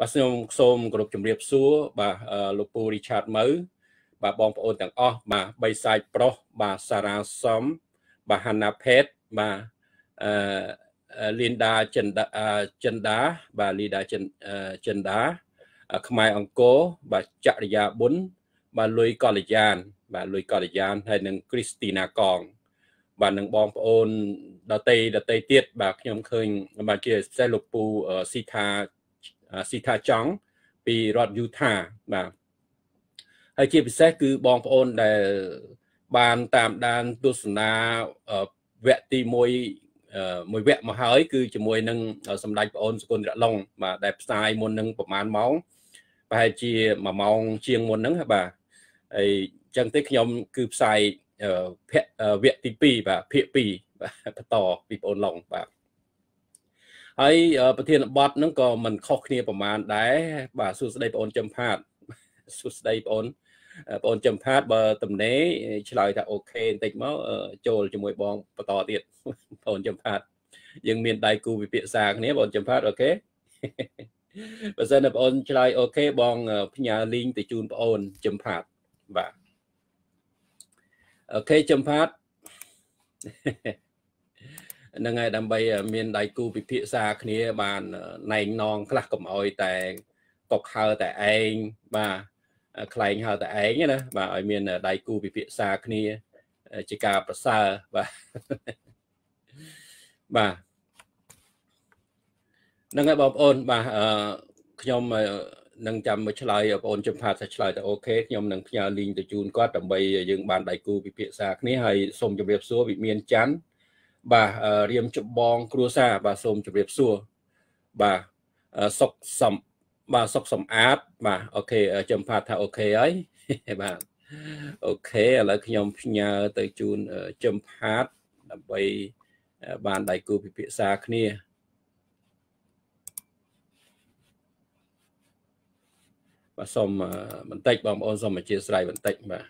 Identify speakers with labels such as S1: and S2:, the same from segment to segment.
S1: bà xôm group chấm điệp xua bà lục bù Richard mới bà bong ôn tặng bà bay sai pro bà Sarah xóm bà Hannah Pet bà Linda chân đá bà Linda chân đá Khmer ông cố bà Chariya bún bà Louis College hay nâng Christina Kong bà nâng bong ôn đợt tây tiết bà nhóm khơi bà kia xe lục bù Sita trắng bị rọt Utah bà hay chia sẻ cứ bong ôn để bàn tạm đàn tu sna vẹn ti môi môi vẹn mà hỏi cứ chỉ môi nâng sầm đạch ôn con rạ lông mà đẹp sai môn nângประมาณ máu và hay chia mà mong chiêng môn nâng hả bà ấy chẳng tới nhóm cứ sai vẹn ti pi và phía pi và tỏ bị ôn lòng bà ấyประเทศบอสนั่นก็มันข้อเคียประมาณได้บ่าสู้ได้ปนจำพาดสู้ได้ปนจำพาดบ่ตำเน่ฉลายถ้าโอเคติดมั้งโจลจมวยบองประต่อติดปนจำพาดยังมีได้กูวิเปียสางนี้ปนจำพาดโอเคเพราะฉะนั้นปนฉลายโอเคบองพญาลิงติจูนปนจำพาดบ่าโอเคจำพาดนั่งไงดำใบเมียนได้กูพิพิษาคนี้บานในนองคลักกับอ้อยแต่ตกเฮาแต่เองมาใครเฮาแต่เองเนี่ยนะมาอ้อยเมียนได้กูพิพิษาคนี้จิกาประสาบ่านั่งไงบอกโอนบ่าขยมนั่งจำมาฉลายโอนจำพาฉลายแต่โอเคขยมนั่งพญาลิงแต่จูนก็ดำใบยังบานได้กูพิพิษาคนี้ให้ส่งจำเรียบซัววิเมียนจันbà riêng chụp bong cua sa bà xôm chụp đẹp xua bà sọc sầm áp bà ok chấm phạt thà ok ấy bà ok là khi nhom nhà tới chun chấm phạt bay bàn đại cư bị xa kia bà xôm mình tách bằng ôn xôm mà chia sẻ mình tách bà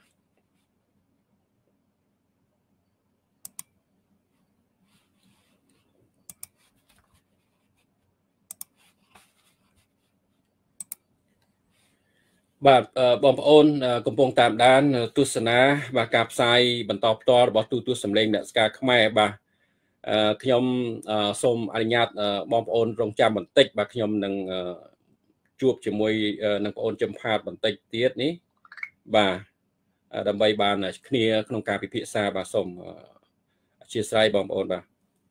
S1: bà bom ôn công pong tạm đan tu sna bà cạp sai bẩn tọp to bỏ tu sầm lên đã ska khmer bà khi ông xôm anh nhạt bom ôn trong trăm bẩn tịch bà khi ông nâng chuột chỉ môi nâng ôn chấm hạt bẩn tịch tiết ní bà đầm bay bàn kia không cà bị phía xa bà xôm chia sẻ bom ôn bà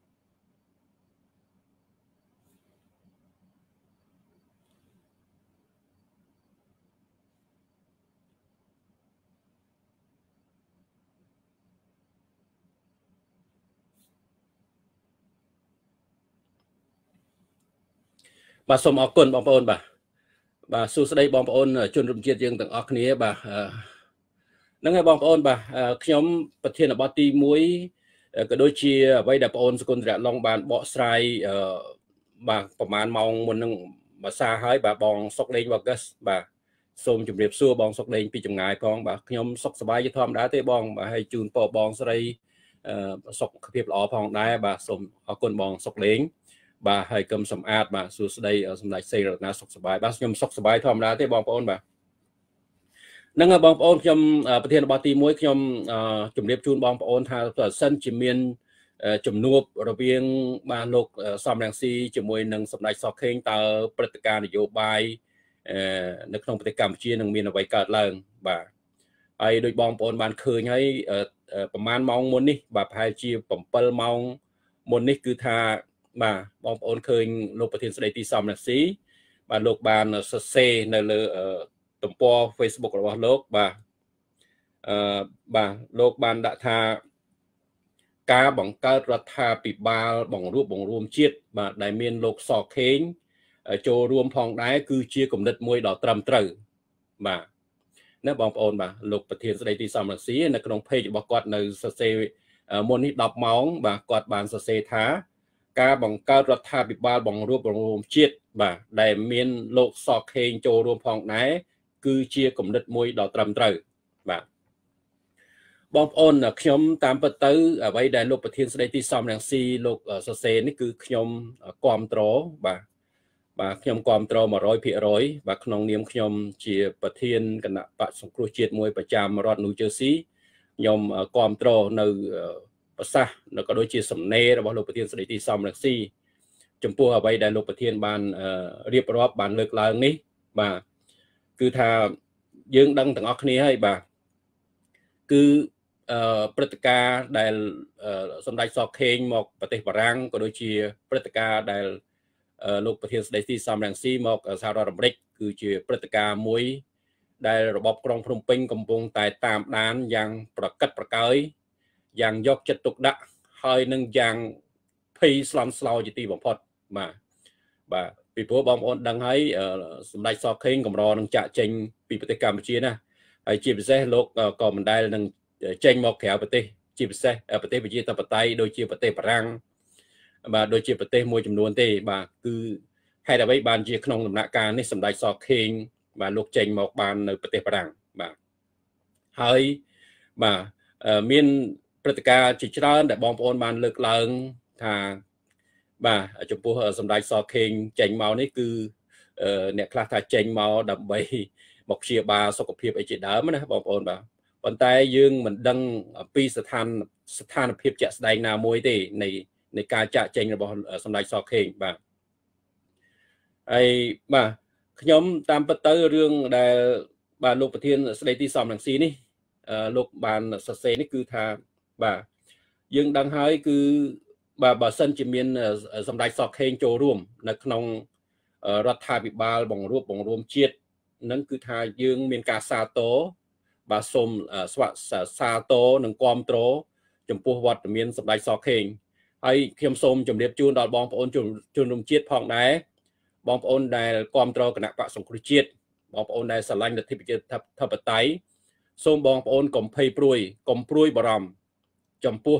S1: bà xôm ở quân bom ôn bàสู้đây bom ôn chôn rụng chiết dương tầng ở kia bà nâng ngay bom ôn bà nhómประเทศบอตีมุ้ยก็โดยเชียไว้ดับโอนสกุลระลองบานเบาะสไลbàประมาณมองมันนึงbà xaให้bàบองซอกเลงว่าก็bà xômจุ่มเรียบซัวบองซอกเลงปีจุ่มงายพองbà nhómซอกสบายจะทำได้เต้บองbàให้จูนปอบองสไลซอกเพียบล้อพองได้bà xôm ở quânบองซอกเลงbà hay cầm sầm ạt bà xuống đây ở sầm đại xây rồi na sọc sbài bà nhom sọc sbài thòm ra tới bong ôn bà nâng bong ôn nhomประเทศบาตีมวยnhom จุ่มเรียบจูนบองônทางsân chỉ miền จุ่มนวบระเบียงบานโลกสามแรงซีจุ่มมวยหนึ่งสำนักสอบเข่งตาปฏิการนโยบายในขนมปฏิกรรมเชียหนึ่งมีนเอาไว้การเลิงบ่าไอ้โดยบองônบานเคยให้ประมาณมองมนนี่บ่าพายจีผมเปิลมองมนนี่คือทาbà bong ôn khơi lụcประเทศสเดตีซอมนักซีbà lục bànเซในเลยตุ่มปอ Facebook របស់លោកបាទលោកបានដាក់ថាការបង្កើតរដ្ឋាភិបាលបង្រួបបង្រួមជាតិបាទដែលមានលោកសខេងចូលរួមផងដែរគឺជាគំនិតមួយដ៏ត្រឹមត្រូវបាទណាបងប្អូនបាទលោកប្រធានស្ដីទីសំរងស៊ីនៅក្នុង page របស់គាត់នៅសរសេរមុននេះ10ម៉ោងបាទគាត់បានសរសេរថាការបង្កើតរដ្ឋាភិបាលបង្រួបបង្រួមជាតិបាទដែលមានលោកសខេងចូលរួមផងដែរគឺជាគំនិតមួយដ៏ត្រឹមត្រូវបាទបងប្អូនខ្ញុំតាមពិតទៅអ្វីដែលលោកប្រធានស្ដីទីសំរងស៊ីលោកសរសេរនេះគឺខ្ញុំគាំទ្របាទ bà nhom quam trâu mà roi phía roi và không niệm nhom chỉ bờ thiên cái nạ bạ sông cua chiết môi bờ tràm rọt New Jersey nhom quam trâu nơi bờ xa nó có đôi chia sầm nê rồi bảo lục bờ thiên sẽ đi xong là si chấm pua ở đây đại lục bờ thiên ban riệp rọp ban lực là ní bà cứ thà dương đăng thằng óc này hay bà cứประกาศដែលសម្ដេចសខេងមកប្រទេសបារាំងក៏ដូចជាព្រឹត្តិការណ៍ដែលលោកប្រធានស្ដីទីសំរងស៊ីមកសហរដ្ឋអាមេរិកគឺជាព្រឹត្តិការណ៍មួយដែលរបបក្រុងភ្នំពេញកំពុងតែតាមដានយ៉ាងប្រកិតប្រកើយយ៉ាងយកចិត្តទុកដាក់ហើយនឹងយ៉ាងភ័យស្លន់ស្លោជាទីបំផុតបាទពីព្រោះបងប្អូនដឹងហើយសម្ដេចសខេងកម្រនឹងចាក់ចេញពីប្រទេសកម្ពុជាណាហើយជាពិសេសលោកក៏មិនដែលនឹងចេញមកក្រៅប្រទេសជាពិសេសប្រទេសប្រជាធិបតេយ្យដូចជាប្រទេសបារាំងបាទដូចជាប្រទេសមួយចំនួនទេបាទគឺហេតុអ្វីបានជាក្នុងដំណាក់កាលនេះសម្ដេចសខេងបាទលោកចេញមកបាននៅប្រទេសបារាំងបាទហើយបាទមានព្រឹត្តិការណ៍ជាច្រើនដែលបងប្អូនបានលើកឡើងថាបាទចំពោះសម្ដេចសខេងចេញមកនេះគឺអ្នកខ្លះថាចេញមកដើម្បីមកព្យាបាលសុខភាពអីជាដើមណាបងប្អូនបាទប៉ុន្តែយើងមិនដឹងពីស្ថានភាពជាក់ស្ដែងណាមួយទេនៃការចាក់ចេញរបស់សម្ដេចសខេងបាទហើយបាទខ្ញុំតាមពិតទៅរឿងដែលបាទលោកប្រធានស្ដីទីសំរងស៊ីនេះលោកបានសរសេរនេះគឺថាបាទយើងដឹងហើយគឺបាទបើសិនជាមានសម្ដេចសខេងចូលរួមនៅក្នុងរដ្ឋាភិបាលបង្រួបជាតិនឹងគឺថាយើងមានការសាទរបាទសូមសាទរនិងគាំទ្រចំពោះវត្តមានសម្ដេចសខេងហើយខ្ញុំសូមជម្រាបជូនដល់បងប្អូនជនរួមជាតិផងដែរបងប្អូនដែលគាំទ្រគណៈបកសង្គ្រោះជាតិបងប្អូនដែលស្រឡាញ់លទ្ធិប្រជាធិបតេយ្យសូមបងប្អូនកុំភ័យព្រួយកុំព្រួយបារម្ភចំពោះ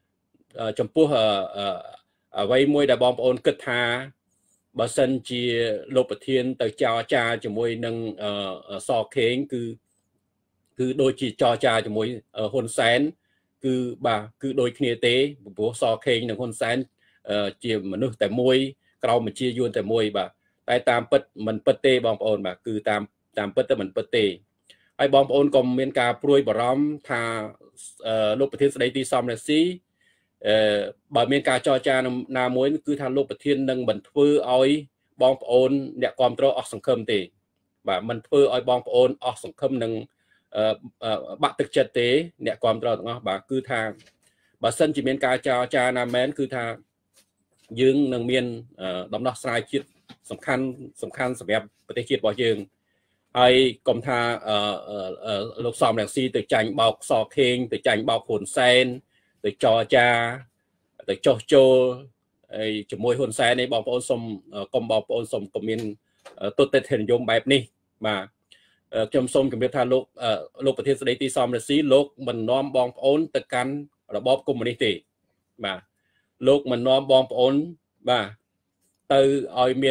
S1: អ្វីមួយដែលបងប្អូនគិតថាបើសិនជាលោកប្រធានទៅចរចាជាមួយនឹងសខេងគឺដូចជាចរចាជាមួយហ៊ុនសែនគឺបាទគឺដូចគ្នាទេព្រោះសខេងនិងហ៊ុនសែនជាមនុស្សតែមួយក្រោមបញ្ជាយួនតែមួយបាទតែតាមពិតមិនពិតទេបងប្អូនបាទគឺតាមពិតទៅមិនពិតទេហើយបងប្អូនក៏មានការព្រួយបារម្ភថាលោកប្រធានស្ដីទីសំរងស៊ីបើមានការចរចាណាមួយគឺថាលោកប្រធាននឹងមិនធ្វើឲ្យបងប្អូនអ្នកគាំទ្រអស់សង្ឃឹមទេបាទមិនធ្វើឲ្យបងប្អូនអស់សង្ឃឹមនឹងបាក់ទឹកចិត្តទេអ្នកគាំទ្រទាំងអស់បាទគឺថាបើសិនជាមានការចរចាណាមែនគឺថាយើងនឹងមានដំណោះស្រាយជាតិសំខាន់សម្រាប់ប្រទេសជាតិរបស់យើងហើយកុំថាលោកសំរងស៊ីទៅចាញ់បោកសខេងទៅចាញ់បោកហ៊ុនសែនទៅចរចាទៅចោះចូលហើយជាមួយហ៊ុនសែននេះបងប្អូនសូមកុំបងប្អូនសូមកុំមានទុតិយនិយមបែបនេះបាទខ្ញុំសូមជម្រាបថាលោកប្រធានស្ដីទីសំរងស៊ីលោកមិននាំបងប្អូនទៅកាន់របបកុម្មុយនីសទេបាទលោកមិននាំបងប្អូនបាទទៅឲ្យមាន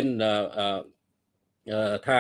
S1: ថា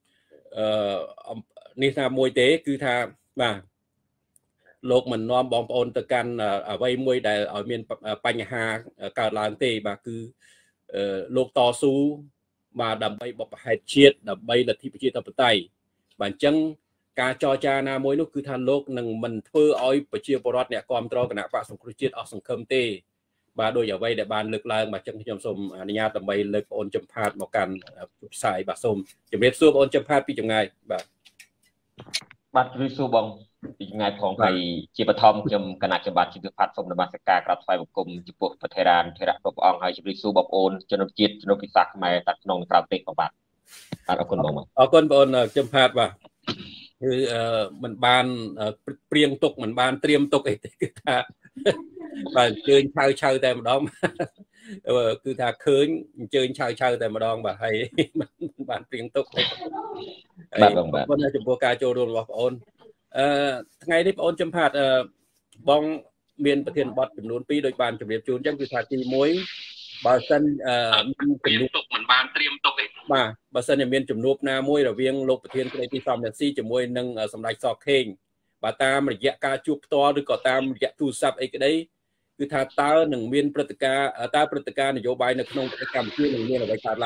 S1: នេះថាមួយទេគឺថាបាទលោកមិននាំបងប្អូនទៅកាន់អ្វីមួយដែលឲ្យមានបញ្ហាកើតឡើងទេបាទគឺលោកតស៊ូបាទដើម្បីបព្វហេតុជាតិដើម្បីលទ្ធិប្រជាធិបតេយ្យបាទអញ្ចឹងការចរចាណាមួយនោះគឺថាលោកនឹងមិនធ្វើឲ្យប្រជាពលរដ្ឋអ្នកគាំទ្រគណៈបកសង្គ្រោះជាតិអស់សង្ឃឹមទេបាទដោយអ្វីដែលបានលើកឡើងបាទអញ្ចឹងខ្ញុំសូមអនុញ្ញាតដើម្បីលើកបងប្អូនចំផាតមកកាន់ផ្សាយបាទសូមជម្រាបសួរបងប្អូនចំផាតពីចម្ងាយបាទ
S2: ជម្រាបសួរបងពីចម្ងាយផងហើយជាបឋមខ្ញុំគណៈខ្ញុំបាទជាផាតសូមនមស្ការក្រាបថ្វាយបង្គំចំពោះព្រះថេរានុថេរៈគ្រប់អង្គហើយជម្រាបសួរបងប្អូនជនរួមជាតិជនរួមភាសាខ្មែរតាក្នុងក្រៅប្រទេសផងបាទអរគុណបង
S1: អរគុណបងប្អូនចំផាតបាទគឺមិនបានព្រៀងទុកមិនបានត្រៀមទុកអីទេគឺថាបាទអញ្ជើញឆៅតែម្ដងគឺថាឃើញអញ្ជើញឆៅតែម្ដងបាទហើយមិនបានព្រៀងទុកបាទបងបាទចំពោះការចូលរួមរបស់បងប្អូនថ្ងៃនេះបងប្អូនចំផាតបងមានប្រធានបទចំនួន2ដោយបានជម្រាបជូនអញ្ចឹងគឺថាទី1បើសិនមានជំនួបទុកមិនបានត្រៀមទុកទេបាទបើសិនជាមានជំនួបណាមួយរវាងលោកប្រធានស្ដីទីសំរងស៊ីជាមួយនឹងសម្ដេចសខេងបាទតាមរយៈការជួបផ្ទាល់ឬក៏តាមរយៈទូរស័ព្ទអីក្តីគឺថាតើនឹងមានព្រឹត្តិការណ៍នយោបាយនៅក្នុងប្រទេសកម្ពុជានឹងមានអ្វីកើតឡើង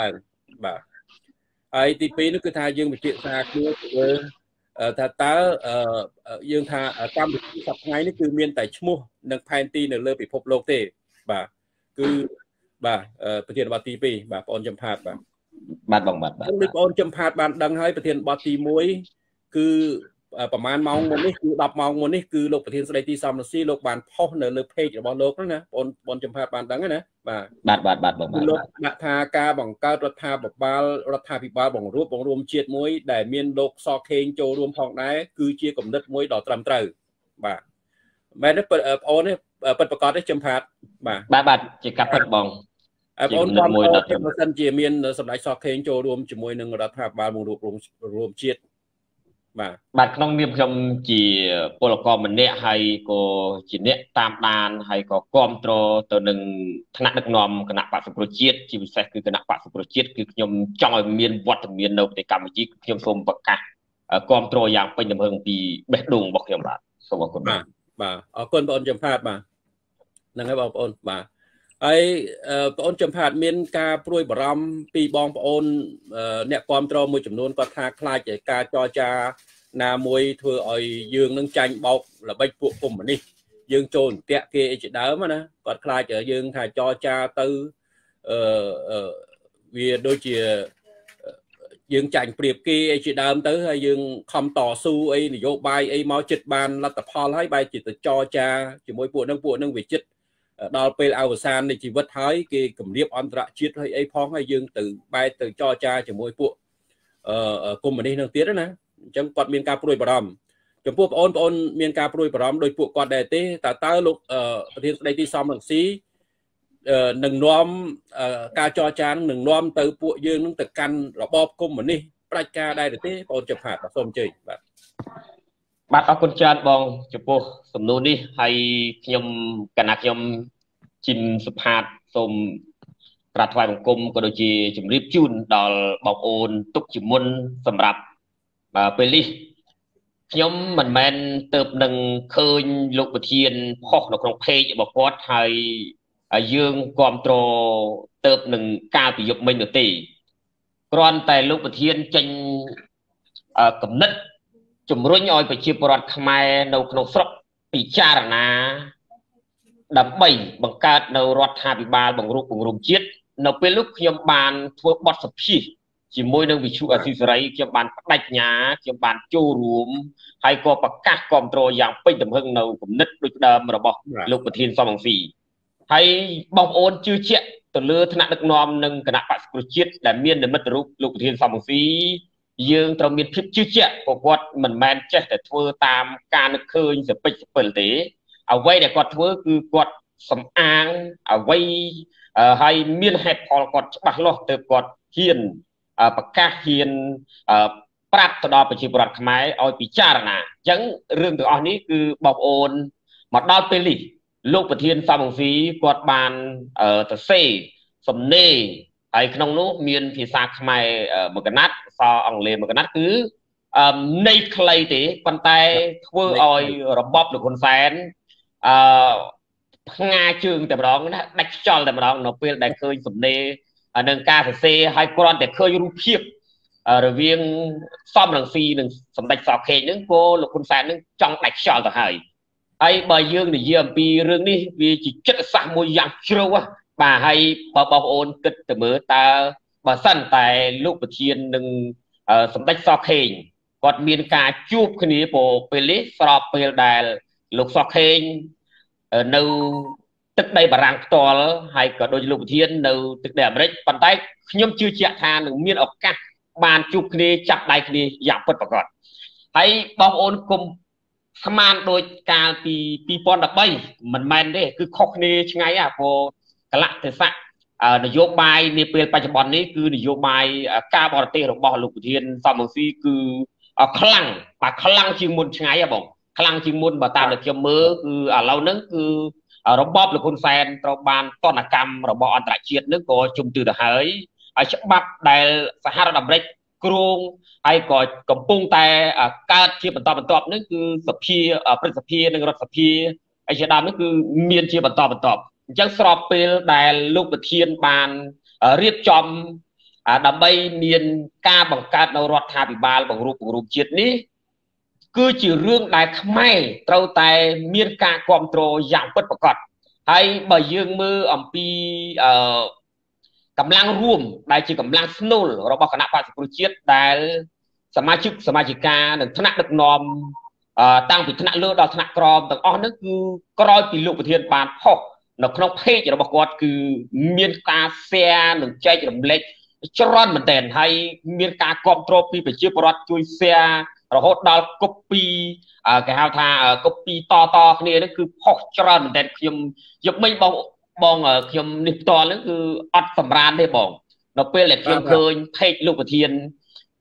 S1: bà ai tí phí nó cứ tha dương bị chuyện xa kia tha tá dương tha tam bị sập ngay nó cứ miên tại mua nâng pan ti nâng lơ bị phộc lô tê bà cứ bàประเทศบาตีปีbàปอนจำพาดbà
S2: បាទបងបាទ
S1: នឹងដូចបងចំផាតបានដឹងហើយប្រធានបទទី1គឺប្រហែលម៉ោងមុននេះគឺ10ម៉ោងមុននេះគឺលោកប្រធានស្ដីទីសំរងស៊ីលោកបានផុសនៅលើ page របស់លោកហ្នឹងណាបងចំផាតបានដឹងណាបាទបងលោកដាក់ថាការបង្កើតរដ្ឋាភិបាលបង្រួម ជាតិមួយដែលមានលោកសខេងចូលរួមផងដែរគឺជាគំនិតមួយដ៏ត្រឹមត្រូវបាទមែនទេបងអូននេះពិតប្រាកដទេចំផាត
S2: បាទជាកាប់ពិតបង
S1: បងមួយដល់ប្រសិនជាមានសម្ដេចសខេងចូលរួមជាមួយនឹងរដ្ឋាភិបាលរួមជាតិ
S2: បាទក្នុងនាមខ្ញុំជាពលករម្នាក់ហើយក៏ជាអ្នកតាមដានហើយក៏គ្រប់គ្រងទៅនឹងថ្នាក់ដឹកនាំគណៈបក្សសង្គ្រោះជាតិជាពិសេសគឺគណៈបក្សសង្គ្រោះជាតិគឺខ្ញុំចង់ឲ្យមានវត្តមាននៅប្រទេសកម្ពុជាខ្ញុំសូមប្រកាសគ្រប់គ្រងយ៉ាងពេញទំហឹងពីបេះដូងរបស់ខ្ញុំបាទសូមអរគុណ
S1: បាទអរគុណបងចំផាតបាទហ្នឹងហើយបងប្អូនបាទហើយបងប្អូនចំផាតមានការព្រួយបារម្ភពីបងប្អូនអ្នកគ្រប់គ្រងមួយចំនួនគាត់ថាខ្លាចការចរចាណាមួយធ្វើឲ្យយើងនឹងចាញ់បោកល្បិចពួកកុម្មុយនីសយើងចូលតាក់គេអីជាដើមណាគាត់ខ្លាចយើងថាចរចាទៅវាដូចជាយើងចាញ់ព្រៀបគេអីជាដើមទៅហើយយើងខំតស៊ូអីនយោបាយអីមកចិត្តបានលទ្ធផលហើយបែរជាទៅចរចាជាមួយពួកនឹងវាចិត្តដល់ពេលអវសាននៃជីវិតហើយគេគម្រាមអន្តរជាតិហើយអីផងហើយយើងទៅបែរទៅចរចាជាមួយពួកកុម្មុយនីសនឹងទៀតណាអញ្ចឹងគាត់មានការព្រួយបារម្ភចំពោះបងប្អូនមានការព្រួយបារម្ភដោយពួកគាត់ដែរទេតើលោកប្រធានស្ដីទីសំរងស៊ីនឹងនាំការចរចានឹងនាំទៅពួកយើងនឹងទៅកាន់របបកុម្មុយនីសផ្ដាច់ការដែរទេបងចំផាតសូមអញ្ជើញ
S2: បាទអរគុណច្រើនបងចំពោះសំណួរនេះហើយខ្ញុំកណាខ្ញុំជីមសុផាតសូមក្រាបថ្វាយបង្គំក៏ដូចជាជម្រាបជូនដល់បងប្អូនទុកជាមុនសម្រាប់ពេលនេះខ្ញុំមិនមែនទៅនឹងឃើញលោកប្រធានផុសនៅក្នុង page របស់គាត់ហើយយើងគ្រប់គ្រងទៅនឹងការប្រយុទ្ធមិញនោះទេគ្រាន់តែលោកប្រធានចេញកំណត់ជំរុញឲ្យប្រជាពលរដ្ឋខ្មែរនៅក្នុងស្រុកពិចារណាដើម្បីបង្កើតនៅរដ្ឋាភិបាលបង្រួមជាតិនៅពេលនោះខ្ញុំបានធ្វើបទសភាជាមួយនឹងវិទ្យុអស៊ីសេរីខ្ញុំបានបដិញ្ញាខ្ញុំបានចូលរួមហើយក៏ប្រកាសគ្រប់គ្រងយ៉ាងពេញទំហឹងនៅគំនិតដូចដើមរបស់លោកប្រធានសំរងស៊ីហើយបងប្អូនជឿជាក់ទៅលើថ្នាក់ដឹកនាំនិងគណៈបក្សសង្គ្រោះជាតិដែលមាននិមិត្តរូបលោកប្រធានសំរងស៊ីយើងត្រូវមានភាពជឿជាក់ពួកគាត់មិនមែនចេះតែធ្វើតាមការនឹកឃើញសពេចសពិលទេអ្វីដែលគាត់ធ្វើគឺគាត់សំអាងអ្វីហើយមានហេតុផលគាត់ច្បាស់លាស់ទើបគាត់ហ៊ានប្រកាសហ៊ានប្រាប់ទៅដល់ប្រជាពលរដ្ឋខ្មែរឲ្យពិចារណាអញ្ចឹងរឿងទាំងអស់នេះគឺបងប្អូនមកដល់ពេលនេះលោកប្រធានសំរងស៊ីគាត់បានទៅសេសំណេរហើយក្នុងនោះមានភាសាខ្មែរមួយកណាត់ភាសាអង់គ្លេសមួយកណាត់គឺនៃខ្លីទេប៉ុន្តែធ្វើឲ្យរបបលោកហ៊ុនសែនផ្ងាជើងតែម្ដងណាដាច់ខ្យល់តែម្ដងនៅពេលដែលឃើញសំណេរនឹងការសរសេរហើយគ្រាន់តែឃើញរូបភាពរវាងសំរងស៊ីនិងសម្ដេចសខេងហ្នឹងក៏លោកហ៊ុនសែននឹងចង់ដាច់ខ្យល់ទៅហើយបើយើងនិយាយអំពីរឿងនេះវាជាចិត្តសាស្ត្រមួយយ៉ាងជ្រៅបាទហើយបងប្អូនគិតទៅមើលតើបើសិនតែលោកប្រធាននិងសម្ដេចសខេងគាត់មានការជួបគ្នាពេលនេះស្របពេលដែលលោកសខេងនៅទឹកដីបារាំងផ្ទាល់ហើយក៏ដូចលោកប្រធាននៅទឹកដីអាមេរិកប៉ុន្តែខ្ញុំជឿជាក់ថានឹងមានឱកាសបានជួបគ្នាចាប់ដៃគ្នាយ៉ាងពិតប្រាកដហើយបងប្អូនគុំស្មានដោយកាលពី2013មិនមែនទេគឺខុសគ្នាឆ្ងាយព្រោះកលៈទេសៈនយោបាយនាពេលបច្ចុប្បន្ននេះគឺនយោបាយការបរទេសរបស់លោកប្រធានសំរងស៊ីគឺខ្លាំងជាងមុនឆ្ងាយបងខ្លាំងជាងមុនបើតាមដែលខ្ញុំមើលគឺឥឡូវហ្នឹងគឺរបបលោកហ៊ុនសែនត្រូវបានតនកម្មរបស់អន្តរជាតិនឹងក៏ជុំទិសទៅហើយច្បាប់ដែលសហរដ្ឋអាមេរិកគ្រងហើយក៏កំពុងតែកើតជាបន្តបន្ទាប់នេះគឺសភាព្រឹទ្ធសភានិងរដ្ឋសភាហើយជាដើមនេះគឺមានជាបន្តបន្ទាប់អញ្ចឹងស្របពេលដែលលោកប្រធានបានរៀបចំ đầm bay miền ca bằng ca đầu rót thà bị ba bằng rụp chết ní cứ chỉ riêng đại khmai trâu tài miền ca control dạng bất bạc hay bởi dương mưa pi cầm lang ruộng đại chỉ cầm lang snow rồi bao khả năng phát triển chết đại Samajika được thằng được nòm tăng bị thằng lừa đảo thằng còm từ on nó cứ coi bị lục thiên bàn học nó không phê chỉ là bảo quát cứ miền ca xe được chơi chỉ làm lệch tròn mình đèn hay miền ca control pi phải chia bọt chui xe rồi hốt đào copy cái hào tha copy to này nó cứ học tròn mình đèn khiêm giúp mình bong khiêm nịp to nó cứ ắt sầm ran đây bong nó quên là khiêm khơi phê lục thiên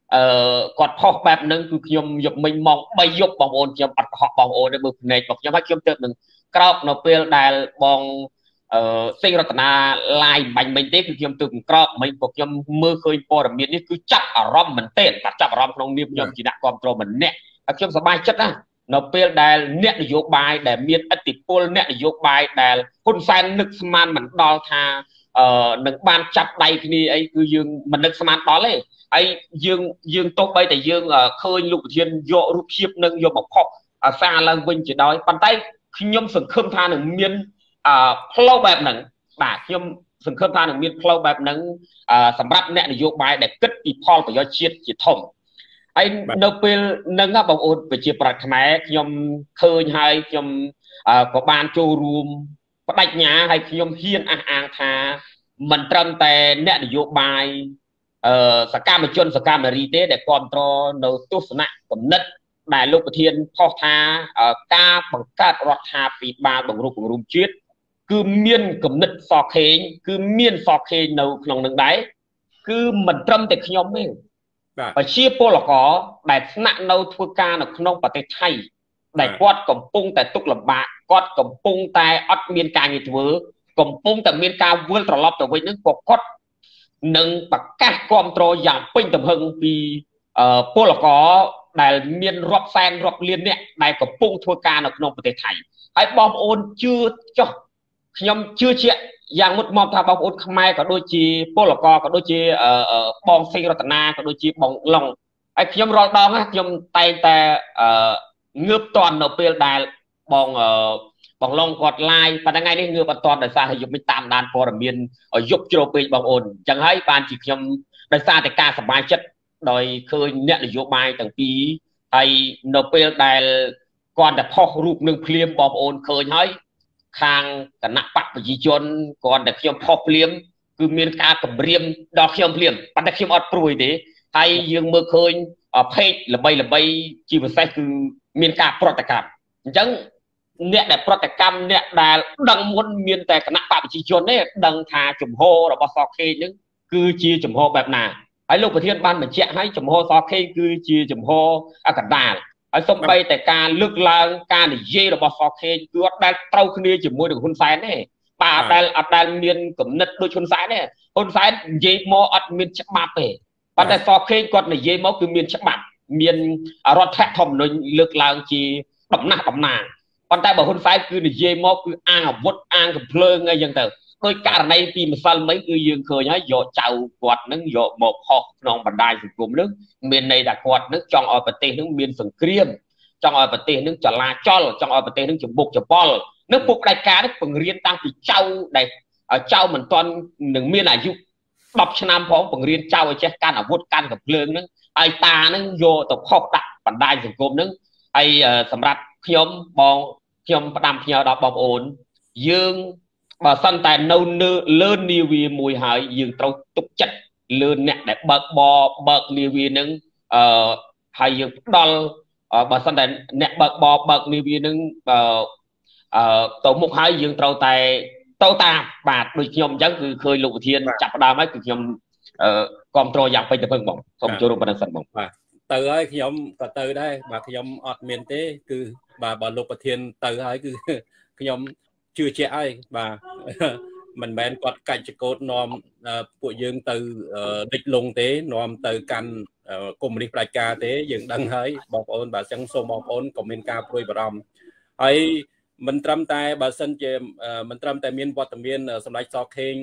S2: còn họcแบบนั้นคือខ្ញុំយកមិញមក3យប់បងប្អូនខ្ញុំអត់កុហកបងប្អូនទេមើលភ្នែករបស់ខ្ញុំហើយខ្ញុំទៅនឹងក្រោកនៅពេលដែលបងសេងរតនា live បាញ់មិញទេគឺខ្ញុំទៅក្រោកមិញពួកខ្ញុំមើលឃើញព័ត៌មាននេះគឺចាប់អារម្មណ៍មែនទែនចាប់អារម្មណ៍ក្នុងនាមខ្ញុំជាអ្នកគ្រប់គ្រងម្នាក់ហើយខ្ញុំសប្បាយចិត្តណានៅពេលដែលអ្នកនយោបាយដែលមានឥទ្ធិពលអ្នកនយោបាយដែលហ៊ុនសែននឹកស្មានមិនដល់ថានឹងបានចាប់ដៃគ្នាអីគឺយើងមិននឹកស្មានដល់ទេហើយយើងទោះបីតែយើងឃើញលោកប្រធានយករូបភាពនឹងយកមកផុសសារឡើងវិញជាដោយប៉ុន្តែខ្ញុំសង្ឃឹមថានឹងមានផ្លូវបែបហ្នឹងបាទខ្ញុំសង្ឃឹមថានឹងមានផ្លូវបែបហ្នឹងសម្រាប់អ្នកនយោបាយដែលគិតពីផលប្រយោជន៍ជាតិជាធំហើយនៅពេលហ្នឹងបងប្អូនប្រជាប្រដ្ឋខ្មែរខ្ញុំឃើញហើយខ្ញុំក៏បានចូលរួមបដិញ្ញាហើយខ្ញុំហ៊ានអះអាងថាមិនត្រឹមតែអ្នកនយោបាយសកម្មជនសកម្មរីទេដែលគ្រប់គ្រងនៅទស្សនៈគំនិតដែលលោកប្រធានផុសថាការបង្កើតរដ្ឋាភិបាលបង្រួមជាតិគឺមានគំនិតសខេងគឺមានសខេងនៅក្នុងនឹងដែរគឺមិនត្រឹមតែខ្ញុំទេប្រជាពលករដែលស្នាក់នៅធ្វើការនៅក្នុងប្រទេសថៃដែលគាត់កំពុងតែទុកលំបាកគាត់កំពុងតែអត់មានការងារធ្វើកំពុងតែមានការវិលត្រឡប់ទៅវិញនឹងក៏គាត់នឹងប្រកាសគ្រប់គ្រងយ៉ាងពេញទំហឹងពីពលករដែលមានរាប់សែនរាប់លានអ្នកដែលកំពុងធ្វើការនៅក្នុងប្រទេសថៃហើយបងប្អូនជឿចុះខ្ញុំជឿជាក់យ៉ាងមុតមមថាបងប្អូនខ្មែរក៏ដូចជាពលករក៏ដូចជាបងសេងរតនាក៏ដូចជាបងឡុងហើយខ្ញុំរាល់ដងខ្ញុំតែងតែងើបតន់នៅពេលដែលបងឡុងគាត់ live ប៉ុន្តែថ្ងៃនេះងើបអត់តន់ដោយសារតែយប់មិនតាមដានព័ត៌មានយប់ជ្រោពេកបងប្អូនអញ្ចឹងហើយបានជាខ្ញុំដោយសារតែការសប្បាយចិត្តដោយឃើញអ្នកនយោបាយទាំងពីរហើយនៅពេលដែលគាត់តែផុសរូបនឹងភ្លាមបងប្អូនឃើញហើយខាងគណៈបកប្រជាជនគាត់តែខ្ញុំផុសភ្លាមគឺមានការគម្រាមដល់ខ្ញុំភ្លាមប៉ុន្តែខ្ញុំអត់ព្រួយទេហើយយើងមើលឃើញពេកល្បីជាពិសេសគឺមានការប្រតិកម្មអញ្ចឹងអ្នកដែលប្រតិកម្មអ្នកដែលដឹងមុនមានតែគណៈបកប្រជាជនទេដឹងថាជំហររបស់សខេងនឹងគឺជាជំហរបែបណាហើយលោកប្រធានបានបញ្ជាក់ឲ្យជំហរសខេងគឺជាជំហរកណ្ដាលហើយសូម្បីតែការលើកឡើងការនិយាយរបស់សខេងគឺអត់ដែលត្រូវគ្នាជាមួយនឹងហ៊ុនសែនទេបាទអត់ដែលមានគំនិតដូចហ៊ុនសែនទេហ៊ុនសែននិយាយមកអត់មានច្បាប់ទេប៉ុន្តែសខេងគាត់និយាយមកគឺមានច្បាប់មានរដ្ឋធម្មនុញ្ញលើកឡើងជាដំណាស់ប៉ុន្តែបើហ៊ុនសែនគឺនិយាយមកគឺអាងអាវុធអាងកំភ្លើងអីចឹងទៅដោយករណីពីម្សិលមិញគឺយើងឃើញហើយយកចៅគាត់នឹងយកមកផុសក្នុងបណ្ដាញសង្គមនឹងមានន័យថាគាត់នឹងចង់ឲ្យប្រទេសនឹងមានសង្គ្រាមចង់ឲ្យប្រទេសនឹងចលាចលចង់ឲ្យប្រទេសនឹងចម្បុកច្បល់នឹងពុកផ្ដាច់ការនេះបង្រៀនតាំងពីចៅដែលចៅមិនទាន់នឹងមានអាយុ10ឆ្នាំផងបង្រៀនចៅឲ្យចេះកាន់អាវុធកាន់កំភ្លើងនឹងហើយតានឹងយកទៅផុសដាក់បណ្ដាញសង្គមនឹងហើយសម្រាប់ខ្ញុំផ្ដាំផ្ញើដល់បងប្អូនយើងបើសិនតែនៅលើនាវាមួយហើយយើងត្រូវទុកចិត្តលើអ្នកដែលបើកនាវានឹងហើយយើងផ្ដល់បើសិនតែអ្នកបើកនាវានឹងទៅមុខហើយយើងត្រូវតែទៅតាមបាទដូចខ្ញុំអញ្ចឹងគឺឃើញលោកប្រធានចាប់ផ្ដើមហើយគឺខ្ញុំគ្រប់គ្រងយ៉ាងពេញទៅពឹងបងសូមចូលរួមប៉ុណ្ណឹងសិនបង
S1: បាទទៅហើយខ្ញុំក៏ទៅដែរបាទខ្ញុំអត់មានទេគឺបាទបើលោកប្រធានទៅហើយគឺខ្ញុំជឿជាក់ហើយបាទមិនមែនគាត់កាច់ចកោតនាំពួកយើងទៅដេចលងទេនាំទៅកាន់កុម្មុយនីសផ្ដាច់ការទេយើងដឹងហើយបងប្អូនបាទអញ្ចឹងសូមបងប្អូនក៏មានការព្រួយបារម្ភហើយមិនត្រឹមតែបើសិនជាមិនត្រឹមតែមានវត្តមានសម្ដេចសខេង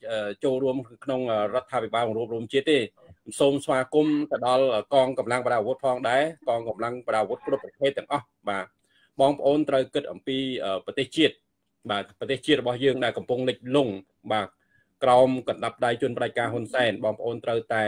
S1: ចូលរួមក្នុងរដ្ឋាភិបាលរួមរួមជាតិទេសូមស្វាគមន៍ទៅដល់កងកម្លាំងបដាអាវុធផងដែរកងកម្លាំងបដាអាវុធគ្រប់ប្រភេទទាំងអស់បាទបងប្អូនត្រូវគិតអំពីប្រទេសជាតិបាទប្រទេសជាតិរបស់យើងដែលកំពុងលិចលង់បាទក្រោមកណ្ដាប់ដៃជនផ្ដាច់ការហ៊ុនសែនបងប្អូនត្រូវតែ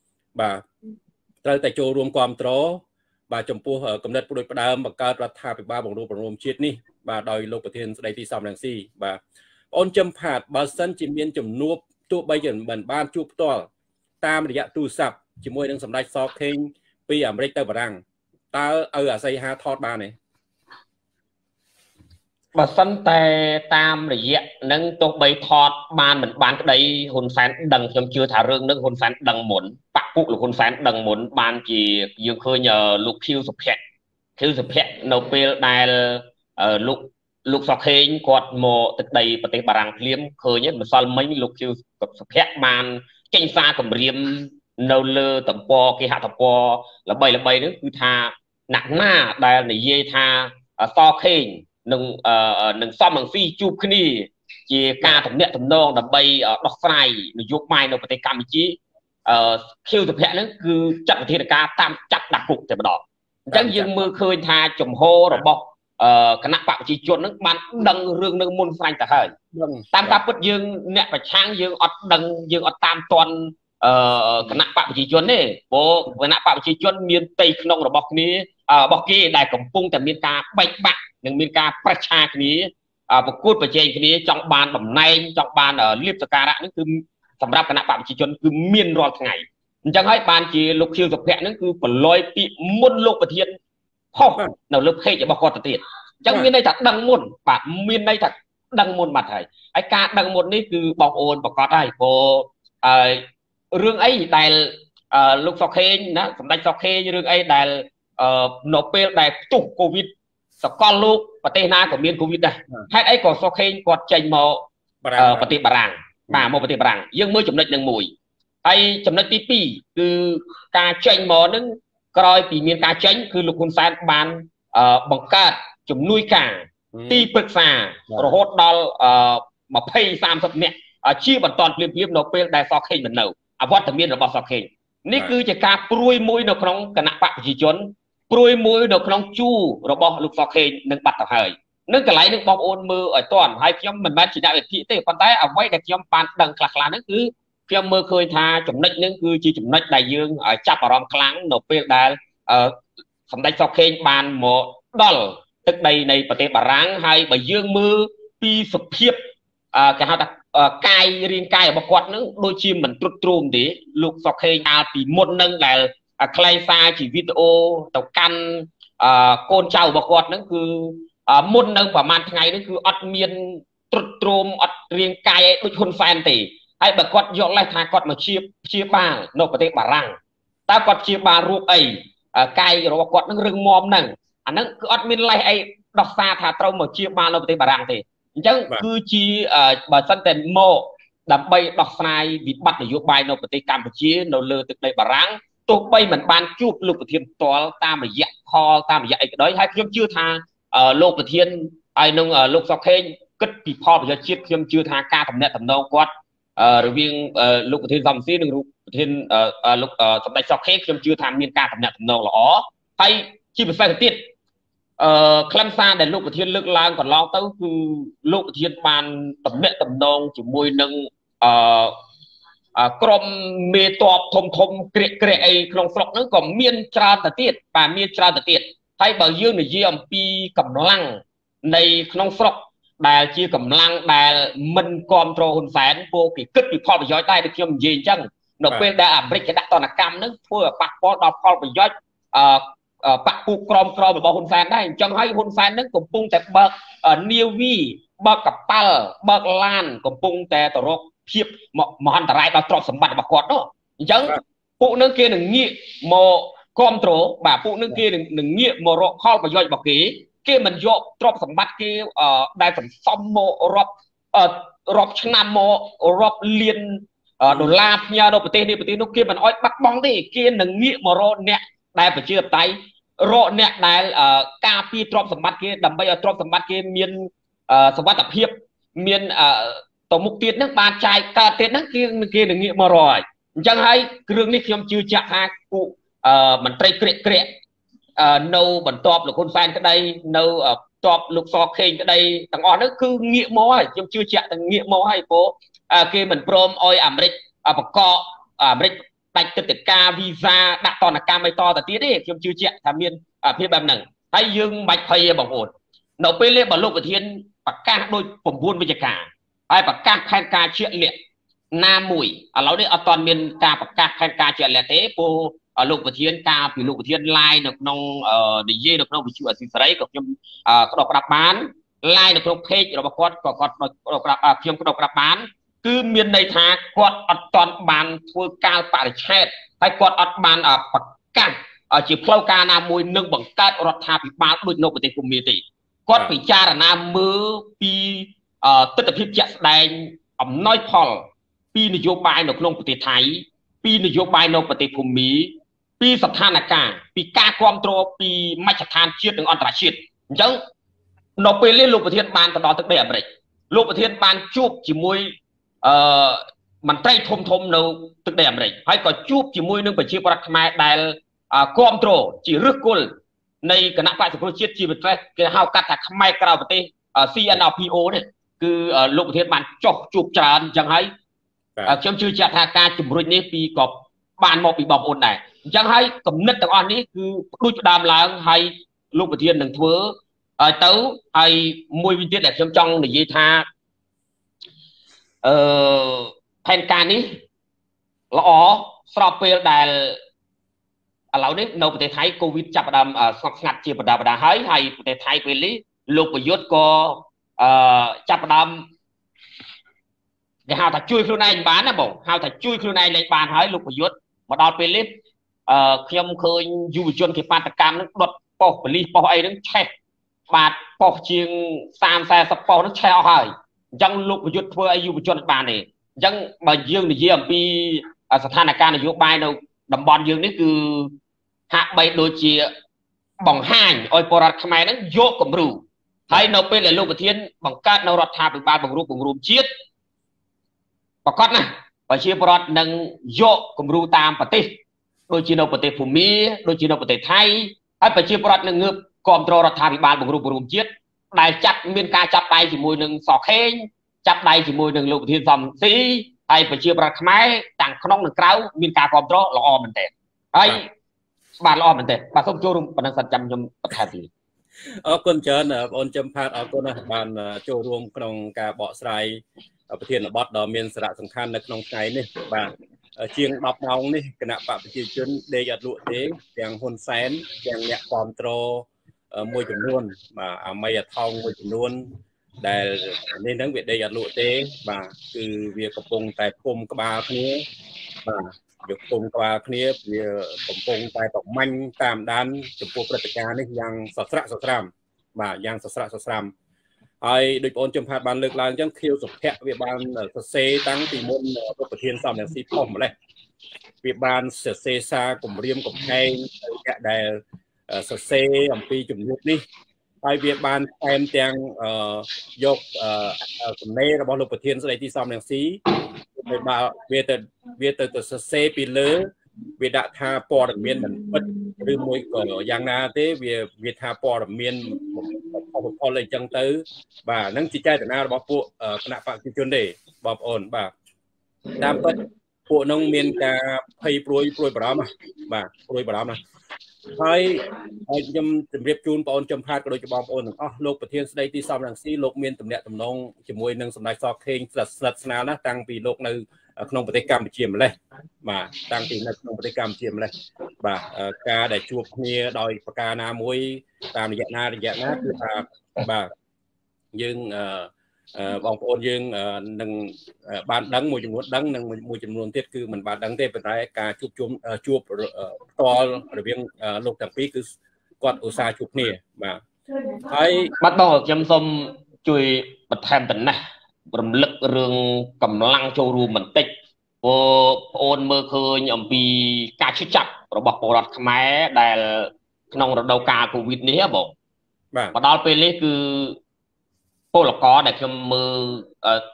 S1: ចូលរួមគ្រប់គ្រងបាទចំពោះគំនិតផ្ដួចផ្ដើមបង្កើតរដ្ឋាភិបាលបង្រួបបង្រួមជាតិនេះបាទដោយលោកប្រធានស្ដីទីសំរងស៊ីបាទបងអូនចំផាតបើសិនជាមានជំនួបទោះបីជាមិនបានជួបផ្ទាល់តាមរយៈទូរស័ព្ទជាមួយនឹងសម្ដេចសខេងពីអាមេរិកទៅបារាំងតើឲ្យអាស័យហាថតបានទេ
S2: បើសិនតែតាមរយៈនឹងទោះបីថតបានមិនបានក្តីហ៊ុនសែនដឹងខ្ញុំជឿថារឿងនឹងហ៊ុនសែនដឹងមុនបកពុកលោកហ៊ុនសែនដឹងមុនបានជាយើងឃើញលោកខៀវសុភ័ក្រនៅពេលដែលលោកសខេងគាត់មកទឹកដីប្រទេសបារាំងភ្លាមឃើញម្សិលមិញលោកខៀវសុភ័ក្របានចេញសារគម្រាមនៅលើតំពគេហទំព័រល្បីហ្នឹងគឺថាណាក់ណាដែលនិយាយថាសខេងនឹងសំនឹងស៊ីជួបគ្នាជាការទំនាក់ទំនងដើម្បីដោះស្រាយនយោបាយនៅប្រទេសកម្ពុជាខៀវសុភ័ក្រហ្នឹងគឺចាត់វិធានការតាមចាប់ដាក់គុកតែម្ដងអញ្ចឹងយើងមើលឃើញថាចំហរបស់គណៈបកប្រជាជនហ្នឹងបានដឹងរឿងនឹងមុនស្រាញ់ទៅហើយតាមការពិតយើងអ្នកប្រឆាំងយើងអត់ដឹងយើងអត់តាមទាន់គណៈបកប្រជាជនទេព្រោះគណៈបកប្រជាជនមានផ្ទៃក្នុងរបស់គ្នារបស់គេដែលកំពុងតែមានការបែកបាក់និងមានការប្រឆាគ្នាប្រកួតប្រជែងគ្នាចង់បានតំណែងចង់បានលៀបសការៈហ្នឹងគឺសម្រាប់គណៈបកប្រជាជនគឺមានរាល់ថ្ងៃអញ្ចឹងហើយបានជាលោកខៀវសុភ័ក្រហ្នឹងគឺប្រឡយពាក្យមុនលោកប្រធានហោះនៅលើเพจរបស់គាត់ទៅទៀតអញ្ចឹងមានន័យថាដឹងមុនបាទមានន័យថាដឹងមុនបាត់ហើយការដឹងមុននេះគឺបងប្អូនប្រកាសហើយព្រោះរឿងអីដែលលោកសុខេងណាសម្ដេចសុខេងរឿងអីដែលនៅពេលដែលផ្ទុះកូវីដសកលលោកប្រទេសណាក៏មានកូវីដដែរហេតុអីក៏សុខេងគាត់ចេញមកប្រទេសបារាំងបាទមកប្រទេសបារាំងយើងមើលចំណុចនឹងមួយហើយចំណុចទី2គឺការចេញមកនឹងក្រោយពីមានការចេញគឺលោកហ៊ុនសែនបានបង្កើតជំនួយការទីប្រឹក្សារហូតដល់20-30 នាក់ជាបន្តភ្លាមនៅពេលដែលសខេងមិននៅអវត្តមានរបស់សខេងនេះគឺជាការព្រួយមួយនៅក្នុងគណៈបកប្រជាជនព្រួយមួយនៅក្នុងជួររបស់លោកសខេងនឹងបាត់ទៅហើយនឹងកន្លែងនឹងបងប្អូនមើលឲ្យតន់ហើយខ្ញុំមិនមែនជាអ្នកវិភាគទេប៉ុន្តែអ្វីដែលខ្ញុំបានដឹងខ្លះៗហ្នឹងគឺខ្ញុំមើលឃើញថាចំណុចហ្នឹងគឺជាចំណុចដែលយើងចាប់អារម្មណ៍ខ្លាំងនៅពេលដែលសម្ដេចសុខេងបានមកដល់ទឹកដីនៃប្រទេសបារាំងហើយបើយើងមើលពីសភាពគេហៅថាកាយរាងកាយរបស់គាត់នឹងដូចជាមិនទ្រុឌទ្រោមទេលោកសុខេងកាលពីមុននឹងដែលក្លែងសារជាវីដេអូទៅកាន់កូនចៅរបស់គាត់នឹងគឺមុននៅប្រហែលថ្ងៃនេះគឺអត់មានទ្រុឌទ្រោមអត់រាងកាយដូចហ៊ុនសែនទេហើយបើគាត់យកលេសថាគាត់មកព្យាបាលនៅប្រទេសបារាំងតើគាត់ព្យាបាលរូបអីកាយរបស់គាត់នឹងរឹងមាំហ្នឹងអាហ្នឹងគឺអត់មានលេសអីដោះសារថាត្រូវមកព្យាបាលនៅប្រទេសបារាំងទេអញ្ចឹងគឺជាបើសិនតែមកដើម្បីដោះស្រាយវិបត្តិនយោបាយនៅប្រទេសកម្ពុជានៅលើទឹកដីបារាំងទោះបីមិនបានជួបលោកប្រធានផ្ទាល់តាមរយៈផលតាមរយៈអីក៏ដោយហើយខ្ញុំជឿថាលោកប្រធានហើយនឹងលោកសុខេងគិតពីផលប្រយោជន៍ជាតិខ្ញុំជឿថាការតំណែងតំណងគាត់រវាងលោកប្រធានសំស៊ីនិងលោកប្រធានលោកសម្ដេចសុខេងខ្ញុំជឿថាមានការតំណែងតំណងល្អហើយជាពិសេសទៅទៀតខ្លឹមសារដែលលោកប្រធានលើកឡើងកន្លងទៅគឺលោកប្រធានបានតំណែងតំណងជាមួយនឹងក្រុមមេតបធំក្រាកអីក្នុងស្រុកហ្នឹងក៏មានច្រើនទៅទៀតបាទមានច្រើនទៅទៀតហើយបើយើងនិយាយអំពីកម្លាំងនៃក្នុងស្រុកដែលជាកម្លាំងដែលមិនគ្រប់គ្រងហ៊ុនសែនពួកគេគិតពីផលប្រយោជន៍ដែរដូចខ្ញុំនិយាយអញ្ចឹងនៅពេលដែលអាមេរិកគេដាក់ទណ្ឌកម្មហ្នឹងធ្វើឲ្យប៉ះពាល់ដល់ផលប្រយោជន៍បកពុកក្រមរបស់ហ៊ុនសែនដែរអញ្ចឹងហើយហ៊ុនសែនហ្នឹងកំពុងតែបើកនាវីបើកកប៉ាល់បើកឡានកំពុងតែទៅរកភាពមហន្តរាយដល់ទ្រព្យសម្បត្តិរបស់គាត់នោះអញ្ចឹងពួកនឹងគេនឹងងាកមកគ្រប់គ្រងបាទពួកនឹងគេនឹងងាកមករកផលប្រយោជន៍របស់គេមិនយកទ្រព្យសម្បត្តិគេដែលសន្សំមករាប់ឆ្នាំមករាប់លានដុល្លារផ្ញើដល់ប្រទេសនេះប្រទេសនោះគេមិនអោយបាត់បង់ទេគេនឹងងាកមករកអ្នកដែលប្រជាធិបតេយ្យរកអ្នកដែលការពារទ្រព្យសម្បត្តិគេដើម្បីឲ្យទ្រព្យសម្បត្តិគេមានសុវត្ថិភាពមាន tổ mục tiết nước bàn chạy cả tiết nước kia đừng nghĩ mà rồi chẳng hay rừng nàyខ្ញុំជឿជាក់ថាពួកមន្ត្រីក្រាកក្រាកនៅបន្ទាប់លោកហ៊ុនសែនក្តីនៅបន្ទាប់លោកសខេងក្តីទាំងអស់នោះគឺងាកមកហើយខ្ញុំជឿជាក់ទាំងងាកមកហើយព្រោះគេមិនព្រមឲ្យអាមេរិកបកកអាមេរិកដាច់ទឹកដីកាវីសាដាក់តនកម្មឲ្យតទៅទៀតទេខ្ញុំជឿជាក់ថាមានភាពបែបហ្នឹងហើយយើងមិនបាច់ភ័យទេបងប្អូននៅពេលនេះបើលោកប្រធានប្រកាសដោយ9វិជ្ជការហើយប្រកាសផែនការជាក់លាក់ណាមួយឥឡូវនេះអត់ទាន់មានការប្រកាសផែនការជាក់លាក់ទេព្រោះលោកប្រធានការពីលោកប្រធាន live នៅក្នុងនិយាយនៅក្នុងវិទ្យុអសីសេរីក៏ខ្ញុំក្តោបក្តាប់បាន live នៅក្នុង page របស់គាត់ក៏គាត់ក្តោបក្តាប់ខ្ញុំក្តោបក្តាប់បានគឺមានន័យថាគាត់អត់ទាន់បានធ្វើកាលបរិច្ឆេទហើយគាត់អត់បានប្រកាសជាផ្លូវការណាមួយនឹងបង្កើតរដ្ឋាភិបាលដូចនៅប្រទេសភូមាទេគាត់ពិចារណាមើលពីទស្សនវិជ្ជាជាក់ស្ដែងអំណោយផលពីនយោបាយនៅក្នុងប្រទេសថៃពីនយោបាយនៅប្រទេសភូមាពីស្ថានភាពពីការគ្រប់គ្រងពីមជ្ឈដ្ឋានជាតិនិងអន្តរជាតិអញ្ចឹងនៅពេលនេះលោកប្រធានបានទៅដល់ទឹកដីអាមេរិកលោកប្រធានបានជួបជាមួយមន្ត្រីធំនៅទឹកដីអាមេរិកហើយក៏ជួបជាមួយនឹងប្រជាពលរដ្ឋខ្មែរដែលគ្រប់គ្រងជាឫសគល់នៃគណៈបក្សសង្គ្រោះជាតិជាប្រទេសគេហៅកាត់ថាខ្មែរក្រៅប្រទេស CNRPO នេះគឺលោកប្រធានបានចុះជួបច្រើនអញ្ចឹងហើយខ្ញុំជឿជាក់ថាការជំរុញនេះពីក៏បានមកពីបងប្អូនដែរអញ្ចឹងហើយគំនិតទាំងអស់នេះគឺដូចផ្ដើមឡើងហើយលោកប្រធាននឹងធ្វើទៅហើយមួយវិញទៀតដែលខ្ញុំចង់និយាយថាផែនការនេះល្អស្របពេលដែលឥឡូវនេះនៅប្រទេសថៃកូវីដចាប់ផ្ដើមស្ងប់ស្ងាត់ជាបណ្ដាហើយប្រទេសថៃពេលនេះលោកប្រយុទ្ធក៏ចាប់ផ្ដើមគេហៅថាជួយខ្លួនឯងបានណាបងហៅថាជួយខ្លួនឯងលេងបានហើយលោកប្រយុទ្ធមកដល់ពេលនេះខ្ញុំឃើញយុវជនគេបាតកម្មនឹងដុតប៉ុស្តិ៍ប៉ូលីសប៉ុស្តិ៍អីហ្នឹងឆេះបាទប៉ុស្តិ៍ជាង30-40ប៉ុស្តិ៍ហ្នឹងឆេះអស់ហើយអញ្ចឹងលោកប្រយុទ្ធធ្វើឲ្យយុវជនបានទេអញ្ចឹងបើយើងនិយាយអំពីស្ថានភាពនយោបាយនៅតំបន់យើងនេះគឺហាក់បីដូចជាបង្ហាញឲ្យពលរដ្ឋខ្មែរហ្នឹងយកគំរូហើយនៅពេលដែលលោកប្រធានបង្កើតនៅរដ្ឋាភិបាលបង្រួមជាតិប្រកាសណាប្រជាពលរដ្ឋនឹងយកគំរូតាមប្រទេសដូចជានៅប្រទេសភូមាដូចជានៅប្រទេសថៃហើយប្រជាពលរដ្ឋនឹងងើបគ្រប់គ្រងរដ្ឋាភិបាលបង្រួមជាតិដែលមានការចាប់ដៃជាមួយនឹងសខេងចាប់ដៃជាមួយនឹងលោកប្រធានសំស៊ីហើយប្រជាពលរដ្ឋខ្មែរទាំងក្នុងនិងក្រៅមានការគ្រប់គ្រងល្អមែនទែនហើយបានល្អមែនទែនបាទសូមចូលរួមប៉ុណ្ណឹងសិនចាំខ្ញុំបន្ថែមទៀត
S1: អរគុណច្រើនបងអូនចំផាតអរគុណណាស់បានចូលរួមក្នុងការបកស្រាយប្រធានបទដ៏មានសារៈសំខាន់នៅក្នុងថ្ងៃនេះបាទជាង10ម៉ោងនេះគណៈបកប្រជាជនដេកអត់លក់ទេទាំងហ៊ុនសែនទាំងអ្នកគ្រប់គ្រងមួយចំនួនបាទអាមីអាថោងមួយចំនួនដែលនេះហ្នឹងវាដេកអត់លក់ទេបាទគឺវាកំពុងតែគុំក្បាលគ្នាបាទវាគុំក្បាលគ្នាវាកំពុងតែប្រមាញ់តាមដានចំពោះព្រឹត្តិការណ៍នេះយ៉ាងសស្រាក់សស្រាំបាទយ៉ាងសស្រាក់សស្រាំហើយដូចបងចំផាតបានលើកឡើងអញ្ចឹងខៀវសុភ័ក្រវាបានសរសេរតាំងពីមុនប្រធានសំរងស៊ីផុសម្លេះវាបានសរសេរសារគម្រាមកំហែងអ្នកដែលសរសេរអំពីជំនួបនេះហើយវាបានថែមទាំងយកសំណេររបស់លោកប្រធានស្ដីទីសំរងស៊ីវាទៅសរសេរពីលើវាដាក់ថាព័ត៌មានមិនពិតឬមួយក៏យ៉ាងណាទេវាថាព័ត៌មានផលអីចឹងទៅបាទហ្នឹងជាចេតនារបស់ពួកគណៈបកប្រជាជនទេបងប្អូនបាទតាមពិតពួកនោះមានការភ័យព្រួយបារម្ភបាទព្រួយបារម្ភណាហើយខ្ញុំជម្រាបជូនបងប្អូនចំផាតក៏ដូចជាបងប្អូនទាំងអស់លោកប្រធានស្ដីទីសំរងស៊ីលោកមានទំនាក់ទំនងជាមួយនឹងសម្ដេចសខេងស្និទ្ធស្នាលណាស់តាំងពីលោកនៅក្នុងប្រទេសកម្ពុជាម្លេះបាទតាំងពីនៅក្នុងប្រទេសកម្ពុជាម្លេះបាទការដែលជួបគ្នាដោយប្រការណាមួយតាមរយៈណាគឺថាបាទយើងបងប្អូនយើងនឹងបានដឹងមួយចំនួនដឹងនិងមួយចំនួនទៀតគឺមិនបានដឹងទេប៉ុន្តែការជួបផ្ទាល់រវាងលោកទាំងពីរគឺគាត់ឧស្សាហ៍ជួបគ្នាបាទហើយ
S2: បាទបងខ្ញុំសូមជួយបន្ថែមតំណែងរំលឹករឿងកម្លាំងចូលរួមបន្តិចព្រោះបងអូនមើលឃើញអំពីការឈឺចាប់របស់ពលរដ្ឋខ្មែរដែលក្នុងរដូវកាលកូវីដនេះបងបាទមកដល់ពេលនេះគឺពលករដែលខ្ញុំមើល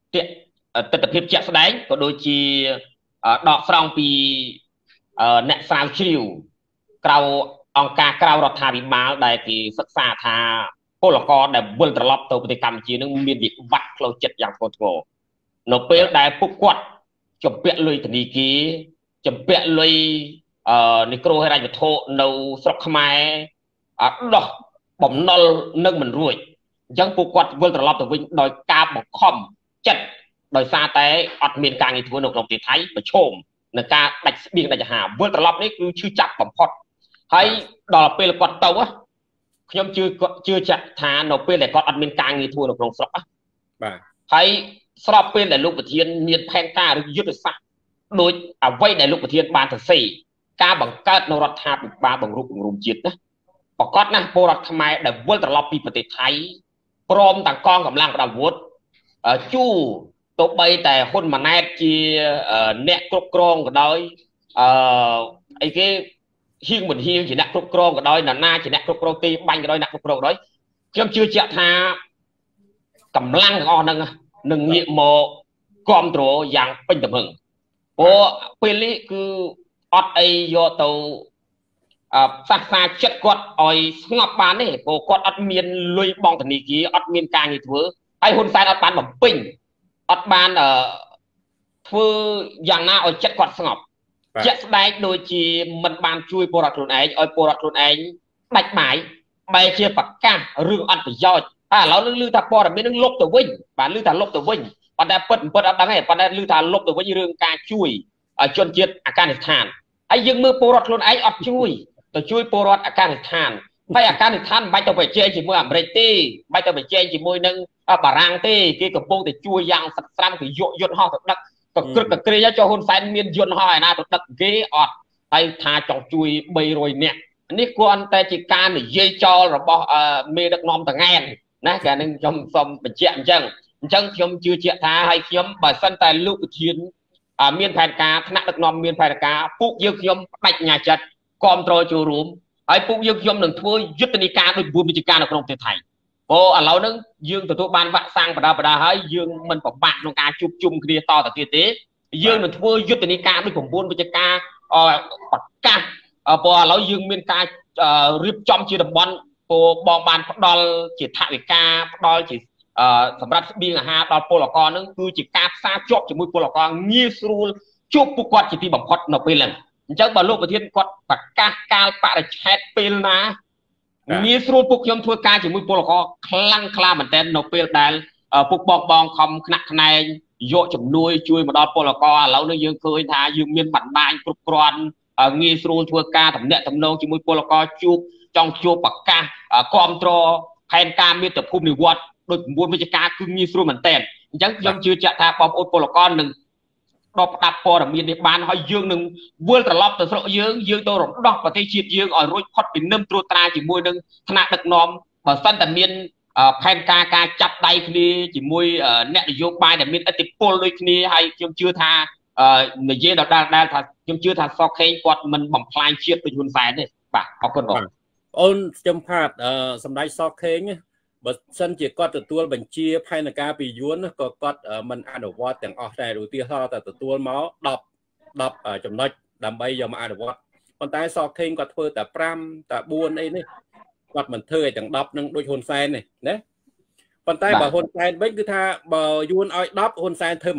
S2: ទិដ្ឋភាពជាក់ស្ដែងក៏ដូចជាដកស្រង់ពីអ្នកស្រាវជ្រាវក្រៅអង្គការក្រៅរដ្ឋាភិបាលដែលគេសិក្សាថាពលករដែលវិលត្រឡប់ទៅប្រទេសកម្ពុជានឹងមានវិបត្តិផ្លូវចិត្តយ៉ាងធ្ងន់ធ្ងរនៅពេលដែលពួកគាត់ជំពាក់លុយធនាគារជំពាក់លុយនីក្រូហិរញ្ញវត្ថុនៅស្រុកខ្មែរដោះបំណុលនឹងមិនរួចអញ្ចឹងពួកគាត់វិលត្រឡប់ទៅវិញដោយការបង្ខំចិត្តដោយសារតែអត់មានការងារធ្វើនៅក្នុងប្រទេសថៃប្រឈមនឹងការដាច់ស្បៀងដាច់អាហារវិលត្រឡប់នេះគឺឈឺចាប់បំផុតហើយដល់ពេលគាត់ទៅខ្ញុំជឿជាក់ថានៅពេលដែលគាត់អត់មានការងារធ្វើនៅក្នុងស្រុក
S1: បាទ
S2: ហើយស្របពេលដែលលោកប្រធានមានផែនការឬយុទ្ធសាស្ត្រដោយអ្វីដែលលោកប្រធានបានសរសេរការបង្កើតនៅរដ្ឋាភិបាលបង្រួបបង្រួមជាតិណាប្រកាសណាស់ពលរដ្ឋខ្មែរដែលវិលត្រឡប់ពីប្រទេសថៃព្រមទាំងកងកម្លាំងប្រដាប់អាវុធជួទោះបីតែហ៊ុនម៉ាណែតជាអ្នកគ្រប់គ្រងក៏ដោយអីគេហៀងមិនហៀងជាអ្នកគ្រប់គ្រងក៏ដោយណាជាអ្នកគ្រប់គ្រងទីបាញ់ក៏ដោយអ្នកគ្រប់គ្រងក៏ដោយខ្ញុំជឿជាក់ថាកម្លាំងទាំងអស់ហ្នឹងនឹងងាកមកគ្រប់គ្រងយ៉ាងពេញទំហឹងព្រោះពេលនេះគឺអត់អីយកទៅផ្សះផ្សាចិត្តគាត់ឲ្យស្ងប់បានទេព្រោះគាត់អត់មានលុយបង់ធនាគារអត់មានការងារធ្វើហើយហ៊ុនសែនអត់បានបំពេញអត់បានធ្វើយ៉ាងណាឲ្យចិត្តគាត់ស្ងប់ជាក់ស្ដែងដូចជាមិនបានជួយពលរដ្ឋខ្លួនឯងឲ្យពលរដ្ឋខ្លួនឯងដាច់បាយបែរជាប្រកាសរឿងអត់ប្រយោជន៍តែឥឡូវឮថាព័ត៌មាននឹងលុបទៅវិញបាទឮថាលុបទៅវិញប៉ុន្តែពិតអត់ដឹងទេប៉ុន្តែឮថាលុបទៅវិញរឿងការជួយជនជាតិអាហ្គានីស្ថានហើយយើងមើលពលរដ្ឋខ្លួនឯងអត់ជួយទៅជួយពលរដ្ឋអាហ្គានីស្ថានហើយអាហ្គានីស្ថានមិនបាច់ទៅប្រជែងជាមួយអាមេរិកទេមិនបាច់ទៅប្រជែងជាមួយនឹងបារាំងទេគេកំពុងតែជួយយ៉ាងស្រាំគេយកយន្តហោះទៅដឹកក៏ក្រឹកក៏គ្រាចហ៊ុនសែនមានយន្តហោះឯណាទៅដឹកគេអត់ហើយថាចង់ជួយ300នាក់នេះគ្រាន់តែជាការនិយាយចោលរបស់មេដឹកនាំតងែនណាកាលនឹងខ្ញុំសូមបញ្ជាក់អញ្ចឹងខ្ញុំជឿជាក់ថាហើយខ្ញុំបើសិនតែលោកប្រធានមានផែនការថ្នាក់ដឹកនាំមានផែនការពួកយើងខ្ញុំបដិញ្ញាចិត្តគ្រប់គ្រងចូលរួមហើយពួកយើងខ្ញុំនឹងធ្វើយុទ្ធនាការដោយ9វិជ្ជាការនៅក្នុងប្រទេសថៃព្រោះឥឡូវហ្នឹងយើងទទួលបានវ៉ាក់សាំងបដាហើយយើងមិនប្របាក់ក្នុងការជួបជុំគ្នាតទៅទៀតទេយើងនឹងធ្វើយុទ្ធនាការដោយ9វិជ្ជាការប្រកាសព្រោះឥឡូវយើងមានការរៀបចំជាតំបន់ព្រោះបងបានផ្ដល់ជាថវិកាផ្ដល់ជាសម្រាប់ស្បៀងអាហារដល់ពលករហ្នឹងគឺជាការផ្សារជាប់ជាមួយពលករងាយស្រួលជួបពួកគាត់ជាទីបំផុតនៅពេលហ្នឹងអញ្ចឹងបើលោកប្រធានគាត់ប្រកាសកាលបរិច្ឆេទពេលណាងាយស្រួលពួកខ្ញុំធ្វើការជាមួយពលករខ្លាំងក្លាមែនទែននៅពេលដែលពួកបងខំខ្នាក់ខ្នែងយកជំនួយជួយមកដល់ពលករឥឡូវនេះយើងឃើញថាយើងមានបណ្ដាញគ្រប់គ្រាន់ងាយស្រួលធ្វើការតំណាក់តំណងជាមួយពលករចង់ជួបប្រកាសគ្រប់គ្រងផែនការមាតុភូមិនិវត្តដោយ9វិជ្ជាការគឺងាយស្រួលមែនទែនអញ្ចឹងខ្ញុំជឿជាក់ថាបងប្អូនពលករនឹងដល់ផ្ដាប់ព័ត៌មាននេះបានហើយយើងនឹងវិលត្រឡប់ទៅស្រុកយើងទៅរំដោះប្រទេសជាតិយើងឲ្យរួចផុតពីនឹមត្រួតត្រាជាមួយនឹងថ្នាក់ដឹកនាំបើសិនតែមានផែនការចាប់ដៃគ្នាជាមួយអ្នកនយោបាយដែលមានឥទ្ធិពលដូចគ្នាហើយខ្ញុំជឿថានិយាយដល់ដែលថាខ្ញុំជឿថាសកខេងគាត់មិនបំផ្លាញជាតិដូចហ៊ុនសែនទេបាទអរគុណបង
S1: អូនខ្ញុំផាតសម្ដេចសកខេងបើសិនជាគាត់ទទួលបញ្ជាផែនការពីយួនក៏គាត់មិនអនុវត្តទាំងអស់ដែរឧទាហរណ៍តែទទួលមក10ចំណុចដើម្បីយកមកអនុវត្តប៉ុន្តែសកខេងគាត់ធ្វើតែ5តែ4អីនេះគាត់មិនធ្វើឲ្យទាំង10នឹងដូចហ៊ុនសែននេះណាប៉ុន្តែបើហ៊ុនសែនវិញគឺថាបើយួនឲ្យ10ហ៊ុនសែនធ្វើ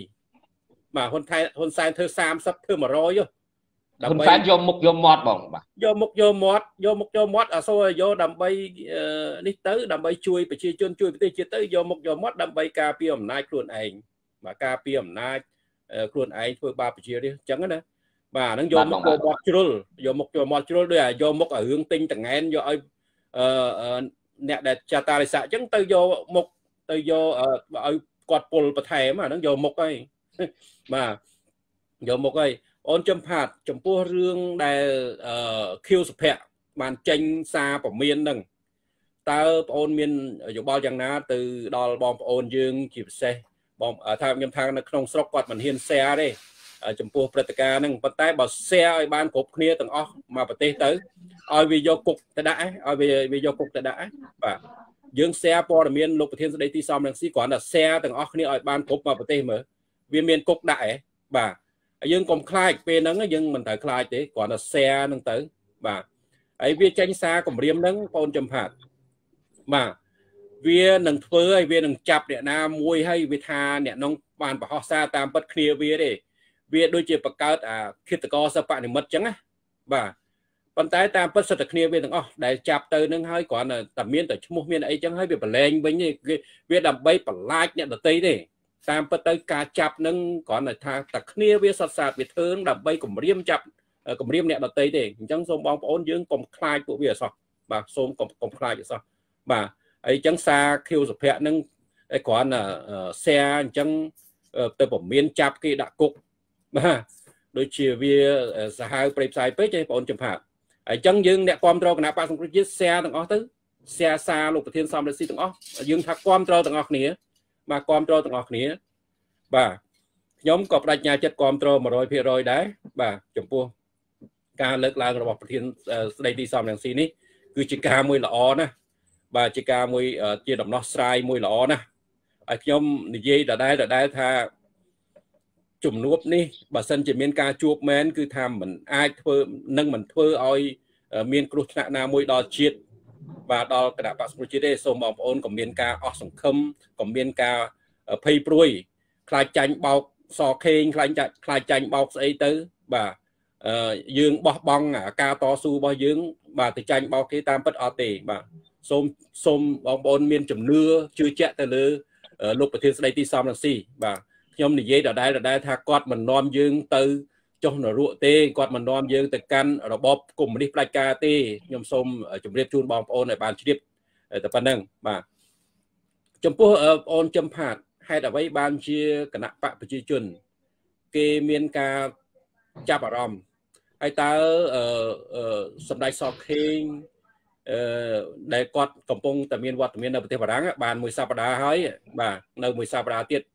S1: 20បាទហ៊ុនសែនធ្វើ30ធ្វើ100
S2: ហ៊ុនសែនយកមុខយកមាត់បងបាទ
S1: យកមុខយកមាត់អសូរយកដើម្បីនេះទៅដើម្បីជួយប្រជាជនជួយប្រទេសជាតិទៅយកមុខយកមាត់ដើម្បីការពារអំណាចខ្លួនឯងបាទការពារអំណាចខ្លួនឯងធ្វើបាបប្រជារាស្ត្រអញ្ចឹងណាបាទហ្នឹងយកមុខយកមាត់ជ្រុលយកមុខយកមាត់ជ្រុលដូចយកមុខឲ្យរឿងទិញតងែនយកឲ្យអ្នកដែលចាតារិស័កអញ្ចឹងទៅយកមុខទៅយកឲ្យគាត់ពុលបន្ថែមអាហ្នឹងយកមុខហើយបាទយកមុខហើយអូនចំផាតចំពោះរឿងដែលខៀវសុភ័ក្របានចេញសារពមៀនហ្នឹងតើបងអូនមានយោបល់យ៉ាងណាទៅដល់បងប្អូនយើងជាពិសេសបងថាខ្ញុំថានៅក្នុងស្រុកគាត់មិនហ៊ាន share ទេចំពោះព្រឹត្តិការណ៍ហ្នឹងប៉ុន្តែបើ share ឲ្យបានគ្រប់គ្នាទាំងអស់មកប្រទេសទៅឲ្យវាយកគុកទៅដាក់ឲ្យវាយកគុកទៅដាក់បាទ dương xe po là miền lục thiên đây thì xong đang xí còn là xe từng óc này ở ban cục mà bờ mở viên miền cục đại bà dương còn khai về nắng dương mình phải khai thế còn là xe nâng tới bà ấy viên tranh xa còn riêng nắng con châm hạt mà viên nâng phơi hay viên nâng chập địa nam môi hay viên tha nè nông bàn bảo họ xa tam bất clear viên đi viên đôi chiếc bạc cao khi tự có sao bạn thì mất trắng á bà còn tái tam bất sật clear viên thằng để chập từ nâng hơi còn là tầm miên tới mua miên ấy chẳng hơi bị bật lên với như viên đầm bay bật like nhận được tây đi tam bất tới cả chập nâng còn là tha tật clear viên sạt sạt bị thương đầm bay cùng riêng chập cùng riêng nhận được tây đi chẳng xôm bong ôn dưỡng cùng khai của viên sao bà xôm cùng khai vậy sao bà ấy chẳng xa khiêu sụp hẹn nâng ấy còn là xe chẳng tới bổng miên chập khi đã cục mà đôi chiều về hai bảy sai page cho bọn chụp hạt ấy chẳng dừng nè quan trâu nạp ba xong chiếc xe từng ó tứ xe xa lục thiên xong để xí từng ó dừng thắc quan trâu từng ó nía mà quan trâu từng ó nía bà nhóm cọp đại nhà chất quan trâu mà rồi đấy bà chụp pua ca lực là một thiên đây đi xong đằng xí ní cứ chỉ ca mùi lọ nè bà chỉ ca mùi chia đồng nó sai mùi lọ nè ở nhóm gì đã đây tha chùm nuốt ní bà sân chỉ miền ca chuột men cứ tham mình ai thưa nâng mình thưa oi miền crush na mùi đo chiết và đo cái đạp bát chiết đây xong bóng ôn còn miền ca ở sông khâm còn miền ca pay pruy khai chanh bọc sò khen khai chanh bọc ấy tới bà dương bọc bong ca to su bao dương bà thì chanh bọc cái tam bất ở tề bà xôm bóng ôn miền chùm nưa chưa chạy từ lư lúc ở thiên đây ti xong là gì bà nhóm này dây ở đây tha quạt mình nom dương từ trong nó ruộng tê quạt mình nom dương từ căn ở bóp cùng đi play ca tê nhóm xôm ở chùm riết chun bom ôn ở bàn chip tập văn năng mà chấm pua ôn chấm hạt hay là với ban chia cả nạp bạc chia chuẩn kê miên ca cha bảo rom hay ta sầm đai sọc khinh để quạt cầm pông tầm miên quạt miên ở tây bảo bàn 10 sao đá hơi bà nơi 10 sao đá tiết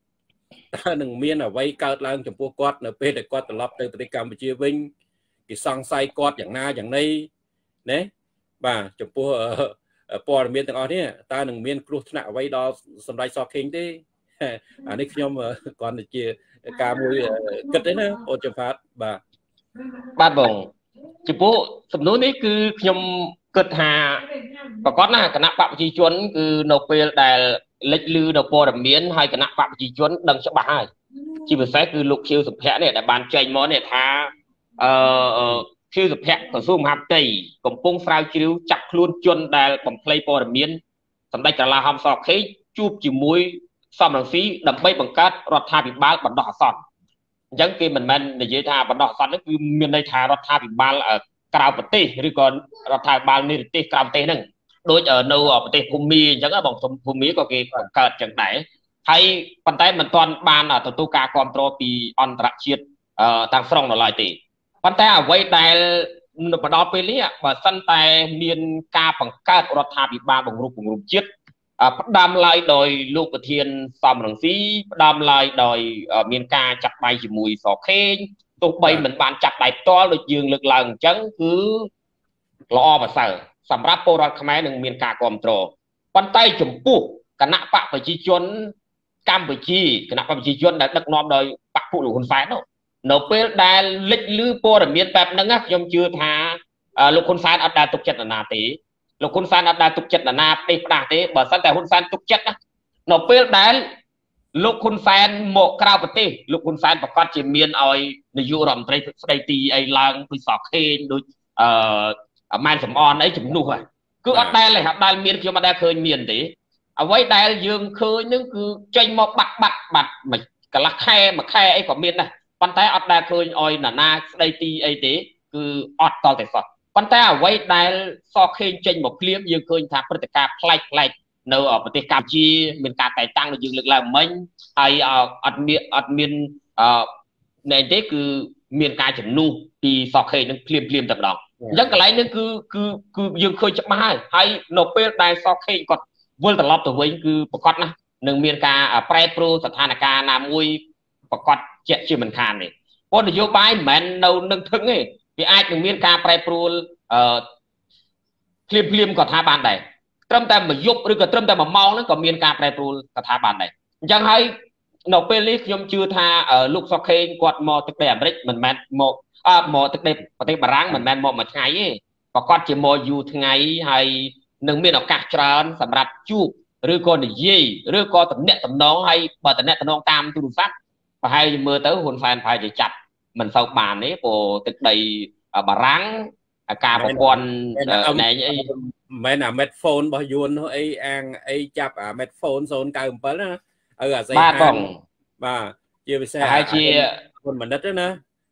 S1: ta đừng miên ở vây cao lang chấm pua quạt ở bên để quạt từ lấp từ tây Campuchia vinh cái sang say quạtอย่างnaอย่างnày đấy bà chấm pua po miênទាំងអស់នេះតើនឹងមានគ្រោះថ្នាក់អ្វីដល់សម្ដេចសខេងទេអានេះខ្ញុំគាត់ជាការមួយគិតទេណាអូនចំផាតបាទ
S2: បងចំពោះសំណួរនេះគឺខ្ញុំគិតថាប្រកាសណាគណៈបព្វជិជនគឺនៅពេលដែលលេចលឺនៅព័ត៌មានហើយគណៈបព្វជិជនដឹងច្បាស់ហើយជាពិសេសគឺលោកខៀវសុភ័ក្រនេះដែលបានចែងមកនេះថាខៀវសុភ័ក្រក្រសួងមហាផ្ទៃកំពុងស្រាវជ្រាវចាត់ខ្លួនជនដែលបំភ្លៃព័ត៌មានសម្ដេចក្រឡាហមសខេងជួបជាមួយសំរងស៊ីដើម្បីបង្កើតរដ្ឋាភិបាលបណ្ដោះអាសន្នអញ្ចឹងគេមិនមែននិយាយថាបណ្ដោះអាសន្ននេះគឺមានន័យថារដ្ឋាភិបាលក្រៅប្រទេសឬក៏រដ្ឋាភិបាលនៃប្រទេសក្រៅប្រទេសហ្នឹងដូចនៅប្រទេសភូមាអញ្ចឹងបងភូមាក៏គេបង្កើតអញ្ចឹងដែរហើយប៉ុន្តែមិនទាន់បានទទួលការគ្រប់គ្រងពីអន្តរជាតិទាំងស្រុងនៅឡើយទេប៉ុន្តែអ្វីដែលមកដល់ពេលនេះបើសិនតែមានការបង្កើតរដ្ឋាភិបាលបង្រួបបង្រួមជាតិផ្ដាំឡើយដោយលោកប្រធានសំរងស៊ីផ្ដាំឡើយដោយមានការចាត់ដៃជាមួយសខេងទោះបីមិនបានចាត់ដៃផ្ទាល់ដូចយើងលើកឡើងអញ្ចឹងគឺល្អប្រសើរសម្រាប់ពលរដ្ឋខ្មែរនឹងមានការគ្រប់គ្រងប៉ុន្តែចំពោះគណៈបកប្រជាជនកម្ពុជាគណៈបកប្រជាជនដែលដឹកនាំដោយបកពួកលោកហ៊ុនសែននៅពេលដែលលេចលឺព័ត៌មានបែបហ្នឹងខ្ញុំជឿថាលោកហ៊ុនសែនអត់ដែលទុកចិត្តណាទេលោកហ៊ុនសែនអត់ដែលទុកចិត្តណាផ្ទៃផ្ដាស់ទេបើសិនតែហ៊ុនសែនទុកចិត្តនៅពេលដែលលោកហ៊ុនសែនមកក្រៅប្រទេសលោកហ៊ុនសែនប្រកាសជាមានឲ្យនាយករដ្ឋមន្ត្រីស្ដីទីអីឡើងដូចសខេងដូចម៉ែនសំអនអីជំនួសហ្នឹងគឺអត់ដែលមានខ្ញុំអត់ដែលឃើញមានទេអ្វីដែលយើងឃើញហ្នឹងគឺចេញមកបាត់មិនកន្លះខែមួយខែអីក៏មានដែរប៉ុន្តែអត់ដែលឃើញឲ្យណាស្ដីទីអីទេគឺអត់តតែសោះប៉ុន្តែអ្វីដែលសខេងចេញមកភ្លាមយើងឃើញថាព្រឹត្តិការណ៍ប្លែកនៅប្រទេសកម្ពុជាមានការតែងតាំងដូចយើងលើកឡើងមិញហើយអត់មានណែទេគឺមានការជំនួសពីសខេងនឹងភ្លាមតែម្ដងអញ្ចឹងកន្លែងនេះគឺយើងឃើញច្បាស់ហើយនៅពេលដែលសខេងគាត់វិលត្រឡប់ទៅវិញគឺប្រកាសណានឹងមានការប្រែប្រួលស្ថានភាពណាមួយប្រកាសជាមិនខានទេពលនយោបាយមិនមែននៅនឹងធឹងទេវាអាចនឹងមានការប្រែប្រួលភ្លាមក៏ថាបានដែរត្រឹមតែមួយយប់ឬក៏ត្រឹមតែ1ម៉ោងហ្នឹងក៏មានការប្រែប្រួលស្ថាប័នដែរអញ្ចឹងហើយនៅពេលនេះខ្ញុំជឿថាលោកសុកខេងគាត់មកទឹកដីអាមេរិកមិនមែនមកទឹកដីប្រទេសបារាំងមិនមែនមកមួយថ្ងៃទេក៏គាត់ជាមកយូរថ្ងៃហើយនឹងមានឱកាសច្រើនសម្រាប់ជួបឬក៏និយាយឬក៏តំណែងតំណងហើយបើតំណែងតំណងតាមទូរស័ព្ទប្រហែលជាមើលទៅហ៊ុនសែនប្រហែលជាចាប់មិនសូវបានទេព្រោះទឹកដីបារាំងការប្រព័ន្ធណែអី
S1: មិនអាមេតហ្វូនរបស់យួននោះអីអាងអីចាប់អាមេតហ្វូន097ណាអាស័យ
S2: បាទបង
S1: បាទជាពិសេស
S2: ប្រហែលជា
S1: គុណមនិតណា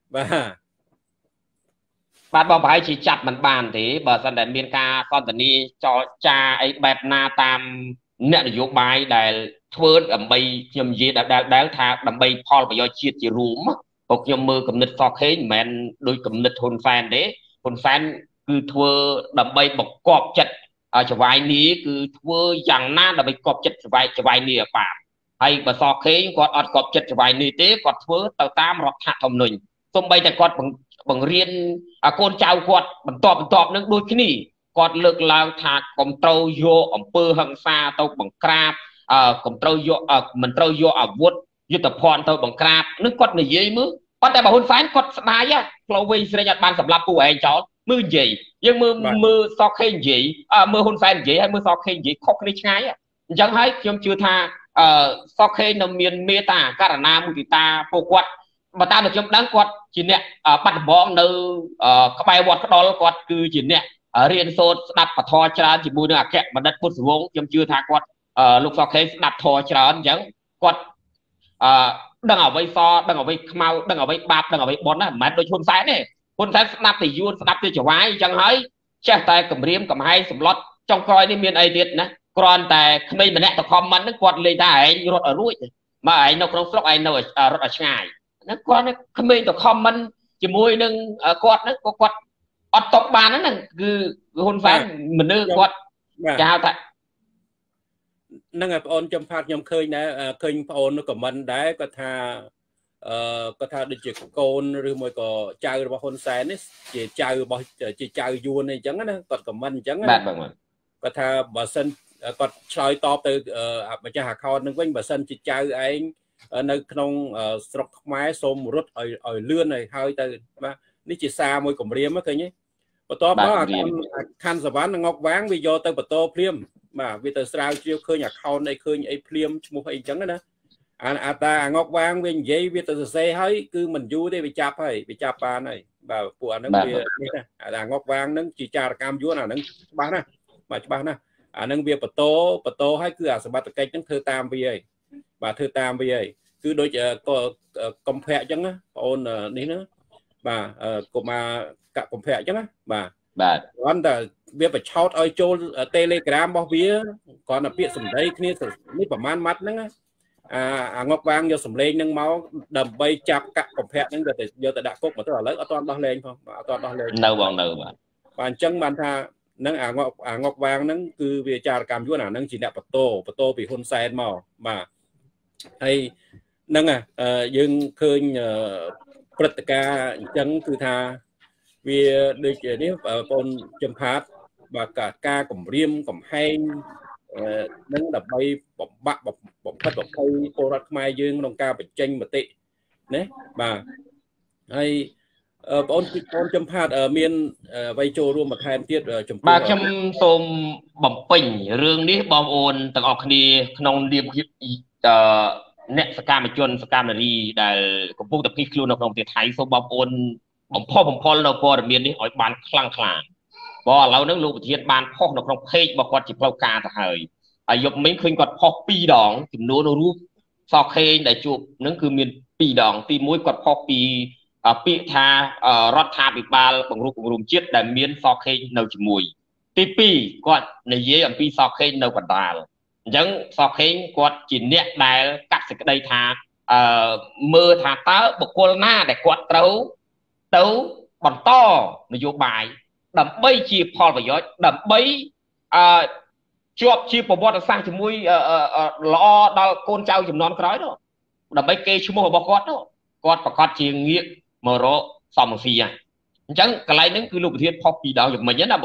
S2: បាទបងប្រហែលជាចាប់មិនបានទេបើសិនតែមានការសន្ទនាចរចាអីបែបណាតាមអ្នកនយោបាយដែលធ្វើដើម្បីខ្ញុំនិយាយដែលថាដើម្បីផលប្រយោជន៍ជាតិជារួមពួកខ្ញុំមើលគំនិតសខេងមិនមែនដូចគំនិតហ៊ុនសែនទេហ៊ុនសែនគឺធ្វើដើម្បីបង្កប់ចិត្តចវាយនីគឺធ្វើយ៉ាងណាដើម្បីកប់ចិត្តចវាយនីឲ្យបានហើយបើសខេងគាត់អត់កប់ចិត្តចវាយនីទេគាត់ធ្វើទៅតាមរដ្ឋធម្មនុញ្ញសូម្បីតែគាត់បង្រៀនកូនចៅគាត់បន្តនឹងដូចគ្នាគាត់លើកឡើងថាកុំត្រូវយកអំពើហិង្សាទៅបង្ក្រាបកុំត្រូវយកមិនត្រូវយកអាវុធយុទ្ធភ័ណ្ឌទៅបង្ក្រាបនឹងគាត់និយាយមើលប៉ុន្តែបើហ៊ុនសែនគាត់ស្ដាយផ្លូវវិញស្រេចអត់បានសម្លាប់ពួកឯងចោលមើលនិយាយយើងមើលសខេងនិយាយមើលហ៊ុនសែននិយាយហើយមើលសខេងនិយាយខុសគ្នាឆ្ងាយអញ្ចឹងហើយខ្ញុំជឿថាសខេងនៅមានមេត្តាករណាមុទិតាពួកគាត់បើតាមខ្ញុំដឹងគាត់ជាអ្នកបាត់ដំបងនៅក្បែរវត្តក្ដុលគាត់គឺជាអ្នករៀនសូត្រស្ដាប់ពធច្រើនជាមួយនឹងអគ្គបណ្ឌិតពុទ្ធវង្សខ្ញុំជឿថាគាត់លោកសខេងស្ដាប់ធម៌ច្រើនអញ្ចឹងគាត់ដឹងអ្វីសដឹងអ្វីខ្មៅដឹងអ្វីបាបដឹងអ្វីបុណ្យណាមិនមែនដូចហ៊ុនសែនទេហ៊ុនសែនស្ដាប់តែយួនស្ដាប់តែចវាយអញ្ចឹងហើយចេះតែគម្រាមកំហែងសម្លុតចុងក្រោយនេះមានអីទៀតណាគ្រាន់តែក្មេងម្នាក់ទៅខមមិនហ្នឹងគាត់លេងថាឯងរត់ឲ្យរួចមកឯងនៅក្នុងស្រុកឯងនៅរត់ឲ្យឆ្ងាយហ្នឹងគាត់ក្មេងទៅខមមិនជាមួយនឹងគាត់ហ្នឹងក៏គាត់អត់ຕົកបានហ្នឹងគឺហ៊ុនសែនមនុស្សគាត់គេហៅថា
S1: ហ្នឹងហើយបងអូនចំផាតខ្ញុំឃើញដែរឃើញបងអូននៅខមមិនដែរគាត់ថាគាត់ថាដូចជាកូនឬមួយក៏ចៅរបស់ហ៊ុនសែននេះជាចៅរបស់ជាចៅយួនអីចឹងណាគាត់ខមមិនអញ្ចឹង
S2: បាទ
S1: គាត់ថាបើសិនគាត់ឆ្លើយតបទៅម្ចាស់ account នឹងវិញបើសិនជាចៅឯងនៅក្នុងស្រុកខ្មែរសូមរត់ឲ្យលឿនហើយទៅបាទនេះជាសារមួយគម្រាមឃើញទេបន្ទាប់មកខណ្ឌសវណ្ណងុកវាងវាយកទៅបន្តព្រាមបាទវាទៅស្រាវជ្រាវឃើញ account អីឃើញអីព្រាមឈ្មោះអីចឹងណាអាតាងុកវាងវានិយាយវាទៅសរសេរហើយគឺមិនយូរទេវាចាប់ហើយវាចាប់បានហើយបាទពួកអាហ្នឹងវានេះណាអាងុកវាងហ្នឹងជាចារកម្មយួនអាហ្នឹងច្បាស់ណាបាទច្បាស់ណាអាហ្នឹងវាបន្តហើយគឺអាសមត្ថកិច្ចហ្នឹងធ្វើតាមវាហើយបាទធ្វើតាមវាហើយគឺដូចកំភៈអញ្ចឹងណាបងអូននេះណាបាទកុមារកំភៈអញ្ចឹងណាបាទគ្រាន់តែវាបញ្ឆោតឲ្យចូល Telegram របស់វាគ្រាន់តែពាក្យសម្ដីគ្នានេះប្រហែលម៉ាត់ហ្នឹងអាងុកវាងយកសម្លេងហ្នឹងមកដើម្បីចាប់កាក់កំភៈហ្នឹងយកទៅដាក់គុកមកទៅឥឡូវអត់ទាន់ដោះលែងផងអត់ទាន់ដោះលែង
S2: នៅបងនៅបាទ
S1: អញ្ចឹងបានថានឹងអាងុកវាងហ្នឹងគឺវាចារកម្មយួនអាហ្នឹងជាអ្នកបន្តពីហ៊ុនសែនមកបាទហើយហ្នឹងយើងឃើញព្រឹត្តិការណ៍អញ្ចឹងគឺថាវាដូចនេះបងប្អូនចំផាតបាទការគម្រាមកំហែងនឹងដើម្បីបំបាក់បំផិតបំភ័យពលរដ្ឋខ្មែរយើងក្នុងការបញ្ចេញមតិណាបាទហើយបងប្អូនចំផាតមានអ្វីចូលរួមបន្ថែមទៀតចំពោះ
S2: បាទខ្ញុំសូមបំពេញរឿងនេះបងប្អូនទាំងអស់គ្នាក្នុងនាមអ្នកសកម្មជនសកម្មនារីដែលកំពុងតែភៀសខ្លួននៅក្នុងប្រទេសថៃសូមបងប្អូនបំផុលនៅព័ត៌មាននេះឲ្យបានខ្លាំងក្លាបើឥឡូវហ្នឹងលោកប្រធានបានផុសនៅក្នុង page របស់គាត់ជាផ្លូវការទៅហើយយប់មិញឃើញគាត់ផុស2ដងចំនួនរូបសខេងដែលជួបហ្នឹងគឺមាន2ដងទី1គាត់ផុសពីពាក្យថារដ្ឋាភិបាលបង្រួបបង្រួមជាតិដែលមានសខេងនៅជាមួយទី2គាត់និយាយអំពីសខេងនៅកណ្ដាលអញ្ចឹងសខេងគាត់ជាអ្នកដែលកាត់សេចក្តីថាមើលថាតើបុគ្គលណាដែលគាត់ត្រូវទៅបន្តនយោបាយដើម្បីជាផលប្រយោជន៍ដើម្បីជាប់ជាប្រវត្តិសាស្ត្រជាមួយល្អដល់កូនចៅចំនួនក្រោយនោះដើម្បីគេឈ្មោះរបស់គាត់នោះគាត់ប្រកាសជាងាកមករកសមស៊ីហើយអញ្ចឹងកន្លែងហ្នឹងគឺលោកប្រធានផុសពីដងយ៉ាងម៉េចណាបង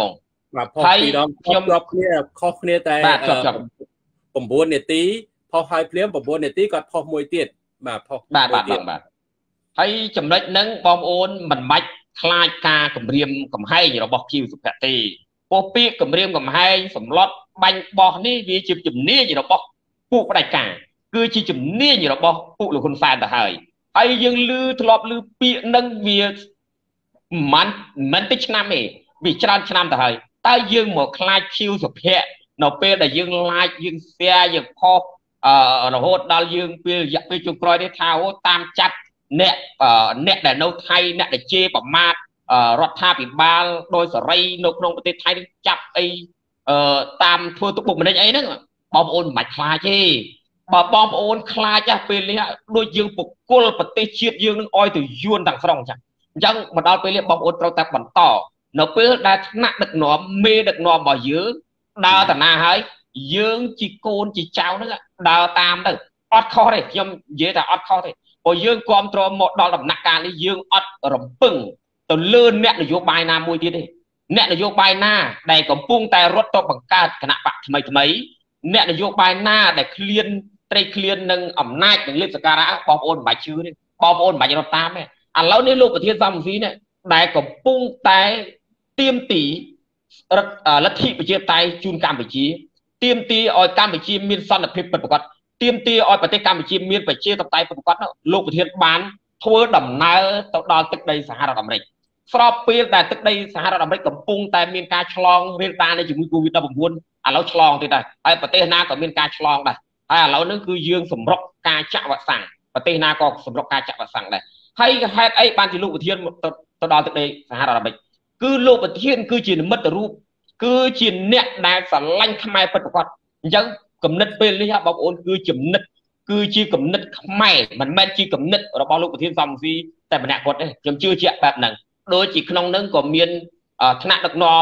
S1: បាទផុសពីរដងខ្ញុំគ្របគ្នាខុសគ្នាតែ9នាទីផុសឲ្យភ្លាម9នាទីគាត់ផុសមួយទៀតបាទផុស
S2: បាទហើយចំណុចហ្នឹងបងប្អូនមិនបាច់ខ្លាចការគម្រាមកំហែងរបស់គីវសុភ័ក្រទេពោះពាក្យគម្រាមកំហែងសម្លុតបាញ់បោះនេះវាជាជំនាញរបស់ពួកផ្ដាច់ការគឺជាជំនាញរបស់ពួកលោកហ៊ុនសែនទៅហើយយើងធ្លាប់ឮពាក្យហ្នឹងវាមិនតិចឆ្នាំទេវាច្រើនឆ្នាំទៅហើយតែយើងមកខ្លាចគីវសុភ័ក្រនៅពេលដែលយើង like យើង share យើងផុសរហូតដល់យើងពេលរយៈពេលចុងក្រោយនេះថាអូតាមចាប់អ្នកដែលនៅថៃអ្នកដែលជេរប្រមាថរដ្ឋាភិបាលដោយសេរីនៅក្នុងប្រទេសថៃនេះចាប់អីតាមធ្វើទុកបុកម្នេញអីហ្នឹងបងប្អូនមិនបាច់ខ្លាចទេបើបងប្អូនខ្លាចពេលនេះដូចយើងបកគលប្រទេសជាតិយើងនឹងអោយទៅយួនទាំងស្រុងអញ្ចឹងមកដល់ពេលនេះបងប្អូនត្រូវតែបន្តនៅពេលដែលថ្នាក់ដឹកនាំមេដឹកនាំរបស់យើងដើរតាណាហើយយើងជាកូនជាចៅហ្នឹងដើរតាមទៅអត់ខុសទេខ្ញុំនិយាយថាអត់ខុសទេព្រោះយើងគ្រប់គ្រងមកដល់ដំណាក់កាលនេះយើងអត់រំពឹងទៅលើអ្នកនយោបាយណាមួយទៀតទេអ្នកនយោបាយណាដែលកំពុងតែរត់ទៅបង្កើតគណៈបកថ្មីអ្នកនយោបាយណាដែលឃ្លានត្រេកឃ្លាននឹងអំណាចនឹងលិទ្ធសការៈបងប្អូនមិនបាច់ជឿទេបងប្អូនមិនបាច់រត់តាមទេឥឡូវនេះលោកប្រធានសំស៊ីនេះដែលកំពុងតែទាមទារលទ្ធិប្រជាធិបតេយ្យជូនកម្ពុជាទាមទារឲ្យកម្ពុជាមានសន្តិភាពពិតប្រាកដទាមទារឲ្យប្រទេសកម្ពុជាមានប្រជាធិបតេយ្យពិតប្រាកដលោកប្រធានបានធ្វើដំណើរទៅដល់ទឹកដីសហរដ្ឋអាមេរិកស្របពេលដែលទឹកដីសហរដ្ឋអាមេរិកកំពុងតែមានការឆ្លងរាលដាលនៃជំងឺ Covid-19 ឥឡូវឆ្លងទៀតដែរហើយប្រទេសណាក៏មានការឆ្លងដែរហើយឥឡូវនេះគឺយើងសម្រុកការចាក់វ៉ាក់សាំងប្រទេសណាក៏សម្រុកការចាក់វ៉ាក់សាំងដែរហើយហេតុអីបានជាលោកប្រធានទៅដល់ទឹកដីសហរដ្ឋអាមេរិកគឺលោកប្រធានគឺជានិមិត្តរូបគឺជាអ្នកដែលស្រឡាញ់ខ្មែរពិតប្រាកដអញ្ចឹងគំនិតពេលនេះបងប្អូនគឺជាគំនិតខ្មែរមិនមែនជាគំនិតរបស់លោកប្រធានសំស៊ីតែម្នាក់គាត់ទេខ្ញុំជឿជាក់បែបហ្នឹងដូចជាក្នុងហ្នឹងក៏មានថ្នាក់ដឹកនាំ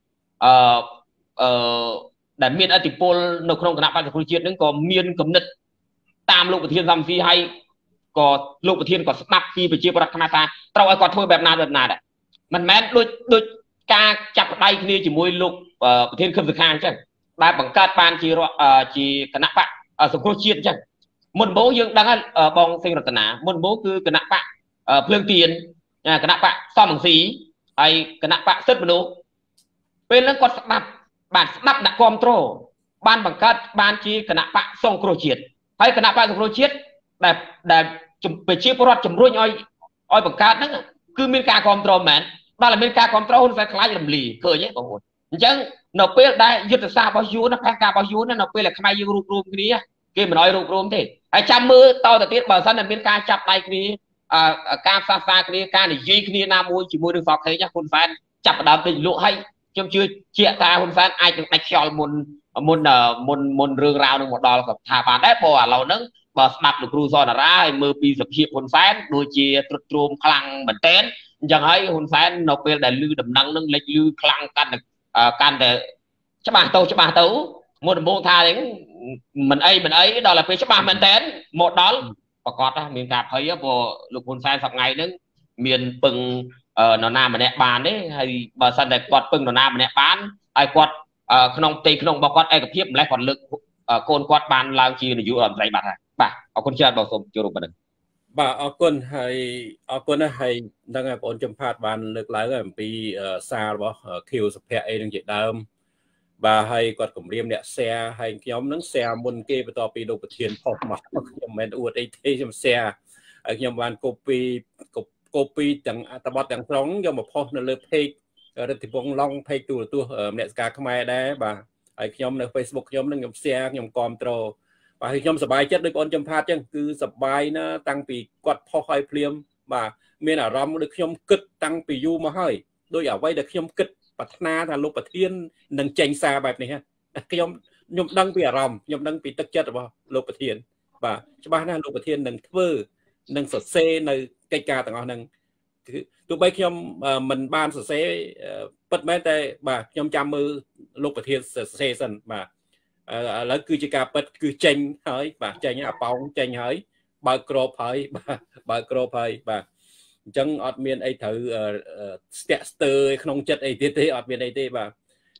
S2: ដែលមានឥទ្ធិពលនៅក្នុងគណៈបក្សប្រជាជាតិហ្នឹងក៏មានគំនិតតាមលោកប្រធានសំស៊ីហើយក៏លោកប្រធានក៏ស្ដាប់ពីប្រជាប្រដ្ឋខ្មែរថាត្រូវឲ្យគាត់ធ្វើបែបណាដែរមិនមែនដូចការចាប់ដៃគ្នាជាមួយលោកប្រធានខឹមសុខាអញ្ចឹងដែលបង្កើតបានជាគណៈបកសង្គ្រោះជាតិអញ្ចឹងមុនដំបូងយើងដឹងហើយបងសេងរតនាមុនដំបូងគឺគណៈបកភ្លើងទៀនគណៈបកសំរងស៊ីហើយគណៈបកសិទ្ធិមនុស្សពេលហ្នឹងគាត់ស្ដាប់ដាក់គ្រប់គ្រងបានបង្កើតបានជាគណៈបកសង្គ្រោះជាតិហើយគណៈបកសង្គ្រោះជាតិដែលប្រជាពលរដ្ឋជំរុញឲ្យបង្កើតហ្នឹងគឺមានការគ្រប់គ្រងមែនដល់តែមានការគ្រប់គ្រងហ៊ុនសែនខ្លាចរំលីឃើញទេបងប្អូនអញ្ចឹងនៅពេលដែលយុទ្ធសាស្ត្ររបស់យួនផែនការរបស់យួននៅពេលដែលខ្មែរយើងរួបរวมគ្នាគេមិនឲ្យរួបរวมទេហើយចាំមើលតទៅទៀតបើសិនតែមានការចាប់ដៃគ្នាការផ្សះផ្សាគ្នាការនិយាយគ្នាណាមួយជាមួយនឹងសកខេងហ៊ុនសែនចាប់ផ្ដើមទៅលក់ហើយខ្ញុំជឿជាក់ថាហ៊ុនសែនអាចនឹងដាច់ខ្យល់មុនរឿងរ៉ាវនឹងមកដល់ថាបានដែរព្រោះឥឡូវហ្នឹងបើស្ដាប់លោកគ្រូសនរាហើយមើលពីសភាពហ៊ុនសែនដូចជាទ្រុឌទ្រោមខ្លាំងមែនទែនអញ្ចឹងហើយហ៊ុនសែននៅពេលដែលឮដំណឹងនឹងលេចឮខ្លាំងកាន់តែច្បាស់ទៅមុនដំបូងថាមិនអីដល់ទៅពេលច្បាស់មែនតើមកដល់ប្រកាសថាមានការភ័យព្រោះលោកហ៊ុនសែនសប្ងៃហ្នឹងមានពឹងនរណាម្នាក់បានទេហើយបើសិនតែគាត់ពឹងនរណាម្នាក់បានហើយគាត់ក្នុងផ្ទៃក្នុងរបស់គាត់ឯកភាពម្លេះគាត់លើកកូនគាត់បានឡើងជានាយករដ្ឋមន្ត្រីបាត់ហើយបាទអរគុណច្រើនបងសូមចូលរួមប៉ុណ្ណឹង
S1: បាទអរគុណហើយហ្នឹងហើយបងប្អូនចំផាតបានលើកឡើងអំពីសាររបស់ខៀវសុភ័ក្រអីនឹងជាដើមបាទហើយគាត់គម្រាមអ្នក share ហើយខ្ញុំនឹង share មុនគេបន្ទាប់ពីលោកប្រធានផុសមកខ្ញុំមិនអួតអីទេខ្ញុំ share ហើយខ្ញុំបាន copy ទាំងអត្ថបទទាំងស្រុងយកមកផុសនៅលើ page រដ្ឋិពងឡុង page ទូរទស្សន៍មនសិការខ្មែរដែរបាទហើយខ្ញុំនៅ Facebook ខ្ញុំនឹងខ្ញុំ share ខ្ញុំគ្រប់គ្រងបាទហើយខ្ញុំសប្បាយចិត្តដោយបងចំផាតចឹងគឺសប្បាយណាស់តាំងពីគាត់ផុសឲ្យភ្លាមបាទមានអារម្មណ៍ដូចខ្ញុំគិតតាំងពីយូរមកហើយដោយអ្វីដែលខ្ញុំគិតប្រាថ្នាថាលោកប្រធាននឹងចេញសារបែបនេះខ្ញុំដឹងពីអារម្មណ៍ខ្ញុំដឹងពីទឹកចិត្តរបស់លោកប្រធានបាទច្បាស់ណាស់លោកប្រធាននឹងធ្វើនឹងសរសេរនៅកិច្ចការទាំងអស់ហ្នឹងគឺទោះបីខ្ញុំមិនបានសរសេរពិតមែនតែបាទខ្ញុំចាំមើលលោកប្រធានសរសេរសិនបាទឥឡូវគឺជាការពិតគឺចេញហើយបាទចេញអាប៉ោងចេញហើយបើកក្របហើយបាទបើកក្របហើយបាទអញ្ចឹងអត់មានអីត្រូវស្ទាក់ស្ទើរក្នុងចិត្តអីទៀតទេអត់មានអីទេបាទ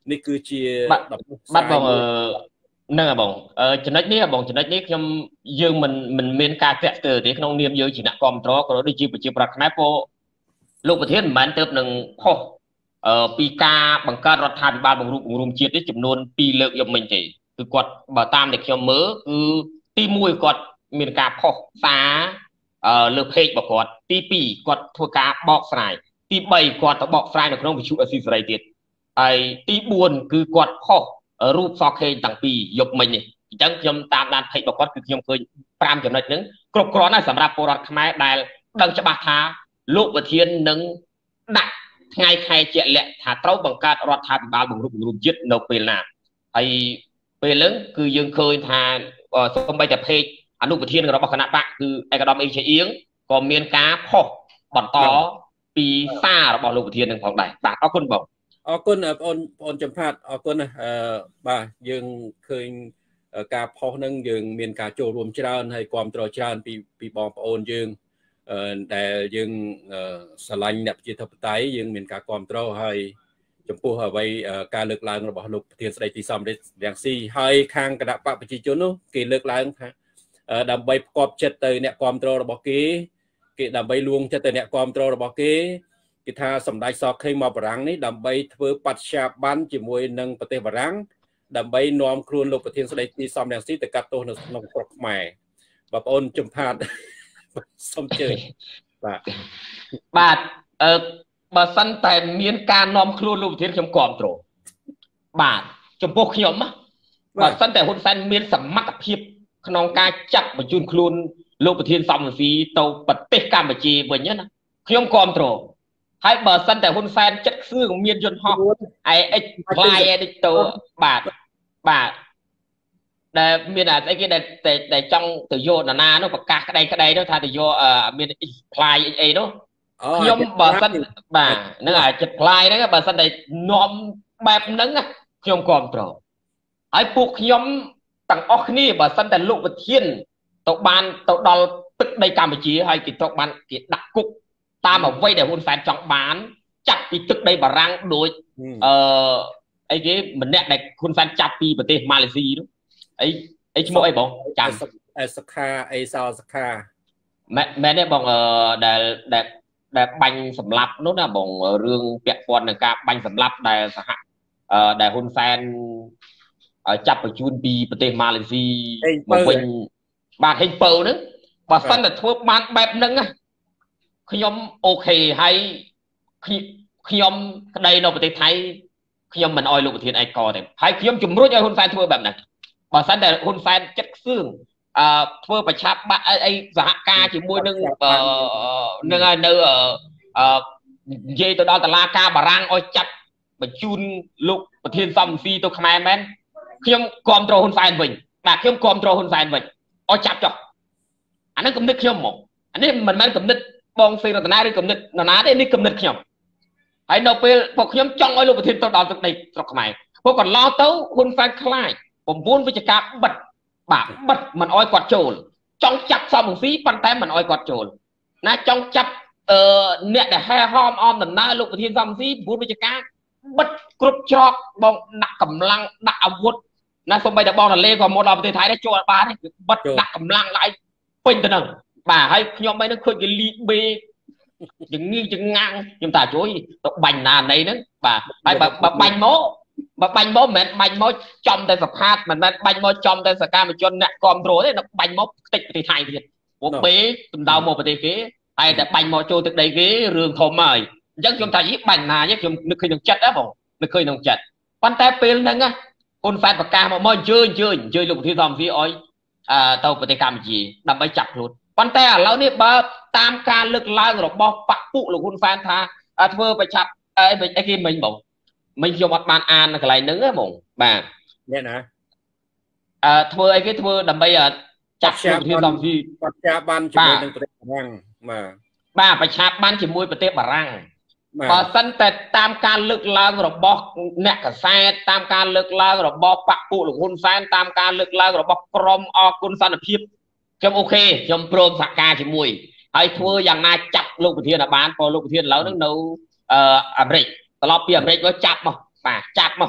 S1: នេះគឺជា
S2: បាត់បងហ្នឹងហ่ะបងចំណុចនេះបងចំណុចនេះខ្ញុំយើងមិនមានការតាក់ទើទេក្នុងនាមយើងជាអ្នកគ្រប់គ្រងក៏ដូចជាប្រជាប្រដ្ឋខ្មែរពោលោកប្រធានមិនមែនទៅនឹងខុសពីការបង្កើតរដ្ឋាភិបាលបង្រួមជាតិនេះចំនួន2លើកយកមិញទេគឺគាត់បើតាមដែលខ្ញុំមើលគឺទី1គាត់មានការផុសសារលើเพจរបស់គាត់ទី2គាត់ធ្វើការបកស្រាយទី3គាត់ទៅបកស្រាយនៅក្នុងវិទ្យុអស៊ីសេរីទៀតហើយទី4គឺគាត់ផុសរូបសក់ខេងតាំងពីយកមិញនេះអញ្ចឹងខ្ញុំតាមដានเพจរបស់គាត់គឺខ្ញុំឃើញ5ចំណុចហ្នឹងគ្រប់គ្រាន់ហើយសម្រាប់ពលរដ្ឋខ្មែរដែលដឹងច្បាស់ថាលោកប្រធាននឹងដាក់ថ្ងៃខែជាក់លាក់ថាត្រូវបង្កើតរដ្ឋាភិបាលបង្រួមជាតិនៅពេលណាហើយពេលហ្នឹងគឺយើងឃើញថាសូម្បីតែเพจអនុប្រធានរបស់គណៈបកគឺឯកឧត្តមអេងជាអៀងក៏មានការផុសបន្តពីសាររបស់លោកប្រធាននឹងផងដែរបាទអរគុណបង
S1: អរគុណបងប្អូនចំផាតអរគុណបាទយើងឃើញការផុសនឹងយើងមានការចូលរួមច្រើនហើយគាំទ្រច្រើនពីបងប្អូនយើងដែលយើងស្រឡាញ់អ្នកប្រជាធិបតេយ្យយើងមានការគាំទ្រហើយចំពោះអ្វីការលើកឡើងរបស់លោកប្រធានស្ដីទីសំរិទ្ធរាំងស៊ីហើយខាងគណៈបកប្រជាជននោះគេលើកឡើងថាដើម្បីផ្គប់ចិត្តទៅអ្នកគាំទ្ររបស់គេដើម្បីលួងចិត្តទៅអ្នកគាំទ្ររបស់គេថាសម្ដេចសខេងមកបារាំងនេះដើម្បីធ្វើបដិជាបណ្ឌជាមួយនឹងប្រទេសបារាំងដើម្បីនាំខ្លួនលោកប្រធានស្ដីទីសំរាំងស៊ីទៅកាត់ទោសនៅក្នុងស្រុកខ្មែរបងប្អូនចំផាតសូមជើញ
S2: បាទបើសិនតែមានការនាំខ្លួនលោកប្រធានខ្ញុំគាំទ្របាទចំពោះខ្ញុំបើសិនតែហ៊ុនសែនមានសមត្ថភាពក្នុងការចាប់បញ្ជូនខ្លួនលោកប្រធានសំរងស៊ីទៅប្រទេសកម្ពុជាវិញណាខ្ញុំគាំទ្រហើយបើសិនតែហ៊ុនសែនចិត្តខ្សឿមានយន្តហោះឯអិចផ្លាយអេឌីតូបាទដែលមានអីគេដែលចង់ទៅយកតាណានោះប្រកាសក្តីនោះថាទៅយកមានផ្លាយអីនោះខ្ញុំបើសិនបាទហ្នឹងចិត្តផ្លាយហ្នឹងបើសិនតែនាំបែបហ្នឹងខ្ញុំគាំទ្រហើយពួកខ្ញុំទាំងអស់គ្នាបើសិនតែលោកប្រធានទៅបានទៅដល់ទឹកដីកម្ពុជាហើយគេត្រូវបានគេដាក់គុកតាមអ្វីដែលហ៊ុនសែនចង់បានចាប់ពីទឹកដីបារាំងដូចអីគេម្នាក់ដែលហ៊ុនសែនចាប់ពីប្រទេសម៉ាឡេស៊ីនោះអីឈ្មោះអីបងចាំ
S1: សខាអីសោសខា
S2: មែនទេបងដែលបាញ់សម្លាប់នោះណាបងរឿងពាក់ព័ន្ធនឹងការបាញ់សម្លាប់ដែលដែលហ៊ុនសែនចាប់បញ្ជូនពីប្រទេសម៉ាឡេស៊ីមកវិញបាទហេងពៅហ្នឹងបើសិនតែធ្វើបានបែបហ្នឹងខ្ញុំអូខេហើយខ្ញុំក្តីនៅប្រទេសថៃខ្ញុំមិនអោយលោកប្រធានឯកទេហើយខ្ញុំជំរុញឲ្យហ៊ុនសែនធ្វើបែបហ្នឹងបើសិនតែហ៊ុនសែនចិត្តខ្សឿងធ្វើប្រឆាប់បាក់អីសហការជាមួយនឹងនឹងនៅនិយាយទៅដល់តុលាការបារាំងឲ្យចាប់បញ្ជូនលោកប្រធានសំរងស៊ីទៅខ្មែរមែនខ្ញុំគាំទ្រហ៊ុនសែនវិញបាទខ្ញុំគាំទ្រហ៊ុនសែនវិញឲ្យចាប់ចុះអាហ្នឹងគំនិតខ្ញុំមកអានេះមិនមែនគំនិតបងសេរតនាឬគំនិតនរណាទេនេះគំនិតខ្ញុំហើយនៅពេលពួកខ្ញុំចង់ឲ្យលោកប្រធានទៅដល់ទឹកដីស្រុកខ្មែរពួកកន្លងទៅហ៊ុនសែនខ្លាច9វិជ្ជការបិទបាទបិទមិនអោយគាត់ចូលចង់ចាប់សំរងស៊ីប៉ុន្តែមិនអោយគាត់ចូលណាចង់ចាប់អ្នកដែលហែហមអមដំណើរលោកប្រធានសំរងស៊ី9វិជ្ជការបិទគ្រប់ច្រកបងដាក់កម្លាំងដាក់អាវុធណាសូម្បីតែបងតលេក៏មកដល់ប្រទេសថៃដែរចូលអត់បានទេបិទដាក់កម្លាំងឡើងពេញទៅនឹងបាទហើយខ្ញុំឯនឹងឃើញគេលីបេចងាំងខ្ញុំថាជួយទៅបាញ់ណាណីហ្នឹងបាទហើយបើបាញ់មកមិនមែនបាញ់មកចំតែសភាតមិនមែនបាញ់មកចំតែសកម្មជនអ្នកគ្រប់គ្រងទេបាញ់មកខ្ទេចប្រទេសថៃទៀតពួកបេដណ្ដើមមកប្រទេសគេហើយតែបាញ់មកចូលទឹកដីគេរឿងធំហើយអញ្ចឹងខ្ញុំថាយីបាញ់ណាយខ្ញុំនឹកឃើញក្នុងចិត្តហ៎បងនឹកឃើញក្នុងចិត្តប៉ុន្តែពេលហ្នឹងហ៊ុនសែនប្រកាសមកអញ្ជើញលោកប្រធានសំរងស៊ីឲ្យទៅប្រទេសកម្ពុជាដើម្បីចាប់ខ្លួនប៉ុន្តែឥឡូវនេះបើតាមការលើកឡើងរបស់បកពួកលោកហ៊ុនសែនថាធ្វើប្រឆាប់អីគេមិញបងមិញខ្ញុំអត់បានអាននៅកន្លែងហ្នឹងទេបងបាទ
S1: អ្នកណា
S2: ធ្វើអីគេធ្វើដើម្បីចាប់លោកប្រធានសំរងស៊ី
S1: បច្ចាបានជាមួយនឹងប្រទេសបារាំង
S2: បាទប្រឆាប់បានជាមួយប្រទេសបារាំងបើសិនតែតាមការលើកឡើងរបស់អ្នកកសែតតាមការលើកឡើងរបស់បកពួកលោកហ៊ុនសែនតាមការលើកឡើងរបស់ក្រមអគុណសន្តិភាពខ្ញុំអូខេខ្ញុំព្រមសហការជាមួយហើយធ្វើយ៉ាងណាចាប់លោកប្រធានឲ្យបានព្រោះលោកប្រធានឥឡូវហ្នឹងនៅអាមេរិកត្រឡប់ពីអាមេរិកមកចាប់មកបាទចាប់មក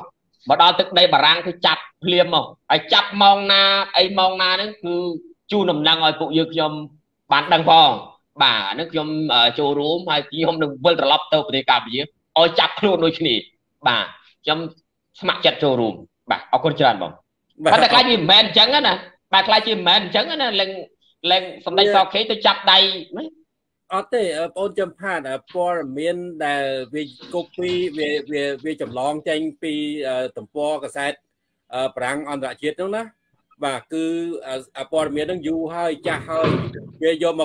S2: mà đo tức đây bà rang cứ chặt liêm không ai chặt mong na ấy mong na nó cứ chu nằm đang ngồi phụ dược nhom bạn đăng phong bà nước nhom châu rúm hay nhom đừng vơi lấp tàu để cặp gì ôi chặt luôn đôi khi bà nhom mặc chặt châu rúm bà ở con tràn bông bà ta khai gì men trắng á nè bà khai gì men trắng á nè lên xong đây sau khi tôi chặt đây
S1: ở thế ôn chấm phạt ở por miền đại về copy về chấm long tranh pi tầm po cái site prang on đại chết đúng đó và cứ por miền đang du hơi cha hơi về do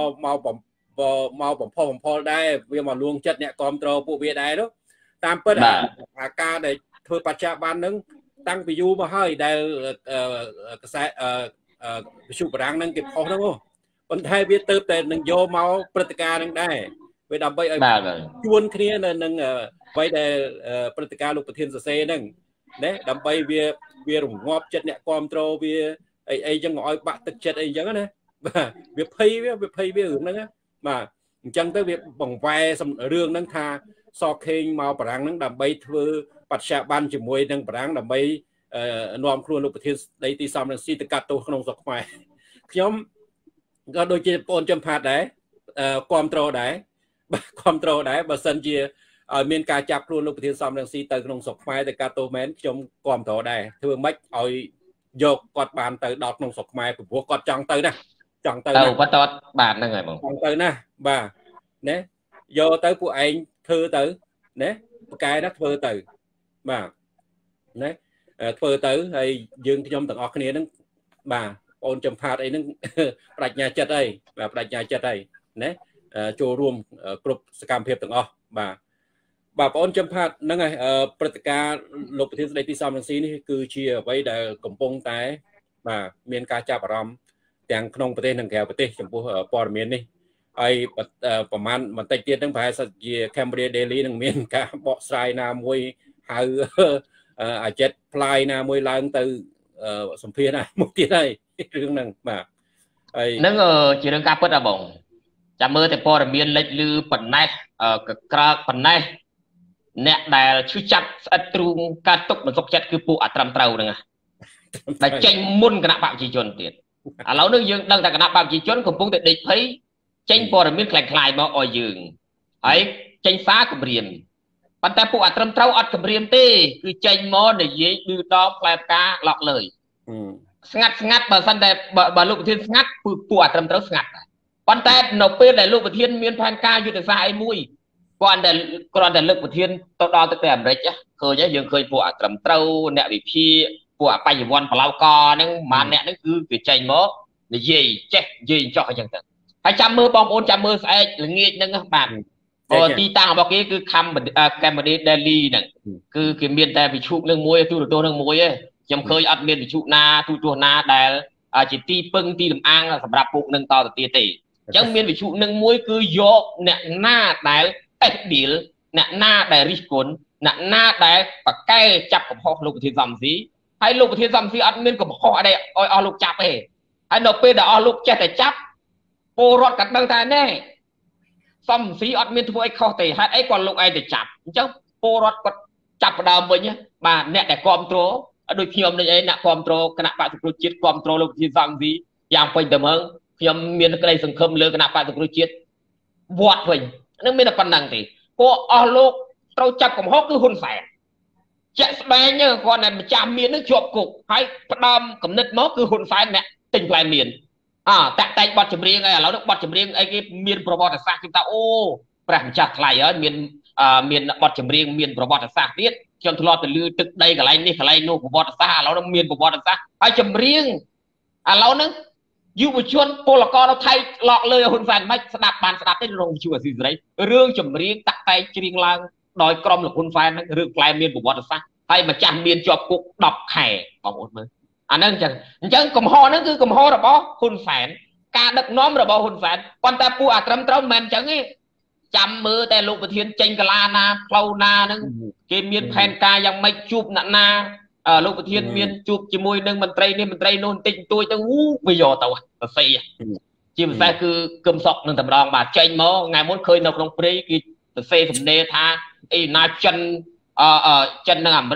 S1: màu bỏng phò đây về mà luôn chất nhẹ control bộ về đây đó tam pết ca để thôi bắt cha ban nâng tăng ví dụ mà hơi đây cái site chụp prang nâng kịp phò đúng khôngคนไทยវាទៅតែនឹងយកមកព្រឹត្តិការណ៍នឹងដែរវាដើម្បីឲ្យជួនគ្នានៅនឹងអ្វីដែលព្រឹត្តិការណ៍លោកប្រធានសរសេរហ្នឹងណាដើម្បីវារងាប់ចិត្តអ្នកគ្រប់គ្រងវាអីចឹងឲ្យបាក់ទឹកចិត្តអីចឹងណាបាទវាភ័យវារឿងហ្នឹងបាទអញ្ចឹងទៅវាបង្វែររឿងហ្នឹងថាសខេងមកបារាំងហ្នឹងដើម្បីធ្វើបច្ចាបានជាមួយនឹងបារាំងដើម្បីនាំខ្លួនលោកប្រធានដីទីសំរងស៊ីទៅកាត់ទោសក្នុងស្រុកខ្មែរខ្ញុំก็โดยจะปนจำพัดได้ความโตได้ความโตได้បើសិនជាមានការចាប់ខ្លួនលោកប្រធានសំរងស៊ីទៅក្នុងស្រុកខ្មែរទៅកាត់ទោសមែនខ្ញុំความโตដែរធ្វើម៉េចឲ្យយកគាត់បានទៅដល់ក្នុងស្រុកខ្មែរព្រោះគាត់ចង់ទៅណាចង់ទៅគាត់តបាទហ្នឹងហើយបងចង់ទៅណាបាទណាយកទៅពួកឯងធ្វើទៅណាប្រកែណាធ្វើទៅបាទណាធ្វើទៅហើយយើងខ្ញុំទាំងអស់គ្នាហ្នឹងបាទអូនចំផាតអីហ្នឹងប្រាជ្ញាចិត្តអីបាទប្រាជ្ញាចិត្តអីណាចូលរួមគ្រប់សកម្មភាពទាំងអស់បាទបងប្អូនចំផាតហ្នឹងហើយព្រឹត្តិការណ៍លោកប្រធានស្ដីទីសំរងស៊ីនេះគឺជាអ្វីដែលកំពុងតែបាទមានការចាប់អារម្មណ៍ទាំងក្នុងប្រទេសនិងក្រៅប្រទេសចំពោះព័ត៌មាននេះហើយប្រហែលបន្តិចទៀតហ្នឹងប្រហែលជា Cambodia Daily នឹងមានការបកស្រាយណាមួយហៅអាចិតផ្លាយណាមួយឡើងទៅសម្ភារណាមួយទៀតហើយរឿងហ្នឹងបាទហើយហ្នឹងជារឿងការពិតហ៎បងចាំមើលតែព័ត៌មានលេចលឺប៉ុណ្ណេះក្រើកប៉ុណ្ណេះអ្នកដែលឈឺចាប់ស្អិតទ្រូងការទុកមិនសុខចិត្តគឺពួកអាត្រឹមត្រូវហ្នឹងតែចេញមុនគណៈបព្វជិជនទៀតឥឡូវនេះយើងដឹងថាគណៈបព្វជិជនកំពុងតែដេកភ័យចេញព័ត៌មានคล้ายៗមកឲ្យយើងហើយចេញសារគម្រាមប៉ុន្តែពួកអាត្រឹមត្រូវអត់គម្រាមទេគឺចេញមកនិយាយឌឺដបផ្លែផ្កាឡក់លើយស្ងាត់បើសិនតែបើលោកប្រធានស្ងាត់ពួកអាត្រឹមត្រូវស្ងាត់ដែរប៉ុន្តែនៅពេលដែលលោកប្រធានមានផែនការយុទ្ធសាស្ត្រអីមួយគ្រាន់តែលើកប្រធានទៅដល់ទឹកតែអាមេរិកឃើញយើងឃើញពួកអាត្រឹមត្រូវអ្នកវិភាគពួកអបញ្ញវន្តបឡៅកហ្នឹងម៉ានអ្នកហ្នឹងគឺគេចេញមកនិយាយចេះនិយាយចោះអញ្ចឹងទៅហើយចាំមើលបងប្អូនចាំមើលស្អែកល្ងាចហ្នឹងបាទទីតាំងរបស់គេគឺ Cambodia Daily ហ្នឹងគឺគេមានតែវិទ្យុនឹងមួយទូរទស្សន៍នឹងមួយឯងខ្ញុំឃើញអត់មានវិទ្យុណាទូរទស្សន៍ណាដែលជាទីពឹងទីលំអាងសម្រាប់ពួកនឹងតទៅទៀតទេអញ្ចឹងមានវិទ្យុនឹងមួយគឺយកអ្នកណាដែលតេះឌីលអ្នកណាដែលរិះគន់អ្នកណាដែលបកកែចាប់កំហុសលោកប្រធានសំស៊ីហើយលោកប្រធានសំស៊ីអត់មានកំហុសអីឲ្យអស់លោកចាប់ទេហើយនៅពេលដែលអស់លោកចេះតែចាប់ពលរដ្ឋក៏ដឹងថាណែសំស៊ីអត់មានធ្វើអីខុសទេហេតុអីគាត់លោកឯងទៅចាប់អញ្ចឹងពលរដ្ឋគាត់ចាប់ផ្ដើមវិញបាទអ្នកដែលគ្រប់គ្រងដូចខ្ញុំនេះឯងអ្នកគ្រប់គ្រងគណៈបក្សសង្គ្រោះជាតិគ្រប់គ្រងលោកប្រធានសំស៊ីយ៉ាងពេញទៅមើលខ្ញុំមានក្តីសង្ឃឹមលើគណៈបក្សសង្គ្រោះជាតិវត្តវិញនឹងមានតែប៉ុណ្ណឹងទេពួកអស់លោកត្រូវចាប់កំហុសគឺហ៊ុនសែនជាក់ស្ដែងគាត់តែម្ចាស់មាននឹងជាប់គុកហើយផ្ដើមកំណត់មកគឺហ៊ុនសែនអ្នកទិញផ្លែមានតាក់តែងបទចម្រៀងហើយឥឡូវនេះបទចម្រៀងអីគេមានប្រវត្តិសាស្ត្រគេថាអូព្រះម្ចាស់ថ្លៃហើយមានបទចម្រៀងមានប្រវត្តិសាស្ត្រទៀតខ្ញុំធ្លាប់ទៅលឺទឹកដីកន្លែងនេះកន្លែងនោះប្រវត្តិសាស្ត្រឥឡូវនេះមានប្រវត្តិសាស្ត្រហើយចម្រៀងឥឡូវនេះយុវជនពលករនៅថៃឡកលើហ៊ុនសែនមិនស្ដាប់បានស្ដាប់ទេក្នុងវិទ្យុអស៊ីសេរីរឿងចម្រៀងតាក់តែងច្រៀងឡើងដោយក្រុមលោកហ៊ុនសែនហ្នឹងរឿងផ្លែមានប្រវត្តិសាស្ត្រហើយម្ចាស់មានជាប់គុក10ខែបងប្អូនមើលអាហ្នឹងអញ្ចឹងកំហុសហ្នឹងគឺកំហុសរបស់ហ៊ុនសែនការដឹកនាំរបស់ហ៊ុនសែនប៉ុន្តែពួកអាត្រឹមត្រូវមិនមែនអញ្ចឹងទេចាំមើលតែលោកប្រធានចេញកាឡាណាផ្លូវណាហ្នឹងគេមានផែនការយ៉ាងម៉េចជួបអ្នកណាលោកប្រធានមានជួបជាមួយនឹងមន្ត្រីនេះមន្ត្រីនោះបន្តិចបន្តួចទៅវាយកទៅសរសេរជាពិសេសគឺគឹមសុកនឹងតម្រង់បាទចេញមកថ្ងៃមុនឃើញនៅក្នុងព្រៃគេសរសេរសំណេរថាអីណាចិននិងអាមេរិក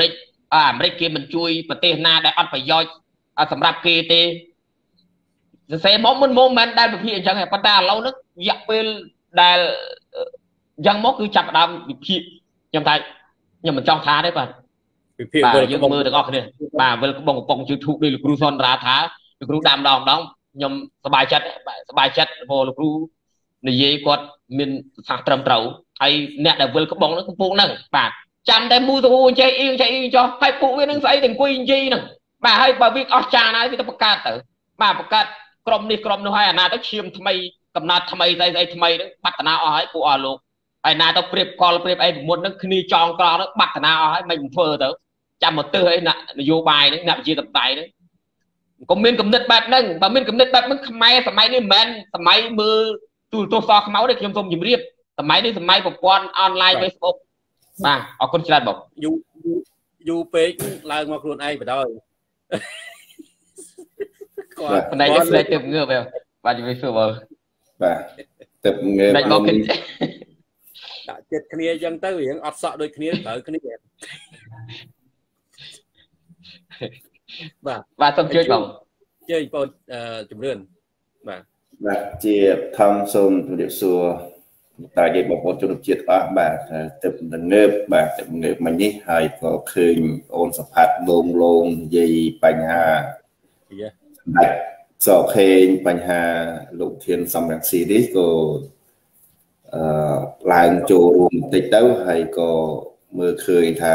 S2: អាមេរិកគេមិនជួយប្រទេសណាដែលអត់ប្រយោជន៍សម្រាប់គេទេសរសេរមកមិនមែនដែលវិភាគអញ្ចឹងទេប៉ុន្តែឥឡូវនេះរយៈពេលដែលយ៉ាងមកគឺចាប់ដើមវិភាគខ្ញុំថាខ្ញុំមិនចង់ថាទេបាទវិភាគយើងមើលទាំងអស់គ្នាបាទវិលកំប៉ុង YouTube ដូចលោកគ្រូសនរាថាលោកគ្រូដាំម្ដងខ្ញុំសប្បាយចិត្តព្រោះលោកគ្រូនិយាយគាត់មានសាសត្រឹមត្រូវហើយអ្នកដែលវិលកំប៉ុងហ្នឹងកំពុងហ្នឹងបាទចាំតែមូទៅចេះអ៊ីងចុះហើយពួកវានឹងស្អីតែអង្គុយនិយាយហ្នឹងបាទហើយបើវាអស់ចានហើយវាទៅបង្កើតទៅបាទបង្កើតក្រុមនេះក្រុមនោះហើយអាណាទៅឈាមថ្មីកំណត់ថ្មីស្អីថ្មីហ្នឹងបាត់តាណាអស់ហើយពួកអស់លោកហើយណាទៅព្រៀបកលព្រៀបអីប្រមុតហ្នឹងគ្នាចងក្រងហ្នឹងបាត់តាណាអស់ហើយមិនធ្វើទៅចាំមកទើសអីនយោបាយហ្នឹងអ្នកវិជាតបតៃហ្នឹងក៏មានគំនិតបែបហ្នឹងបើមានគំនិតបែបហ្នឹងខ្មែរសម័យនេះមិនមែនសម័យមើលទូរទស្សន៍សខ្មៅទេខ្ញុំសូមជម្រាបសម័យនេះសម័យប្រព័ន្ធអនឡាញ Facebook បាទអរគុណច្រើនបង
S1: យូរពេកឡើងមកខ្លួនឯងបដ ாய்
S2: គាត់ផ្នែកនេះផ្នែកទៅងើបបាទជំរាបសួរបង
S3: បាទទៅងើប
S2: មកគិត
S1: ដាក់ចិត្តគ្នាអញ្ចឹងទៅរៀងអត់សក់ដូចគ្នាត្រូវគ្នា
S2: បាទសូមជួយបង
S1: ជើញបងជំរឿន
S3: បាទជាធម្មសូមជម្រាបសួរតាយាយបងប្អូនជនជាតិអស់បាទទៅងើបបាទទៅងើបមិញនេះហើយក៏ឃើញអូនសផាត់លងនិយាយបញ្ហាដាច់សខេងបញ្ហាលោកធានសំរងស៊ីនេះក៏ឡើងចូលរួមបន្តិចទៅហើយក៏មើលឃើញថា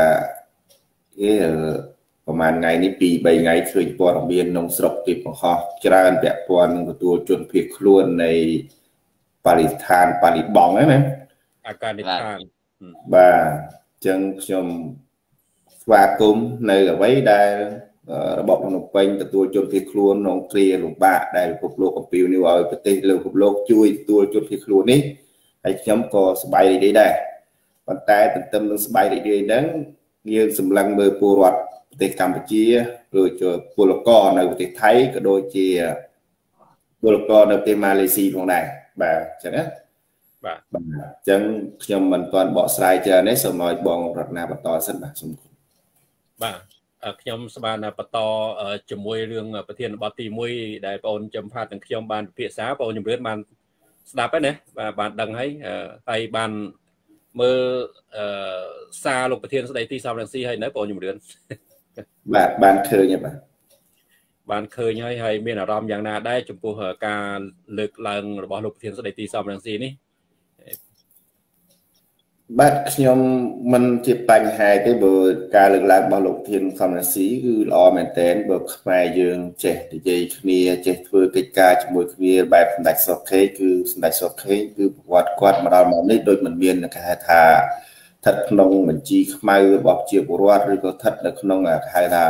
S3: ប្រហែលថ្ងៃនេះ 2-3 ថ្ងៃឃើញព័ត៌មានក្នុងស្រុកគេបង្ហោះច្រើនពាក់ព័ន្ធនឹងទទួលជនភៀសខ្លួននៃបរិស្ថានបរិបង់ហ្នឹងណា
S1: អាកានិស្ថាន
S3: បាទអញ្ចឹងខ្ញុំស្វាគមន៍នៅអ្វីដែលរបបភ្នំពេញទទួលជនភៀសខ្លួនក្នុងគ្រាលំបាកដែលពិភពលោកអំពាវនាវឲ្យប្រទេសលើពិភពលោកជួយទទួលជនភៀសខ្លួននេះហើយខ្ញុំក៏សប្បាយរីករាយដែរប៉ុន្តែទន្ទឹមនឹងសប្បាយរីករាយហ្នឹងយើងសម្លឹងមើលពលរដ្ឋប្រទេសកម្ពុជាឬជាពលករនៅប្រទេសថៃក៏ដូចជាពលករនៅប្រទេសម៉ាឡេស៊ីផងដែរបាទអញ្ចឹងណា
S1: បាទ
S3: អញ្ចឹងខ្ញុំមិនទាន់បកស្រាយច្រើនទេសូមឲ្យបងរតនាបន្តសិនបាទសូម
S1: បាទខ្ញុំស្មានបន្តជាមួយរឿងប្រធានបទទី1ដែលបងអូនចំផាត់ទាំងខ្ញុំបានពិភាក្សាបងអូនជំរឿនបានស្ដាប់ហើយណាបាទបានដឹងហើយបានមើលសារលោកប្រធានស្ដីទីសំរងស៊ីហើយនៅបងអូនជំរឿន
S3: បាទបានឃើញហើយ
S1: បានឃើញហើយមានអារម្មណ៍យ៉ាងណាដែរចំពោះការលើកឡើងរបស់លោកប្រធានស្ដីទីសំរងស៊ីនេះ
S3: បាទខ្ញុំមិនជាបញ្ហាទេបើការលើកឡើងរបស់លោកធានសំរងស៊ីគឺល្អមែនទែនបើខ្មែរយើងចេះនិយាយគ្នាចេះធ្វើកិច្ចការជាមួយគ្នាបែបសម្ដេចសុកខេងគឺសម្ដេចសុកខេងគឺប្រវត្តិគាត់មកដល់ម៉ោងនេះដូចមិនមានគេហៅថាស្ថិតក្នុងបញ្ជីខ្មៅរបស់ជាពលរដ្ឋឬក៏ស្ថិតនៅក្នុងគេហៅថា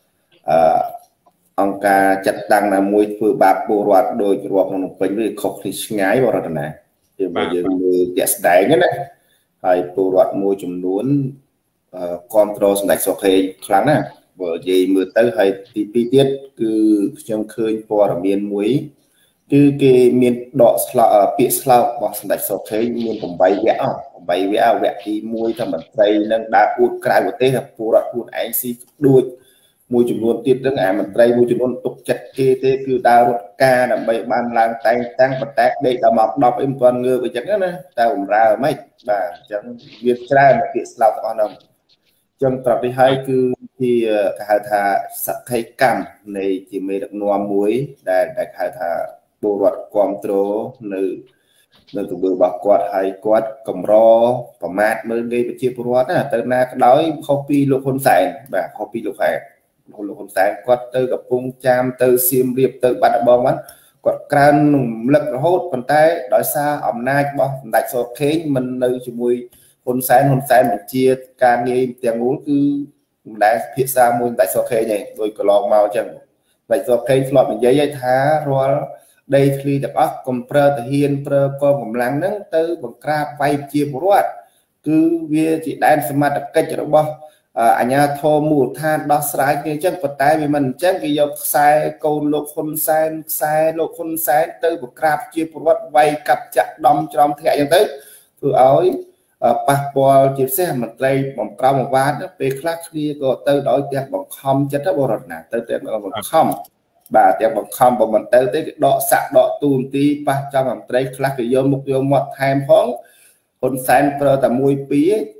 S3: អង្គការចាត់តាំងណាមួយធ្វើបាបពលរដ្ឋដោយរាប់ក្នុងពេញវាខុសគ្នាឆ្ងាយបរតនាគឺបើយើងមើលជាក់ស្ដែងណាហើយពលរដ្ឋមួយចំនួនគ្រប់គ្រងសម្ដេចសុកខេងខ្លាំងណាស់បើនិយាយមើលទៅហើយទី2ទៀតគឺខ្ញុំឃើញព័ត៌មានមួយគឺគេមានដកស្លោកពាក្យស្លោករបស់សម្ដេចសុកខេងមាន8វគ្គ8វគ្គវគ្គទី1ថាមន្ត្រីនឹងដើរអួតក្រៅប្រទេសថាពលរដ្ឋខ្លួនឯងស៊ីដូចមួយចំនួនទៀតហ្នឹងអាមន្ត្រីមួយចំនួនទុកចិត្តគេទេគឺដើររត់ការដើម្បីបានឡើងតែងតាំងបន្តែដេកដល់ម៉ោង10អីមិនទាន់ងើបអីចឹងណាតែបំរើមិនបាទអញ្ចឹងវាច្រើនពាក្យស្លោកទាំងអស់ហ្នឹងអញ្ចឹងប្រាប់នេះហើយគឺជាគេហៅថាសក្ខីកម្មនៃជាមេដឹកនាំមួយដែលហៅថាពលរដ្ឋគ្រប់គ្រងនៅទង្វើរបស់គាត់ហើយគាត់កម្រប្រមាថមើលងាយប្រជាពលរដ្ឋណាទៅណាក៏ដោយខុសពីលោកហ៊ុនសែនបាទខុសពីលោកហ៊ុនសែនគាត់ទៅកំពង់ចាមទៅសៀមរាបទៅបាត់ដំបងបានគាត់ក្រើនរំលឹករហូតប៉ុន្តែដោយសារអំណាចរបស់សម្ដេចសុកខេងមិននៅជាមួយហ៊ុនសែនបញ្ជាការងារទាំងមូលគឺមិនដែលភាសាមួយសម្ដេចសុកខេងទេដោយកន្លងមកអញ្ចឹងសម្ដេចសុកខេងធ្លាប់និយាយឲ្យថារាល់ដីធ្លីទាំងអស់កុំប្រើទាហានប្រើកងកម្លាំងហ្នឹងទៅបង្ក្រាបវាយជាពលរដ្ឋគឺវាជាដែនសមត្ថកិច្ចរបស់អាជ្ញាធរមូលដ្ឋានដោះស្រាយគ្នាអញ្ចឹងប៉ុន្តែវាមិនអញ្ចឹងគេយកខ្សែកូនលោកហ៊ុនសែនខ្សែលោកហ៊ុនសែនទៅបង្ក្រាបជាពលរដ្ឋវាយកាប់ចាក់ដំច្រំធាក់អញ្ចឹងទៅធ្វើឲ្យប៉ះពាល់ជាពិសេសមន្ត្រីបំក្រមអាវ៉ាតពេលខ្លះគ្នាក៏ទៅដោយទាំងបង្ខំចិត្តបរតណាទៅទាំងបង្ខំបាទទាំងបង្ខំបើមិនទៅទេគេដកសាក់ដកទូនទីប៉ះចំមន្ត្រីខ្លះគេយកមុខយកមាត់ថែមផងហ៊ុនសែនប្រើតែ1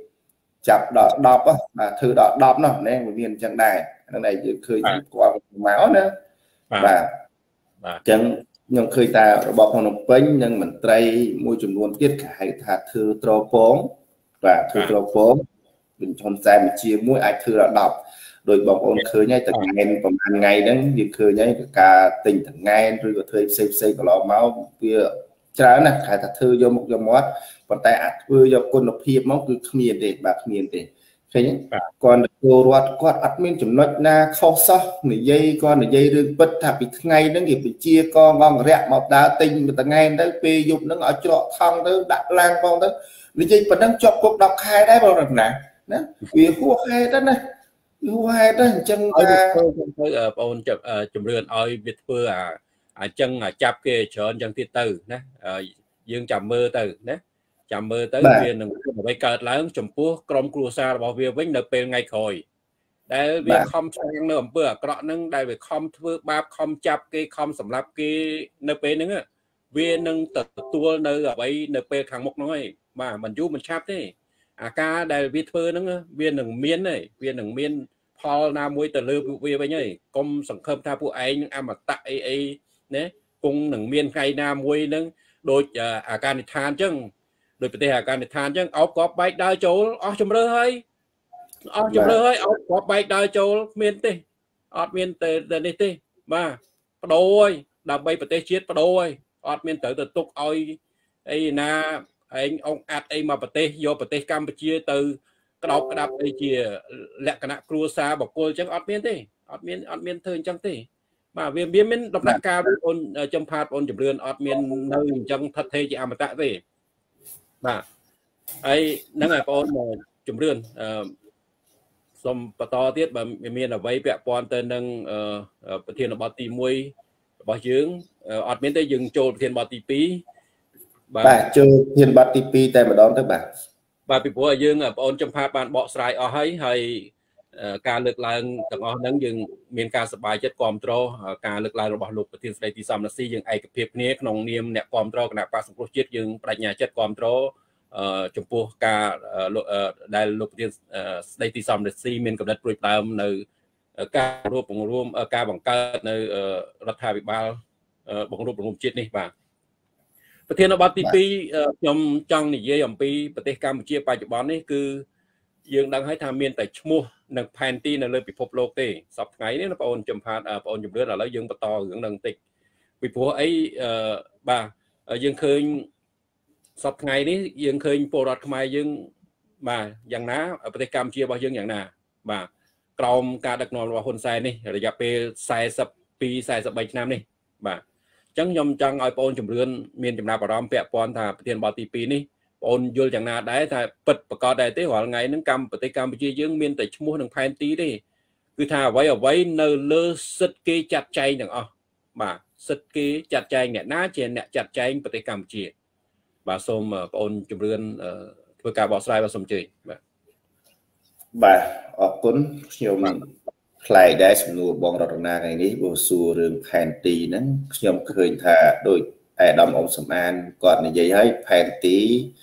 S3: 2ចាប់ដល់10បាទធ្វើដល់10នោះណែវាមានអញ្ចឹងដែរហ្នឹងឯងយើងឃើញគាត់មកណាបាទអញ្ចឹងខ្ញុំឃើញថារបបភ្នំពេញនិងមន្ត្រីមួយចំនួនទៀតគេហៅថាធ្វើត្រពងបាទធ្វើត្រពងវិញហ៊ុនសែនជាមួយអាចធ្វើដល់10ដោយបងប្អូនឃើញហើយតែថ្ងៃប្រហែលថ្ងៃហ្នឹងយើងឃើញហើយការទិញតងែនឬក៏ធ្វើផ្សេងកន្លងមកវាច្រើនណាស់គេថាធ្វើយកមុខយកមាត់ប៉ុន្តែអាចធ្វើយកគុណភាពមកគឺគ្មានទេបាទគ្មានទេឃើញគាត់ពលរដ្ឋគាត់អត់មានចំណុចណាខុសសោះនិយាយគាត់និយាយរឿងពិតថាពីថ្ងៃហ្នឹងគេបញ្ជាកងអង្គរៈមកដើរទិញតងែនទៅពេលយប់ហ្នឹងឲ្យច្រកថងទៅដាក់ឡានផងទៅនិយាយប៉ុណ្ណឹងជាប់គុក10 ខែដែរបងណាវាហួសហេតុណាហួសហេតុអញ្ចឹងថា
S1: បងអូនជំរឿនឲ្យវាធ្វើអញ្ចឹងចាប់គេច្រើនអញ្ចឹងទៀតទៅណាយើងចាំមើលទៅណាចាំមើលទៅវានឹងអ្វីកើតឡើងចំពោះក្រុមគ្រួសាររបស់វាវិញនៅពេលថ្ងៃក្រោយដែលវាខំឆ្លងនៅអំពើអាក្រក់ហ្នឹងដែលវាខំធ្វើបាបខំចាប់គេខំសម្លាប់គេនៅពេលហ្នឹងវានឹងទទួលនៅអ្វីនៅពេលខាងមុខហ្នឹងហើយបាទមិនយូរមិនឆាប់ទេអាការដែលវាធ្វើហ្នឹងវានឹងមានហើយវានឹងមានផលណាមួយទៅលើវាវិញហើយកុំសង្ឃឹមថាពួកឯងអមតៈអីណាគង់នឹងមានថ្ងៃណាមួយហ្នឹងដូចអាការនិដ្ឋានអញ្ចឹងដោយប្រទេសអាហ្គានីស្ថានអញ្ចឹងអោបគ្រាប់បែកដើរចូលអស់ជំរឿហើយអស់ជំរឿហើយអោបគ្រាប់បែកដើរចូលគ្មានទេអត់មានទៅនេះទេបាទបដូរហើយដើម្បីប្រទេសជាតិបដូរហើយអត់មានត្រូវទៅទុកឲ្យអីណាឯងអង្គអាត់អីមកប្រទេសយកប្រទេសកម្ពុជាទៅក្តោបក្តាប់អីជាលក្ខណៈគ្រួសារបកគលអញ្ចឹងអត់មានទេអត់មានធ្វើអញ្ចឹងទេបាទវាមានដំណាក់កាលបងអូនចំផាតបងអូនជំរឿនអត់មាននៅអញ្ចឹងថិតថេរជាអមតៈទេបាទហើយហ្នឹងហើយបងអូនជំរឿនសូមបន្តទៀតបើមានអ្វីពាក់ព័ន្ធទៅនឹងប្រធានបទទី1របស់យើងអត់មានទេយើងចូលប្រធានបទទី2
S3: បាទចូលប្រធានបទទី2តែម្ដងទៅ
S1: បាទពីព្រោះយើងបងអូនចំផាតបានបកស្រាយអស់ហើយការលើកឡើងទាំងអស់ហ្នឹងយើងមានការសប្បាយចិត្តគ្រប់គ្រងការលើកឡើងរបស់លោកប្រធានស្ដីទីសំរាសីយើងឯកភាពគ្នាក្នុងនាមអ្នកគ្រប់គ្រងគណៈបក្សសង្គ្រោះជាតិយើងបដិញ្ញាចិត្តគ្រប់គ្រងចំពោះការដែលលោកប្រធានស្ដីទីសំរាសីមានកំណត់ព្រួយផ្ដើមនៅការរួមការបង្កើតនៅរដ្ឋាភិបាលបង្រួបបង្រួមជាតិនេះបាទប្រធានបទទី2ខ្ញុំចង់និយាយអំពីប្រទេសកម្ពុជាបច្ចុប្បន្ននេះគឺយើងដឹងហើយថាមានតែឈ្មោះនិងផែនទីនៅលើពិភពលោកទេសប្តាហ៍ថ្ងៃនេះបងអូនចំផាតបងអូនជំរឿនឥឡូវយើងបន្តរឿងនឹងបន្តិចពីព្រោះអីបាទយើងឃើញសប្តាហ៍ថ្ងៃនេះយើងឃើញពលរដ្ឋខ្មែរយើងបាទយ៉ាងណាប្រទេសកម្ពុជារបស់យើងយ៉ាងណាបាទក្រោមការដឹកនាំរបស់ហ៊ុនសែននេះរយៈពេល42-43ឆ្នាំនេះបាទអញ្ចឹងខ្ញុំចង់ឲ្យបងអូនជំរឿនមានចំណាប់អារម្មណ៍ពាក់ព័ន្ធថាប្រធានបទទី2នេះបងអូនយល់យ៉ាងណាដែរថាពិតប្រកបដែរទេរាល់ថ្ងៃហ្នឹងប្រទេសកម្ពុជាយើងមានតែឈ្មោះនិងផែនទីទេគឺថាអ្វីនៅលើសិទ្ធិគេចាត់ចែងទាំងអស់បាទសិទ្ធិគេចាត់ចែងអ្នកណាជាអ្នកចាត់ចែងប្រទេសកម្ពុជាបាទសូមបងអូនជំរឿនធ្វើការបកស្រាយបាទសូមអញ្ជើញ
S3: បាទអរគុណខ្ញុំផ្លែកដែរសំណួរបងរតនាថ្ងៃនេះបើសួររឿងផែនទីហ្នឹងខ្ញុំឃើញថាដូចអាដាមអ៊ុំសំអានគាត់និយាយឲ្យផែនទី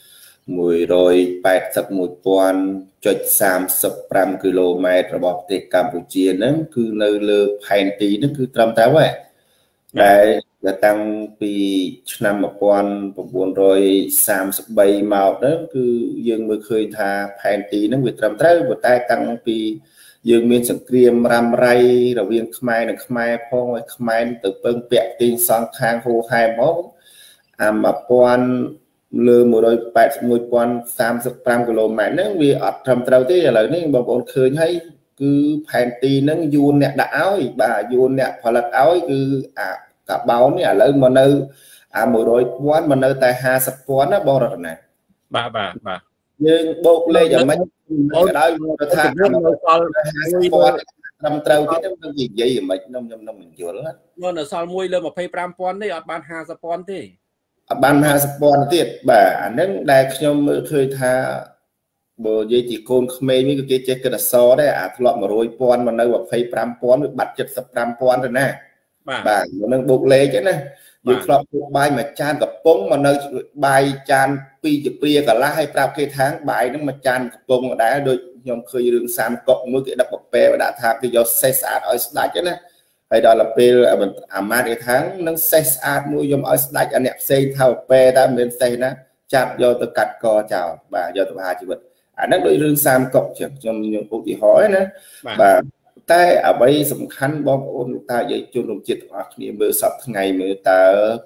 S3: 181.35 គីឡូម៉ែត្ររបស់ប្រទេសកម្ពុជាហ្នឹងគឺនៅលើផែនទីហ្នឹងគឺត្រឹមត្រូវហើយដែលតាំងពីឆ្នាំ 1933 មកហ្នឹងគឺយើងមើលឃើញថាផែនទីហ្នឹងវាត្រឹមត្រូវប៉ុន្តែតាំងពីយើងមានសង្គ្រាមរ៉ាំរ៉ៃរវាងខ្មែរនិងខ្មែរផងឲ្យខ្មែរទៅពឹងពាក់ទីងសងខាងហូហែមកអា 1000 លើ 181.35 គីឡូម៉ែត្រហ្នឹងវាអត់ត្រឹមត្រូវទេឥឡូវនេះបងប្អូនឃើញហើយគឺផែនទីហ្នឹងយួនអ្នកដាក់ឲ្យបាទយួនអ្នកផលិតឲ្យគឺអាកាបោននេះឥឡូវមកនៅអា 100,000 មកនៅតែ 50,000 ណាបងរតនា
S1: បាទ
S3: យើងបូកលេខយ៉ាងម៉េចក៏ដោយថានៅសល់ 50,000 ត្រឹមត្រូវទេខ្ញុំនិយាយយ៉ាងម៉េចខ្ញុំមិនយល់
S1: នៅសល់1លើ 25,000 ទេអត់បាន 50,000 ទេ
S3: ban 50 ពាន់ទៀតបាទអាហ្នឹងដែលខ្ញុំមើលឃើញថាបើនិយាយជាកូនក្មេងនេះគឺគេចេះគិតអសរដែរអាធ្លាប់ 100 ពាន់មកនៅ 25 ពាន់វាបាត់ 75 ពាន់ទៅណាបាទនឹងបូកលេខហ្នឹងណាយើងធ្លាប់ពុកបាយមួយចានកំប៉ុងមកនៅបាយចាន2ជាព្រាកន្លះហើយប្រាប់គេថាបាយហ្នឹងមួយចានកំប៉ុងដែរដូចខ្ញុំឃើញរឿងសាមកុកមួយគេដាក់ប្រពែដាក់ថាគេយកសេះស្អាតឲ្យស្ដាច់ណាហើយដល់ពេលអាម៉ាតគេថានឹងសេះស្អាតមួយខ្ញុំឲ្យស្ដាច់អាអ្នកផ្សេងថាប្រពែតែមិនមែនសេះណាចាប់យកទៅកាត់កចោលបាទយកទៅប្រហារជីវិតអាហ្នឹងដូចរឿងសាមកុកចឹងខ្ញុំឧទាហរណ៍ណាបាទតែអ្វីសំខាន់បងប្អូនលោកតាយាយជនរួមជាតិទាំងអស់គ្នាមើលសពថ្ងៃមើលតើ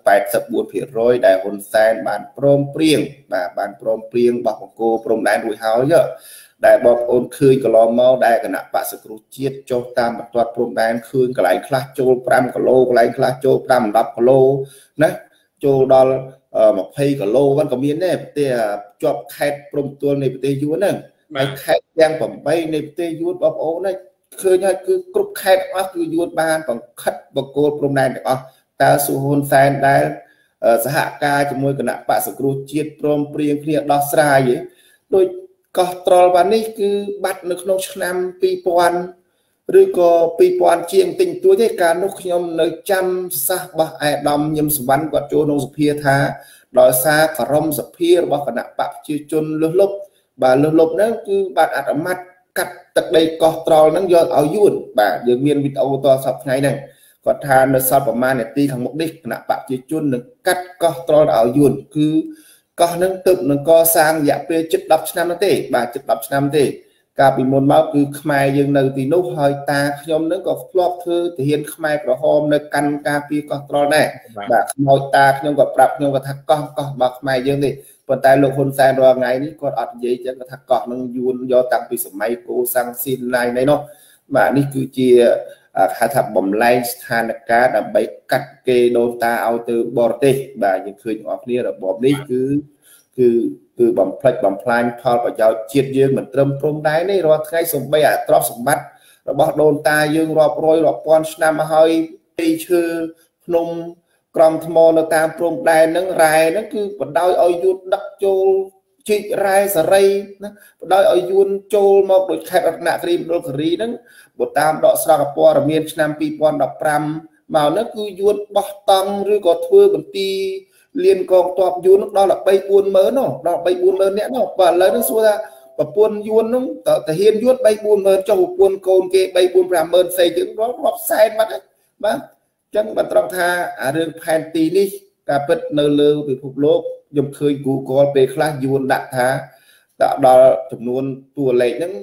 S3: 84% ដែលហ៊ុនសែនបានព្រមព្រៀងបាទបានព្រមព្រៀងបោះបង្គោលព្រំដែនរួចហើយដែលបងប្អូនឃើញកន្លងមកដែលគណៈបក្សសង្គ្រោះជាតិចុះតាមបន្ទាត់ព្រំដែនឃើញកន្លែងខ្លះចូល5គីឡូកន្លែងខ្លះចូល5 10គីឡូណាចូលដល់20គីឡូហ្នឹងក៏មានដែរប្រទេសជាប់ខេត្តព្រំទួលនៃប្រទេសយួនហ្នឹងហើយខេត្តទាំង8នៃប្រទេសយួនបងប្អូនណាឃើញហើយគឺគ្រប់ខេត្តទាំងអស់គឺយួនបានបង្ខិតបកគោលព្រំដែនទាំងអស់តើស៊ូហ៊ុនសែនដែលសហការជាមួយគណៈបក្សសង្គ្រោះជាតិព្រមព្រៀងគ្នាដោះស្រាយដូចកោះត្រល់បាននេះគឺបាត់នៅក្នុងឆ្នាំ2000ឬក៏2000ជាងទិញទួចទេកាលនោះខ្ញុំនៅចាំសាសរបស់អាយដាមញឹមសវណ្ណគាត់ចូលក្នុងសភាថាដោយសារក្រមសភារបស់គណៈបកប្រជាជនលុះលុបបាទលុះលុបហ្នឹងគឺបានអនុម័តកាត់ទឹកដីកោះត្រល់ហ្នឹងយកឲ្យយួនបាទយើងមានវីដេអូតសប្តាហ៍ថ្ងៃហ្នឹងគាត់ថានៅសល់ប្រហែលនាទីខាងមុខនេះគណៈបកប្រជាជននឹងកាត់កោះត្រល់ឲ្យយួនគឺកោះហ្នឹងទើបនឹងកសាងរយៈពេលជិត10ឆ្នាំទេបាទជិត10ឆ្នាំទេកាលពីមុនមកគឺខ្មែរយើងនៅទីនោះហើយតាខ្ញុំហ្នឹងក៏ធ្លាប់ធ្វើទាហានខ្មែរក្រហមនៅកាន់ការពារកោះត្រល់ដែរបាទខ្មោចតាខ្ញុំក៏ប្រាប់ខ្ញុំគាត់ថាកោះរបស់ខ្មែរយើងទេប៉ុន្តែលោកហ៊ុនសែនរាល់ថ្ងៃនេះគាត់អត់និយាយចឹងគាត់ថាកោះនឹងយួនយកតាំងពីសម័យកូសាំងស៊ីនឡៃណៃនោះបាទនេះគឺជាហៅថាបំលែងស្ថានភាពដើម្បីកាត់គេដូនតាឲ្យទៅបរទេសបាទយើងឃើញបងប្អូនរបបនេះគឺបំផ្លិចបំផ្លាញផលប្រយោជន៍ជាតិយើងមិនត្រឹមព្រំដែនទេរាល់ថ្ងៃសំបីអាទ្រព្យសម្បត្តិរបស់ដូនតាយើងរាប់រយរាប់ពាន់ឆ្នាំមកហើយទីឈើភ្នំក្រំថ្មនៅតាមព្រំដែនហ្នឹងរ៉ែហ្នឹងគឺបណ្ដោយឲ្យយួនដឹកចូលជីករ៉ែសេរីណាបណ្ដោយឲ្យយួនចូលមកដោយខេត្តរតនគិរីមណ្ឌលគិរីហ្នឹងបើតាមដកស្រង់ព័ត៌មានឆ្នាំ2015មកហ្នឹងគឺយួនបោះតង់ឬក៏ធ្វើបន្ទីលៀនកងទ័ពយួនដល់13-40000នោះដល់3-40000នាក់នោះបាទឥឡូវហ្នឹងសួរថាប្រពន្ធយួនហ្នឹងតាហ៊ានយួន3-40000ចុះប្រពន្ធកូនគេ3-50000ផ្សេងទៀតរាប់សែនបាត់ហើយបាទចឹងបើត្រង់ថាអារឿងផែនទីនេះការពិតនៅលើពិភពលោកខ្ញុំឃើញ Google ពេលខ្លះយួនដាក់ថាដល់ចំនួនតួលេខហ្នឹង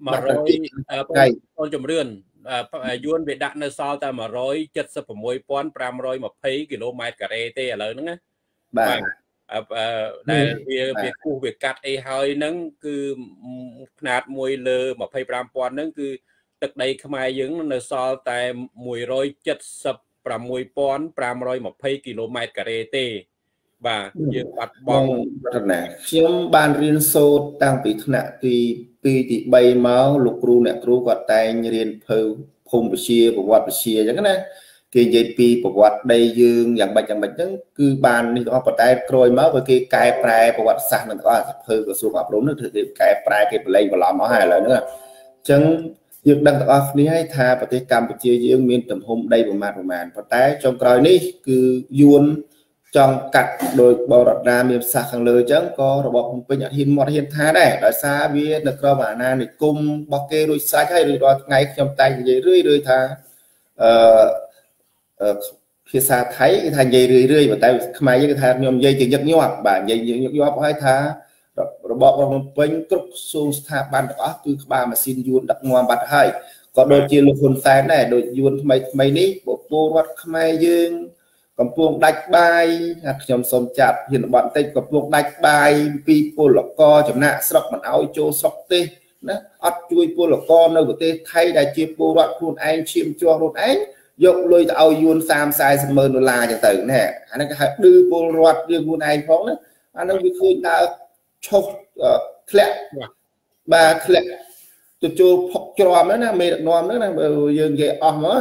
S3: 100
S1: អូនជំរឿនយួនវាដាក់នៅសល់តែ176,520គីឡូម៉ែត្រការ៉េទេឥឡូវហ្នឹងណាបាទដែលវាគូសវាកាត់អីហើយហ្នឹងគឺຂະຫນາດមួយលើ25,000ហ្នឹងគឺទឹកដីខ្មែរយើងនៅសល់តែ176,520គីឡូម៉ែត្រការ៉េទេបាទយើងបាត់បង់
S3: រណាខ្ញុំបានរៀនសូត្រតាំងពីថ្នាក់ទី2ទី3មកលោកគ្រូអ្នកគ្រូគាត់តែងរៀនភូមិវិទ្យាប្រវត្តិវិទ្យាអញ្ចឹងណាគេនិយាយពីប្រវត្តិដីយើងយ៉ាងម៉េចហ្នឹងគឺបាននេះអស់ប៉ុន្តែក្រោយមកគេកែប្រែប្រវត្តិសាស្ត្រនឹងទាំងអស់ភើក្រសួងអប់រំនឹងធ្វើគេកែប្រែគេបលែងបន្លំអស់ហើយឥឡូវហ្នឹងអញ្ចឹងយើងដឹងទាំងអស់គ្នាហើយថាប្រទេសកម្ពុជាយើងមានទំហំដីប្រមាណប៉ុន្តែចុងក្រោយនេះគឺយួនចង់កាត់ដោយបរតដាមានសាសខាងលើអញ្ចឹងក៏របបភ្នំពេញអត់ហ៊ានមកហ៊ានថាដែរដោយសារវានៅក្រោមអាណានិគមរបស់គេរួចស្រេចហើយរាល់ថ្ងៃខ្ញុំតែងនិយាយរឿយថាភាសាថៃគេថានិយាយរឿយប៉ុន្តែខ្មែរយើងគេថាខ្ញុំនិយាយជាញឹកញាប់បាទនិយាយញឹកញាប់ហើយថារបបភ្នំពេញគ្រប់សួងស្ថាប័នទាំងអស់គឺក្បាលម៉ាស៊ីនយួនដឹកនាំបាត់ហើយក៏ដូចជាលោកហ៊ុនសែនដែរដូចយួនថ្មីនេះពលរដ្ឋខ្មែរយើងកំពុងដាច់បាយខ្ញុំសូមចាត់ហ៊ានបត់បន្តិចកំពុងដាច់បាយពីពលករចំណាក់ស្រុកមិនអោយចូលស្រុកទេណាអត់ជួយពលករនៅប្រទេសថៃដែលជាពលរដ្ឋខ្លួនឯងឈាមជ័រខ្លួនឯងយកលុយទៅឲ្យយួន30-40 ម៉ឺនដុល្លារចឹងទៅណែអាហ្នឹងគេហៅឌឺពលរដ្ឋយើងខ្លួនឯងផងណាអាហ្នឹងវាឃើញដើរឈប់ធ្លាក់បាទធ្លាក់ទៅចូលផុកច្រំហ្នឹងណាមេដឹកនាំហ្នឹងណាបើយើងនិយាយអស់មក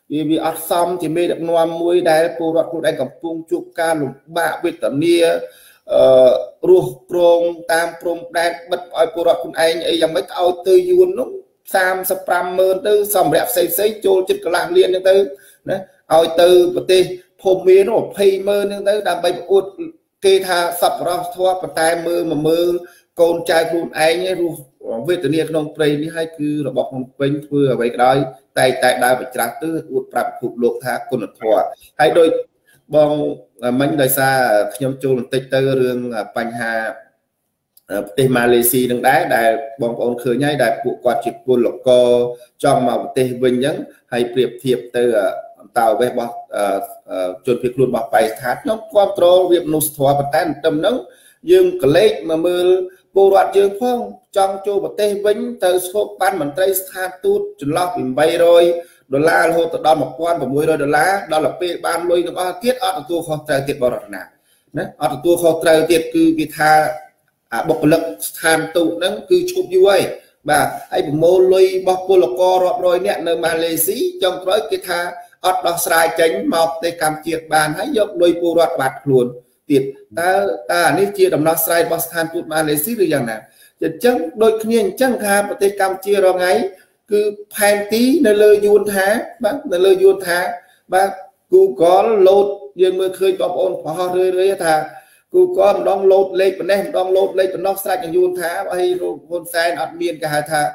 S3: vì ở xong thì mê được noa muối đài cô rọt cô đánh cầm pung chụp ca lục bạ với tận nia ruột prong tam prong đài bật ở cô rọt cô anh ấy dòng mấy ao tư yuan nó sam sập ram mơn tư xong đẹp xây trôi chết cả làng liên như tư đấy ao tư và tê phô mía nó phay mơn như tư đam bay uất kê tha sập ra thoa và tai mơ mà mơ con trai cô anh ấy ruột về tận nia không play đi hai cứ là bọc không quên vừa ở vậy cái tay đai bạch trạc tư uất bạc phục lục thác con được thua hai đôi bong mình đời xa nhóm chôn tịch tư rương bánh hà tây Malaysia đang đá đại bong ôn khởi nhai đại bộ quạt chụp buôn lộc co trong màu tây bình nhẫn hay priệp thiệp từ tàu về bọc chôn việc luôn bọc bài thát nó control việc nút thua và tan tâm nắng dương click mà mưa bộ đoạn dương phong trong châu bậc tây vĩnh từ số ban mình tây than tút chừng lo bị bay rồi đô la hô tao đo một quan và mùi rồi đô la đó là p ban lôi nó tiết ở tua kho trời tiệt vào rồi nè đấy ở tua kho trời tiệt cứ cái tha bộc lực than tụ nó cứ chụp như vậy và ai mô lôi bọc cô là co rồi nè nơi Malaysia trong tối cái tha ở đó sai tránh mọc tây cam chiết bàn hãy dọc đôi cô đoạt bạt luôn tiệt ta nếu chia đồng nó sai bọc than tụ Malaysia đượcយ៉ាងnào chân đôi khi chân tha và tây cam chia rồi ngay cứ phan tí nơi lơ yuan thá bác nơi lơ yuan thá bác cô có lột nhưng mà khơi bọc ôn phó rơi thà cô có đong lột lên bên đây đong lột lên bên nó sai cái yuan thá hay hôn sai ọt miên cả hai thà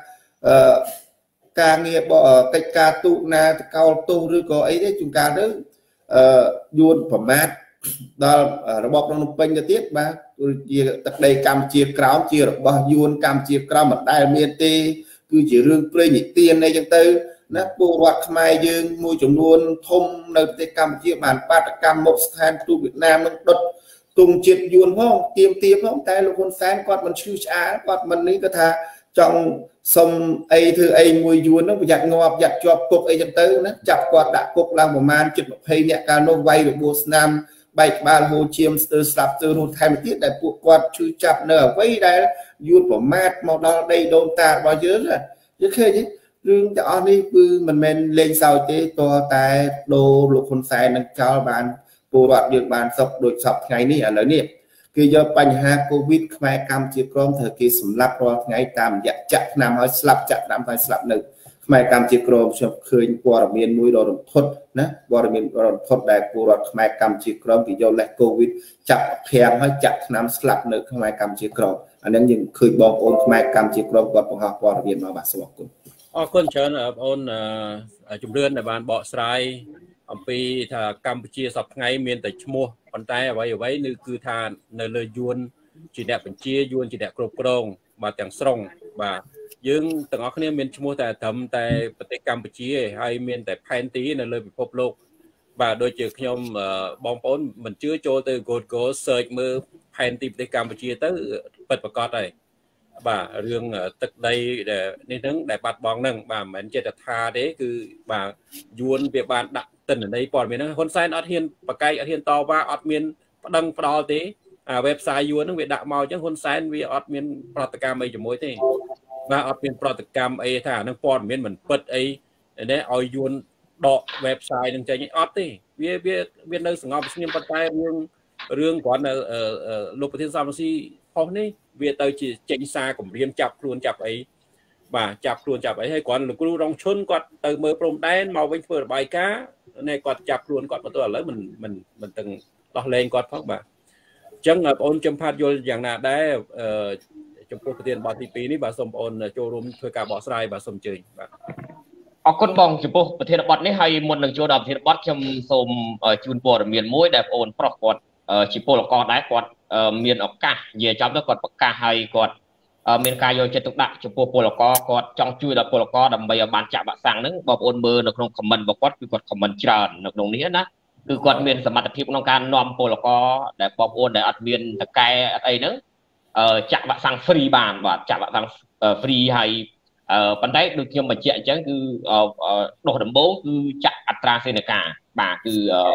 S3: ca nghiệp bỏ cách ca tụ na cao tu rồi có ấy đấy chúng ta đó yuan phẩm mát đó là bọc trong nông pin cho tiếp bác tật đây cam chia cáo chia được bao yuan cam chia cáo mặt đai miên tê cứ chỉ riêng plei nhị tiền này chẳng tư nó bộ loạt mai dương môi trường luôn thông nơi tây cam chia bản ba cam một than tu Việt Nam nó đột cùng triệt yuan không tiêm không tay lục con sáng quạt mình siêu á quạt mình ní cái tha trong sông ấy thứ ấy mùi yuan nó giặt ngọt giặt cho cục ấy chẳng tư nó chặt quạt đã cục làm một màn chụp một hay nhẹ ca nô vay được bộ nam bay ba hồ chiêm từ sập từ hồ thay một tiết để buộc quạt chui chặt nở vây đây yuan của mát màu đó đây đôn ta bao nhiêu rồi chứ khơi chứ riêng cho đi mình lên sau thế to tài đồ lục con sai nâng cho bạn bộ đoạn được bàn sọc đội sọc ngày ní ở nơi nè khi doបញ្ហា covid ខ្មែរកម្មជាក្រុមធ្វើគេសម្លាប់រាល់ថ្ងៃតាមរយៈចាក់ឆ្នាំហើយស្លាប់ចាក់ឆ្នាំហើយស្លាប់នៅខ្មែរកម្មជាក្រុមខ្ញុំឃើញព័ត៌មានមួយដ៏រំភើបណាព័ត៌មានរំភើបដែលពលរដ្ឋខ្មែរកម្មជាក្រុមគេយកលេស covid ចាក់ភាំងហើយចាក់ឆ្នាំស្លាប់នៅខ្មែរកម្មជាក្រុមអានឹងយើងឃើញបងប្អូនខ្មែរកម្មជាក្រុមគាត់បង្ហោះព័ត៌មានមកបាទសូមអរគុណ
S1: ច្រើនបងប្អូនជំរឿនដែលបានបកស្រាយអំពីថាកម្ពុជាសប្តាហ៍ថ្ងៃមានតែឈ្មោះប៉ុន្តែអ្វីនេះគឺថានៅលើយួនជាអ្នកបញ្ជាយួនជាអ្នកគ្រប់គ្រងបាទទាំងស្រុងបាទយើងទាំងអស់គ្នាមានឈ្មោះតែត្រឹមតែប្រទេសកម្ពុជាហើយមានតែផែនទីនៅលើពិភពលោកបាទដូចជាខ្ញុំបងប្អូនមិនជឿចូលទៅ Google search មើលផែនទីប្រទេសកម្ពុជាទៅពិតប្រាកដហើយបាទរឿងទឹកដីនេះហ្នឹងដែលបាត់បង់ហ្នឹងបាទមិនមែនចេតថាទេគឺបាទយួនវាបានដាក់ទិន្នន័យព័ត៌មានហ្នឹងហ៊ុនសែនអត់ហ៊ានបកកាយអត់ហ៊ានតវ៉ាអត់មានប្តឹងផ្ដាល់ទេwebsite យួនហ្នឹងវាដាក់មកអញ្ចឹងហ៊ុនសែនវាអត់មានប្រតិកម្មអីជាមួយទេបាទអត់មានប្រតិកម្មអីថាហ្នឹងព័ត៌មានមិនពិតអីនេះឲ្យយួនដក website ហ្នឹងចេញអត់ទេវានៅសង្ងំស្ងៀមប៉ុន្តែរឿងគ្រាន់តែលោកប្រធានសំរងស៊ីផុសនេះវាទៅជាចេញសារគម្រាមចាប់ខ្លួនចាប់អីបាទចាប់ខ្លួនចាប់អីហើយគ្រាន់លោកគ្រូរងឈុនគាត់ទៅមើលព្រំដែនមកវិញធ្វើរបាយការណ៍នេះគាត់ចាប់ខ្លួនគាត់បន្ទោះឥឡូវមិនទាំងដោះលែងគាត់ផងបាទអញ្ចឹងបងប្អូនចំផាត់យល់យ៉ាងណាដែរចំពោះប្រធានបទទី2នេះបាទសូមបងប្អូនចូលរួមធ្វើការបកស្រាយបាទសូមអញ្ជើញបាទ
S2: អរគុណបងចំពោះប្រធានបទនេះហើយមុននឹងចូលដល់ប្រធានបទខ្ញុំសូមជូនព័ត៌មានមួយដែលបងប្អូនប្រុសគាត់ជាពលករដែរគាត់មានឱកាសនិយាយចំទៅគាត់ប្រកាសហើយគាត់មានការយកចិត្តទុកដាក់ចំពោះពលករគាត់ចង់ជួយដល់ពលករដើម្បីឲ្យបានចាក់វ៉ាក់សាំងហ្នឹងបងប្អូនមើលនៅក្នុង comment របស់គាត់គឺគាត់ comment ច្រើននៅក្នុងនេះណាគឺគាត់មានសមត្ថភាពក្នុងការនាំពលករដែលបងប្អូនដែលអត់មានតកែអត់អីហ្នឹងចាក់វ៉ាក់សាំង free បានបាទចាក់វ៉ាក់សាំង free ហើយប៉ុន្តែដូចខ្ញុំបញ្ជាក់អញ្ចឹងគឺដោះដំបូងគឺចាក់អត្រាសេនាកាបាទគឺ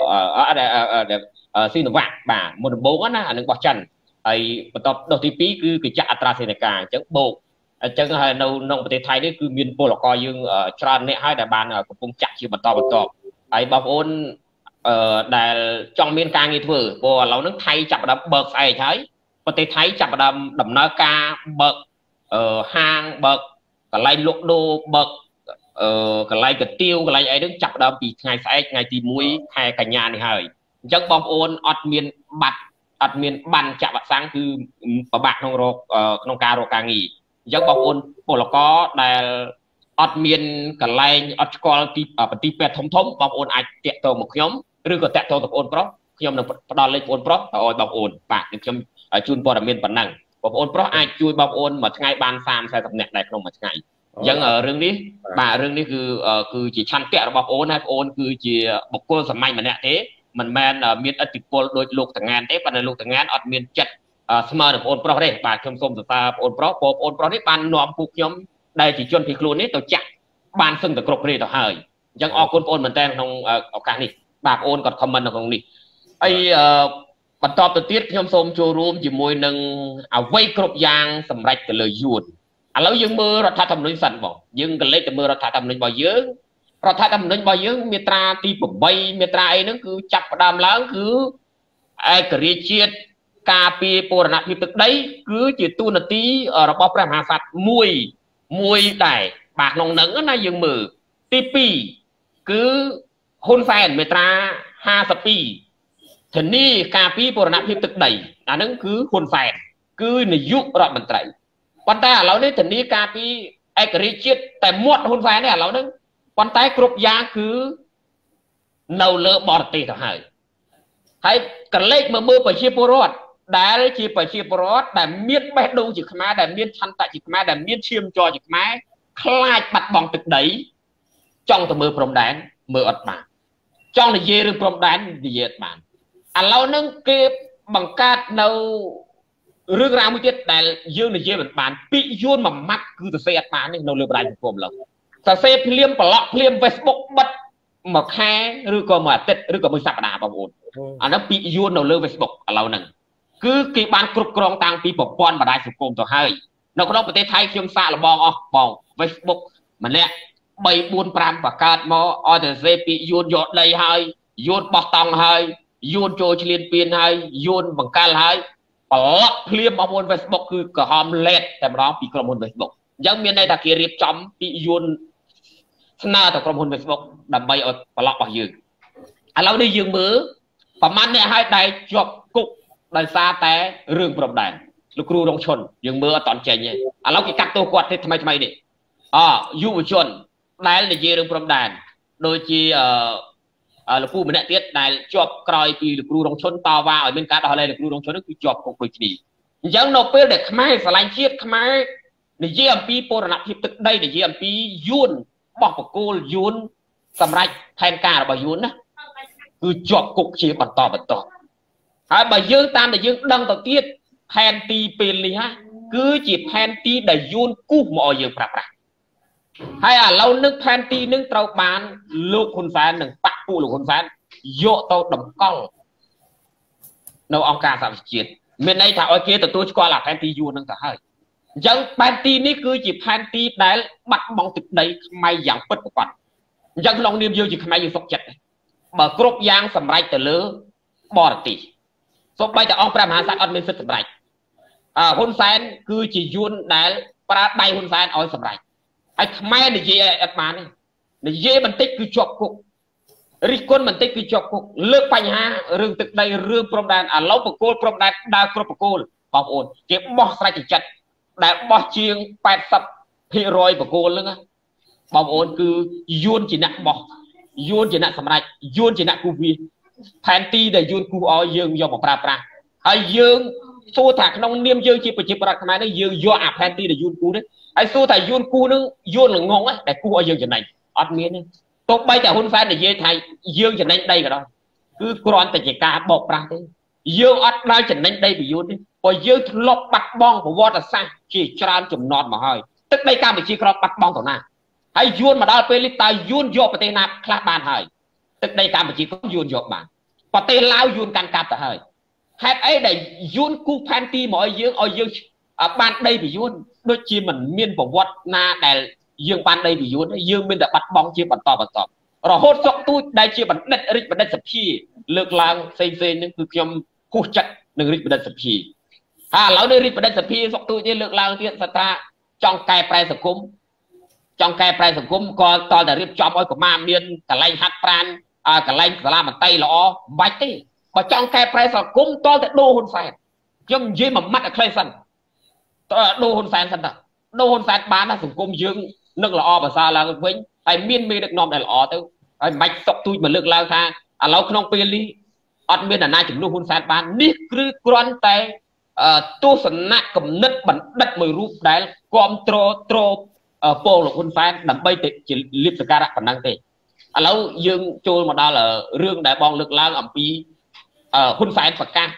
S2: ស៊ីណូវ៉ាក់បាទមុនដំបូងណាអានឹងបោះចិនហើយបន្ទាប់ដុសទី2គឺគេចាក់អត្រាសេនាកាអញ្ចឹងបូកអញ្ចឹងហើយនៅក្នុងប្រទេសថៃនេះគឺមានពលករយើងច្រើនអ្នកហើយដែលបានកំពុងចាក់ជាបន្តហើយបងប្អូនដែលចង់មានការងារធ្វើព្រោះឥឡូវហ្នឹងថៃចាប់ផ្ដើមបើកស្អែកហើយប្រទេសថៃចាប់ផ្ដើមដំណើរការបើកហាងបើកកន្លែងលក់ដូរបើកកន្លែងកាទៀវកន្លែងអីហ្នឹងចាប់ផ្ដើមពីថ្ងៃស្អែកថ្ងៃទី1ខែកញ្ញានេះហើយអញ្ចឹងបងប្អូនអត់មានបាត់អត់មានបានចាក់វ៉ាក់សាំងគឺពិបាកក្នុងការរកការងារអញ្ចឹងបងប្អូនពលករដែលអត់មានកន្លែងអត់ស្គាល់ទីបន្ទីពេទ្យធំបងប្អូនអាចតាក់ទងមកខ្ញុំឬក៏តាក់ទងទៅបងប្អូនប្រុសខ្ញុំនឹងផ្ដល់លេខបងប្អូនប្រុសទៅឲ្យបងប្អូនបាទខ្ញុំជូនព័ត៌មានប៉ុណ្ណឹងបងប្អូនប្រុសអាចជួយបងប្អូនមួយថ្ងៃបាន30-40នាក់ដែរក្នុងមួយថ្ងៃអញ្ចឹងរឿងនេះបាទរឿងនេះគឺជាឆន្ទៈរបស់បងប្អូនហើយបងប្អូនគឺជាបុគ្គលសាមញ្ញម្នាក់ទេមិនមែនមានឥទ្ធិពលដូចលោកតងានទេប៉ុន្តែលោកតងានអត់មានចិត្តស្មើនឹងបងប្អូនប្រុសទេបាទខ្ញុំសូមសរសើរបងប្អូនប្រុសបងប្អូនប្រុសនេះបាននាំពួកខ្ញុំដែលជាជនភៀសខ្លួននេះទៅចាក់បានសឹងតែគ្រប់គ្រាទៅហើយអញ្ចឹងអរគុណបងប្អូនមែនតើក្នុងឱកាសនេះបាទបងប្អូនគាត់ comment នៅក្នុងនេះហើយបន្តទៅទៀតខ្ញុំសូមចូលរួមជាមួយនឹងអ្វីគ្រប់យ៉ាងសម្រាប់ទៅលើយួនឥឡូវយើងមើលរដ្ឋធម្មនុញ្ញសិនបងយើងក៏លេខទៅមើលរដ្ឋធម្មនុញ្ញរបស់យើងរដ្ឋធម្មនុញ្ញរបស់យើងមាត្រាទី8មាត្រាអីហ្នឹងគឺចាប់ផ្ដើមឡើងគឺឯករាជ្យជាតិការពារបូរណភាពទឹកដីគឺជាទូនាទីរបស់ព្រះមហាក្សត្រមួយដែរបាទក្នុងហ្នឹងណាយើងមើលទី2គឺហ៊ុនសែនមាត្រា52ធានាការពារបូរណភាពទឹកដីអាហ្នឹងគឺហ៊ុនសែនគឺនាយករដ្ឋមន្ត្រីប៉ុន្តែឥឡូវនេះធានាការពារឯករាជ្យជាតិតែមាត់ហ៊ុនសែននេះឥឡូវហ្នឹងប៉ុន្តែគ្រប់យ៉ាងគឺនៅលើបរទេសទៅហើយក្រឡេកមកមើលប្រជាពលរដ្ឋដែលជាប្រជាពលរដ្ឋដែលមានបេះដូងជាខ្មែរដែលមានឆន្ទៈជាខ្មែរដែលមានឈាមជ័រជាខ្មែរខ្លាចបាត់បង់ទឹកដីចង់ទៅមើលព្រំដែនមើលអត់បានចង់និយាយរឿងព្រំដែននិយាយអត់បានឥឡូវហ្នឹងគេបង្កើតនៅរឿងរ៉ាវមួយទៀតដែលយើងនិយាយមិនបានពាក្យយួនមួយម៉ាត់គឺសរសេរអត់បាននេះនៅលើបណ្ដាញសង្គមឡើយសរសេរភ្លាមប្លុកភ្លាម Facebook បិទមួយខែឬក៏មួយអាទិត្យឬក៏មួយសប្តាហ៍បងប្អូនអានោះពាក្យយួននៅលើ Facebook ឥឡូវហ្នឹងគឺគេបានគ្រប់គ្រងតាំងពីប្រព័ន្ធបណ្ដាញសង្គមទៅហើយនៅក្នុងប្រទេសថៃខ្ញុំសាកល្បងអស់បង Facebook ម្នាក់3 4 5បង្កើតមកអត់ទៅសេពាក្យយួនយកដីហើយយួនបោះតង់ហើយយួនចូលឆ្លៀនពៀនហើយយួនបង្កាល់ហើយប្លុកភ្លាមបងប្អូន Facebook គឺក្រហមលេតតែម្ដងពីក្រុមហ៊ុន Facebook អញ្ចឹងមានន័យថាគេរៀបចំពាក្យយួនស្នើទៅក្រុមហ៊ុន Facebook ដើម្បីឲ្យប្លុករបស់យើងឥឡូវនេះយើងមើលប្រហែលអ្នកហើយដែលជាប់គុកដោយសារតែរឿងព្រំដែនលោកគ្រូរងឈុនយើងមើលអត់តន់ចេញទេឥឡូវគេកាត់ទោសគាត់ទេថ្មីនេះយុវជនដែលនិយាយរឿងព្រំដែនដូចជាលោកគ្រូម្នាក់ទៀតដែលជាប់ក្រោយពីលោកគ្រូរងឈុនតវ៉ាឲ្យមានការដោះលែងលោកគ្រូរងឈុនគឺជាប់គុកដូចគ្នាអញ្ចឹងនៅពេលដែលខ្មែរស្រឡាញ់ជាតិខ្មែរនិយាយអំពីបូរណភាពទឹកដីនិយាយអំពីយួនបោះបកគោលយួនសម្រាប់ផែនការរបស់យួនណាគឺជាប់គុកជាបន្តហើយបើយើងតាមដែលយើងដឹងទៅទៀតផែនទីពេលនេះគឺជាផែនទីដែលយួនគូសមកឲ្យយើងប្រើប្រាស់ហើយឥឡូវនឹងផែនទីនឹងត្រូវបានលោកហ៊ុនសែននិងបកពួកលោកហ៊ុនសែនយកទៅតម្កល់នៅអង្គការសហប្រជាជាតិមានន័យថាឲ្យគេទទួលស្គាល់អាផែនទីយួននឹងទៅហើយអញ្ចឹងផែនទីនេះគឺជាផែនទីដែលបាត់បង់ទឹកដីខ្មែរយ៉ាងពិតប្រាកដអញ្ចឹងក្នុងនាមយើងជាខ្មែរយើងសុខចិត្តបើគ្រប់យ៉ាងសម្រេចទៅលើបរទេសសូម្បីតែអង្គព្រះមហាក្សត្រអត់មានសិទ្ធិសម្រេចហ៊ុនសែនគឺជាយួនដែលប្រើដៃហ៊ុនសែនឲ្យសម្រេចហើយខ្មែរនិយាយអត់បានទេនិយាយបន្តិចគឺជាប់គុករិះគន់បន្តិចគឺជាប់គុកលើកបញ្ហារឿងទឹកដីរឿងព្រំដែនឥឡូវបកគោលព្រំដែនដើរគ្រប់បកគោលបងប្អូនគេបោះស្រេចចិត្តដែលបោះជាង 80% បកគោលហ្នឹងបងប្អូនគឺយួនជាអ្នកបោះយួនជាអ្នកសម្រេចយួនជាអ្នកគូវាផែនទីដែលយួនគូឲ្យយើងយកមកប្រើប្រាស់ហើយយើងសួរថាក្នុងនាមយើងជាប្រជាប្រដ្ឋខ្មែរនេះយើងយកអាផែនទីដែលយួនគូនេះហើយសួរថាយួនគូនឹងយួនល្ងងដែលគូឲ្យយើងចំណេញអត់មានទេទោះបីតែហ៊ុនសែននិយាយថាយើងចំណេញដីក៏ដោយគឺគ្រាន់តែជាការបោកប្រាស់ទេយើងអត់ដល់ចំណេញដីពីយួនទេព្រោះយើងធ្លាប់បាត់បង់ប្រវត្តិសាស្ត្រជាច្រើនចំនួនមកហើយទឹកដីកម្ពុជាក្របាត់បង់ទៅណាហើយយួនមកដល់ពេលនេះតើយួនយកប្រទេសណាខ្លះបានហើយទឹកដីកម្ពុជាក៏យួនយកបានប្រទេសឡាវយួនកាន់កាប់ទៅហើយហេតុអីដែលយួនគូផែនទីមកឲ្យយើងបានដីពីយួនដូចជាមិនមានប្រវត្តិណាដែលយើងបានដីពីយួនយើងមានតែបាត់បង់ជាបន្តรอโหดซอกตู้ได้เชียบันเด็ดริบบันเด็ดสับพีเลือกลางเซนนั่นคือขยมคู่จัดหนึ่งริบบันเด็ดสับพีเราได้ริบบันเด็ดสับพีซอกตู้ที่เลือกลางที่สตาจองไก่ปลายสังคมจองไก่ปลายสังคมก็ตอนแต่ริบจอมอ้อยกับมาเมียนกับไล่ฮัดปรานกับไล่สลามันไตหล่อใบตีพอจองไก่ปลายสังคมตอนแต่โดนแฟนย่อมยืมมามัดอะไรสั่นโดนแฟนสั่นโดนแฟนบ้านนะสังคมยืมนึกหล่อภาษาลาวเว้นไอ้เมียนมีเด็กนอมได้หล่อตัวไอ้ไม่ตกตุยมาเลือกลางทางเราขนมเปรีอัดเมียนน่าจุดดูหุ่นแฟนบ้านนี่คือกรอนแต่ตู้สนะกับนึกบันดัดมือรูปได้กอมโตรโปลหุ่นแฟนดับใบติดจิลิบสการะปนังเตแล้วยังโจมมาได้làเรื่องได้บองเลือกลางอัมพีหุ่นแฟนปากกา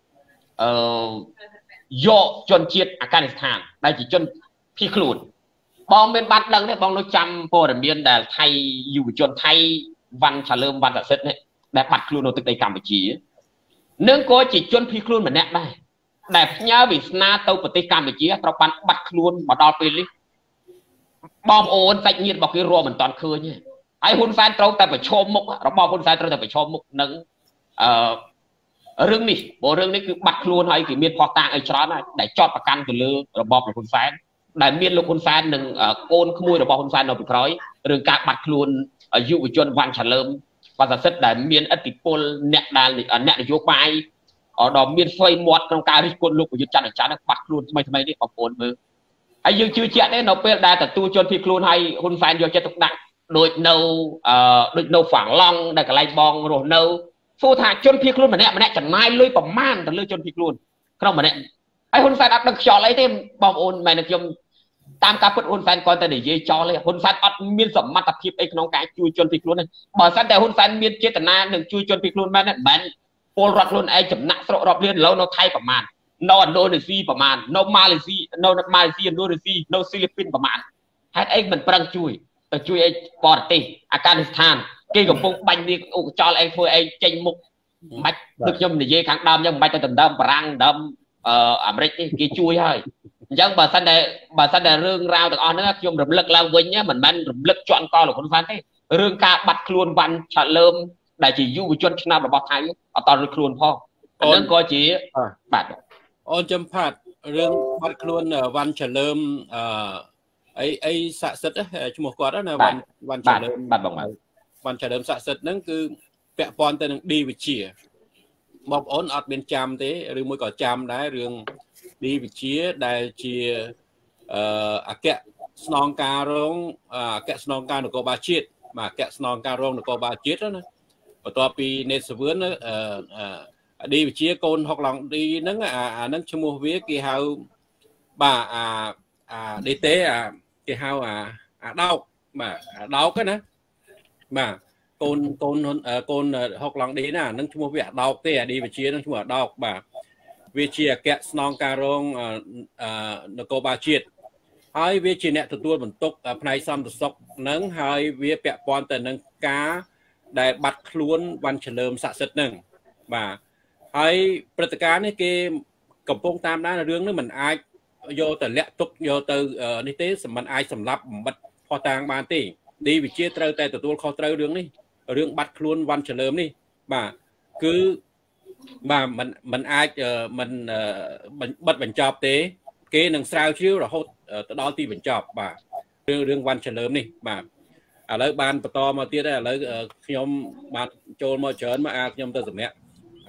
S2: โยจนเชียดอาการสถานได้จีจนพี่คลูนบองเป็นบัตรดังเนี่ยบองเราจำโปรเมียนแต่ไทยอยู่จนไทยวันเฉลิมวันตัดเสร็จเนี่ยได้บัตรคลูนโนตึกในกัมพูชีเนื่องก็จีจนพี่คลูนเหมือนเนี่ยได้แต่เนี้ยวิสนาเตาปฏิกัมพูชีเราปันบัตรคลูนมาดอลปีลิบอมโอนใส่เงียบบอกคือรวมเหมือนตอนคืนเนี่ยไอ้หุ่นแฟนเราแต่ไปชมมุกเราบอกหุ่นแฟนเราแต่ไปชมมุกนึงเรื่องนี้คือบัตรคลูนให้กี่เมียนพอตางไอ้ช้อนได้จอดประกันตัวเลือเราบอกหุ่นแฟนได้เมียนลูกหุ่นแฟนหนึ่งโกนขโมยเราบอกหุ่นแฟนเราไปคล้อยเรื่องการบัตรคลูนอยู่จนวันเฉลิมวันตัดเสร็จได้เมียนอติปลเนตดาเนตโยกไปดอกเมียนไฟหมดក្នុងការរិះគន់លោកប្រយុទ្ធច័ន្ទអាចារ្យនឹងបាត់ខ្លួនថ្មីនេះបងប្អូនមើលហើយយើងជឿជាក់ទេនៅពេលដែលទទួលជនភៀសខ្លួនហើយហ៊ុនសែនយកចិត្តទុកដាក់ដូចនៅហ្វាំងឡង់ដែលកន្លែងបងរស់នៅសួរថាជនភៀសខ្លួនម្នាក់ចំណាយលុយប្រមាណទៅលើជនភៀសខ្លួនក្នុងម្នាក់ហើយហ៊ុនសែនអត់ដឹងខ្យល់អីទេបងប្អូនមែនខ្ញុំតាមការពិតហ៊ុនសែនគាត់តែនិយាយចោលទេហ៊ុនសែនអត់មានសមត្ថភាពអីក្នុងការជួយជនភៀសខ្លួនទេបើសិនតែហ៊ុនសែនមានចេតនានឹងជួយជនភៀសខ្លួនមែនទេមិនពលរដ្ឋខ្លួនឯងចំណាក់ស្រុករាប់លានឡូវនៅថៃប្រមាណនៅឥណ្ឌូនេស៊ីប្រមាណនៅម៉ាឡេស៊ីឥណ្ឌូនេស៊ីនៅហ្វីលីពីនប្រមាណហេតុអីមិនប្រឹងជួយទៅជួយឯបរទេសអាកានិស្ថានគេកំពុងបាញ់នេះឧបចលឯងធ្វើឯងចេញមុខមិនដូចខ្ញុំនិយាយខាងដើមអញ្ចឹងមិនបាច់ទៅដណ្ដើមបារាំងដើមអាមេរិកទេគេជួយហើយអញ្ចឹងបើសិនតែរឿងរ៉ាវទាំងអស់ហ្នឹងខ្ញុំរំលឹកឡើងវិញមិនមែនរំលឹកជាន់កលោកហ៊ុនសែនទេរឿងការបាត់ខ្លួនវ៉ាន់ឆាលើមដែលជាយុវជនឆ្នាំរបស់ថៃអត់តរខ្លួនផងអានឹងក៏ជាបាទ
S1: អូនចំផាត់រឿងបាត់ខ្លួនវ៉ាន់ឆាលើមអីស័ក្តិសិទ្ធឈ្មោះគាត់ណាវ៉ាន់ឆាលើម
S2: បាទបង
S1: វ៉ាន់ឆាលើមស័ក្តិសិទ្ធហ្នឹងគឺពាក់ព័ន្ធទៅនឹងឌីវិជាបងប្អូនអត់មានចាំទេឬមួយក៏ចាំដែររឿងឌីវិជាដែលជាអគ្គស្នងការរងអគ្គស្នងការនគរបាលជាតិបាទអគ្គស្នងការរងនគរបាលជាតិណាបន្ទាប់ពីនេតសវឿនឌីវិជាកូនហុកឡង់ឌីហ្នឹងអាហ្នឹងឈ្មោះវាគេហៅបាទដេតេគេហៅអាដោកបាទអាដោកណាបាទកូនហុកឡង់ឌីណាហ្នឹងឈ្មោះវាអាដោកទេអាឌីវិជាហ្នឹងឈ្មោះអាដោកបាទវាជាអគ្គស្នងការរងនគរបាលជាតិហើយវាជាអ្នកទទួលបន្ទុកផ្នែកសន្តិសុខហ្នឹងហើយវាពាក់ព័ន្ធទៅនឹងការដែលបាត់ខ្លួនវ៉ាន់ឆលើមស័ក្តិសិទ្ធិហ្នឹងបាទហើយព្រឹត្តិការណ៍នេះគេកំពុងតាមដានរឿងនេះមិនអាចយកទៅលាក់ទុកយកទៅនេះទេមិនអាចសម្លាប់បំបិតផោះតាងបានទេឌីវិជាត្រូវតែទទួលខុសត្រូវរឿងនេះរឿងបាត់ខ្លួនវ៉ាន់ឆលើមនេះបាទគឺបាទមិនអាចមិនបិទបញ្ចប់ទេគេនឹងស្រាវជ្រាវរហូតទៅដល់ទីបញ្ចប់បាទរឿងវ៉ាន់ឆលើមនេះបាទឥឡូវបានបន្តមកទៀតហើយឥឡូវខ្ញុំបាទចូលមកច្រើនមកខ្ញុំទៅសម្រាប់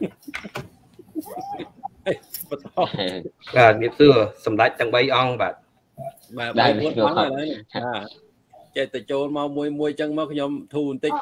S1: បន្ត
S4: បាទនិយាយសួរសម្ដេចទាំង3អង្គបាទ
S1: បាទ4អង្គហើយចេះតែចូលមកមួយចឹងមកខ្ញុំធូរបន្តិច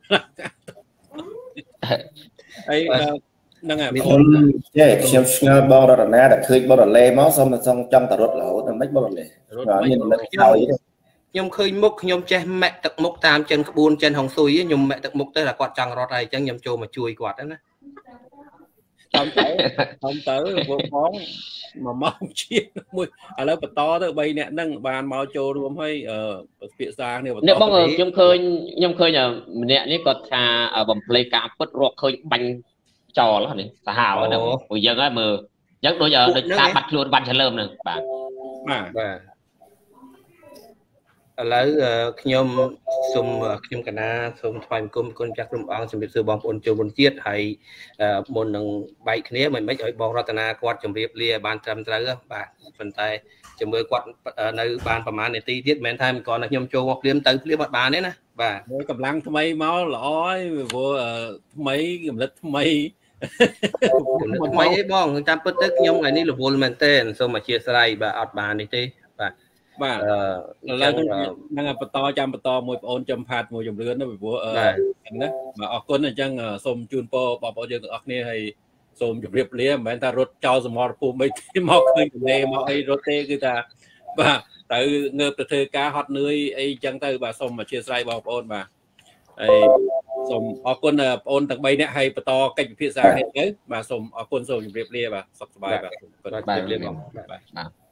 S1: ហើយហ្នឹងហើយ
S3: ខ្ញុំចេះខ្ញុំស្ងើបងរតនាដែលឃើញបងរលេមកសុំចង់តរត់រហូតតែមិនបងរលេមានមិនខ្សោយ
S4: ខ្ញុំឃើញមុខខ្ញុំចេះមាក់ទឹកមុខតាមចិនក្បួនចិនហុងស៊ុយខ្ញុំមាក់ទឹកមុខទៅតែគាត់ចង់រត់ហើយអញ្ចឹងខ្ញុំចូលមកជួយគាត់ណា
S1: តាមទៅពួកផង1ម៉ោងជាមួយឥឡូវបន្តទៅ3នាក់ហ្នឹងបានមកចូលរួមហើយពិភាក្សាគ្នា
S2: បន្តបងខ្ញុំឃើញម្នាក់នេះគាត់ថាបំភ្លេចការពិតរកឃើញបាញ់ចោលនេះសាហាវហ្នឹងព្រោះយើងហើយមើលអញ្ចឹងដូចការបាត់ខ្លួនវ៉ាន់ឆលើមហ្នឹងបាទ
S4: ឡើយខ្ញុំសូមខ្ញុំកណាសូមថ្លែងគុំគុណចាស់ក្រុមអង្គជំរាបសួរបងប្អូនចូលរួមជាតិហើយមុននឹងបែកគ្នាមិនឲ្យបងរតនាគាត់ជំរាបលាបានត្រឹមត្រូវបាទប៉ុន្តែជំរឿគាត់នៅបានប្រហែលនាទីទៀតមិនមែនថាគាត់ខ្ញុំចូលមកភ្លាមទៅភ្លាមអត់បានទេណាបាទ
S1: កម្លាំងថ្មីមកល្អហើយព្រោះថ្មីកម្រិតថ្មី
S4: ថ្មីអីបងតាមពិតទៅខ្ញុំថ្ងៃនេះរវល់មែនទែនសូមអធិស្ឋានបាទអត់បាននេះទេបាទ
S1: បាទឥឡូវនឹងបន្តចាំបន្តមួយបងអូនចំផាតមួយជំរឿនទៅព្រោះណាបាទអរគុណអញ្ចឹងសូមជូនពរបងប្អូនយើងទាំងអស់គ្នាហើយសូមជម្រាបលាមិនមែនថារត់ចោលសមរភូមិអីមកឃើញទន្លេមកអីរត់ទេគឺថាបាទទៅងើបទៅធ្វើការហត់នឿយអីអញ្ចឹងទៅបាទសូមអធិស្ឋានបងប្អូនបាទហើយសូមអរគុណបងប្អូនទាំង3នាក់ហើយបន្តកិច្ចពិភាក្សានេះទៅបាទសូមអរគុណសូមជម្រាបលាបាទសុខសប្បាយបាទជម្រាបលាបងបាទ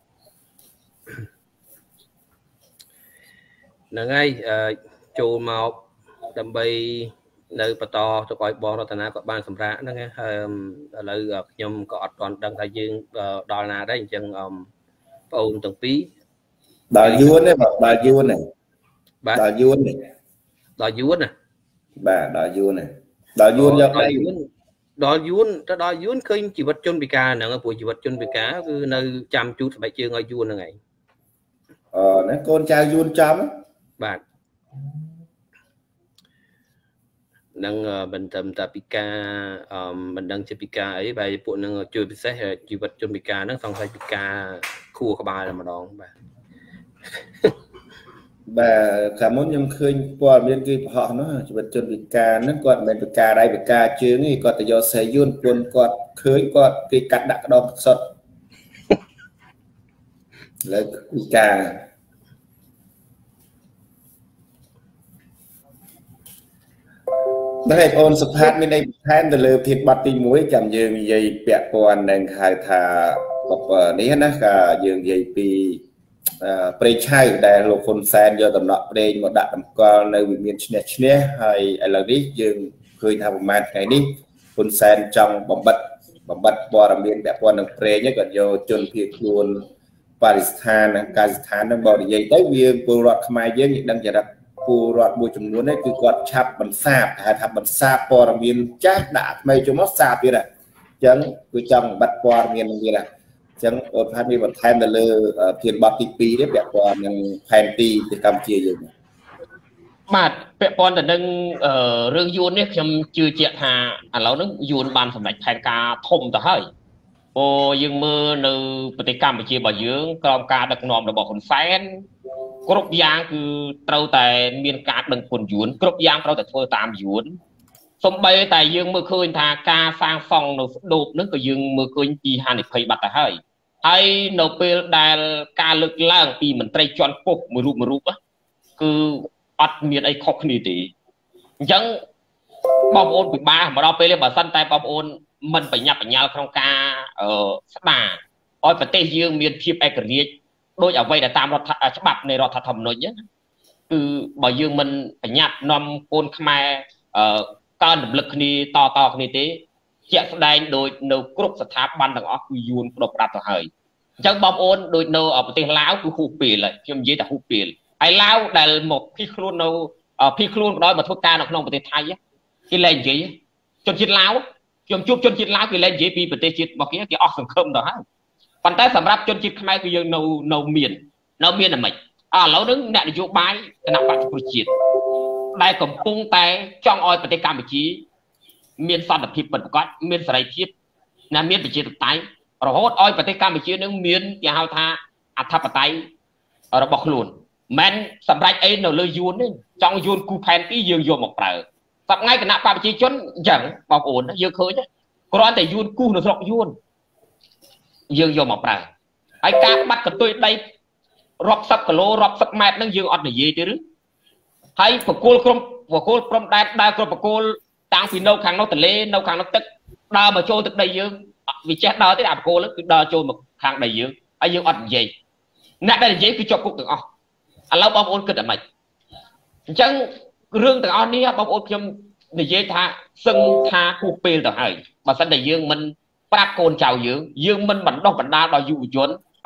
S4: ហ្នឹងហើយចូលមកដើម្បីនៅបន្តទៅឲ្យបងរតនាគាត់បានសម្រាប់ហ្នឹងហើយឥឡូវខ្ញុំក៏អត់ទាន់ដឹងថាយើងដល់ណាដែរអញ្ចឹងបងអូនទាំងពីរ
S3: ដល់យួនទេបាទដល់យួនទេបាទដល់យួនទេ
S4: ដល់យួនណា
S3: បាទដល់យួនទេដល់យួនយក
S4: ដល់យួនដល់យួនទៅដល់យួនឃើញជីវិតជនពិការហ្នឹងព្រោះជីវិតជនពិការគឺនៅចាំជូតស្បែកជើងឲ្យយួនហ្នឹងឯង
S3: ហ្នឹងកូនចៅយួនចាំ
S4: បាទនឹងមិនត្រឹមតែពិការមិនដឹងជាពិការអីបែរពួកនឹងជួយពិសេសជីវិតជនពិការហ្នឹងសង្ស័យពិការខួរក្បាលតែម្ដងបាទ
S3: ខាងមុនខ្ញុំឃើញព័ត៌មានគឺប្រហោះនោះជីវិតជនពិការហ្នឹងគាត់មិនមែនពិការដៃពិការជើងទេគាត់ទៅយកសេយួនពុនគាត់ឃើញគាត់គេកាត់ដាក់ក្តោបសុតលើពិការហ្នឹងឯងអូនសុផាតមានន័យបន្ថែមទៅលើធាតុបទទី1ចាំយើងនិយាយពាក់ព័ន្ធនឹងហៅថានេះណាក៏យើងនិយាយពីប្រេងឆៅដែលលោកហ៊ុនសែនយកដំណក់ប្រេងមកដាក់តម្កល់នៅវិមានឈ្នះហើយឥឡូវនេះយើងឃើញថាប្រហែលថ្ងៃនេះហ៊ុនសែនចង់បំបិតព័ត៌មានពាក់ព័ន្ធនឹងប្រេងគាត់យកជនភៀសខ្លួនបរិស្ថានកាយស្ថាននឹងបរិយាយទៅវាពលរដ្ឋខ្មែរយើងដឹងចរិតពលរដ្ឋមួយចំនួននេះគឺគាត់ឆាប់បន្សាបថាបន្សាបព័ត៌មានចាស់ដាក់ថ្មីចូលមកសាបទៀតអញ្ចឹងគឺចង់បំបិតព័ត៌មាននឹងទៀតអញ្ចឹងអូនផាត់មានបន្ថែមទៅលើធានបទទី2នេះពាក់ព័ន្ធនឹងផែនទីប្រទេសកម្ពុជាយើង
S2: បាទពាក់ព័ន្ធទៅនឹងរឿងយួននេះខ្ញុំជឿជាក់ថាឥឡូវហ្នឹងយួនបានសម្រេចផែនការធំទៅហើយព្រោះយើងមើលនៅប្រទេសកម្ពុជារបស់យើងក្រោមការដឹកនាំរបស់ហ៊ុនសែនគ្រប់យ៉ាងគឺត្រូវតែមានការដឹងគុណយួនគ្រប់យ៉ាងត្រូវតែធ្វើតាមយួនសំបីតែយើងមើលឃើញថាការសាងសង់នៅស្ដូបហ្នឹងក៏យើងមើលឃើញពីហានិភ័យបាត់ទៅហើយនៅពេលដែលការលើកឡើងពីមន្ត្រីជាន់ខ្ពស់មួយរូបគឺអត់មានអីខុសគ្នាទេអញ្ចឹងបងប្អូនពិបាកមកដល់ពេលនេះបើសិនតែបងប្អូនមិនបញ្ញាប់បញ្ញាល់ក្នុងការស្ដារឲ្យប្រទេសយើងមានភាពឯករាជ្យដោយអ្វីដែលតាមច្បាប់នៃរដ្ឋធម្មនុញ្ញគឺបើយើងមិនបញ្ញាប់នាំកូនខ្មែរកើនរំលឹកគ្នាតគ្នាទេជាក់ស្ដែងដោយនៅគ្រប់ស្ថាប័នទាំងអស់គឺយួនផ្ដុំផ្ដាប់ទៅហើយអញ្ចឹងបងប្អូនដូចនៅប្រទេសឡាវគឺហ៊ូពេលខ្ញុំនិយាយថាហ៊ូពេលហើយឡាវដែលមកភីខ្លួននៅភីខ្លួនក៏ដោយមកធ្វើការនៅក្នុងប្រទេសថៃគេលែងនិយាយជនជាតិឡាវខ្ញុំជួបជនជាតិឡាវគេលែងនិយាយពីប្រទេសជាតិរបស់គេអស់សង្ឃឹមទៅហើយប៉ុន្តែសម្រាប់ជនជាតិខ្មែរគឺយើងនៅមានតែមិនឥឡូវហ្នឹងអ្នកនយោបាយគណៈបក្សប្រជាជាតិដែលកំពុងតែចង់ឲ្យប្រទេសកម្ពុជាមានសន្តិភាពពិតប្រាកដមានសេរីភាពមានប្រជាធិបតេយ្យរហូតឲ្យប្រទេសកម្ពុជានឹងមានគេហៅថាអធិបតេយ្យរបស់ខ្លួនមិនសម្រេចអីនៅលើយួនទេចង់យួនគូផែនទីយើងយកមកប្រើសប្តាហ៍ថ្ងៃគណៈបព្វប្រជាជនអញ្ចឹងបងប្អូនយើងឃើញគ្រាន់តែយួនគូនៅស្រុកយួនយើងយកមកប្រើហើយការបាត់កន្ទុយដីរាប់សិបគីឡូរាប់សិបម៉ែត្រហ្នឹងយើងអត់និយាយទេឬហើយបកគោលព្រំដែនដើរគ្រប់បកគោលតាំងពីនៅខាងនោះទន្លេនៅខាងនោះទឹកដើរមកចូលទឹកដីយើងវាចេះដើរទេអាបកគោលគឺដើរចូលមកខាងដីយើងហើយយើងអត់និយាយអ្នកដែលនិយាយគឺជាប់គុកទាំងអស់ឥឡូវបងប្អូនគិតតែម៉េចអញ្ចឹងរឿងទាំងអស់នេះបងប្អូនខ្ញុំនិយាយថាសឹងថាគូពេលទៅហើយបើសិនតែយើងមិនប្រាប់កូនចៅយើងមិនបណ្ដុះបណ្ដាលដល់យុវជន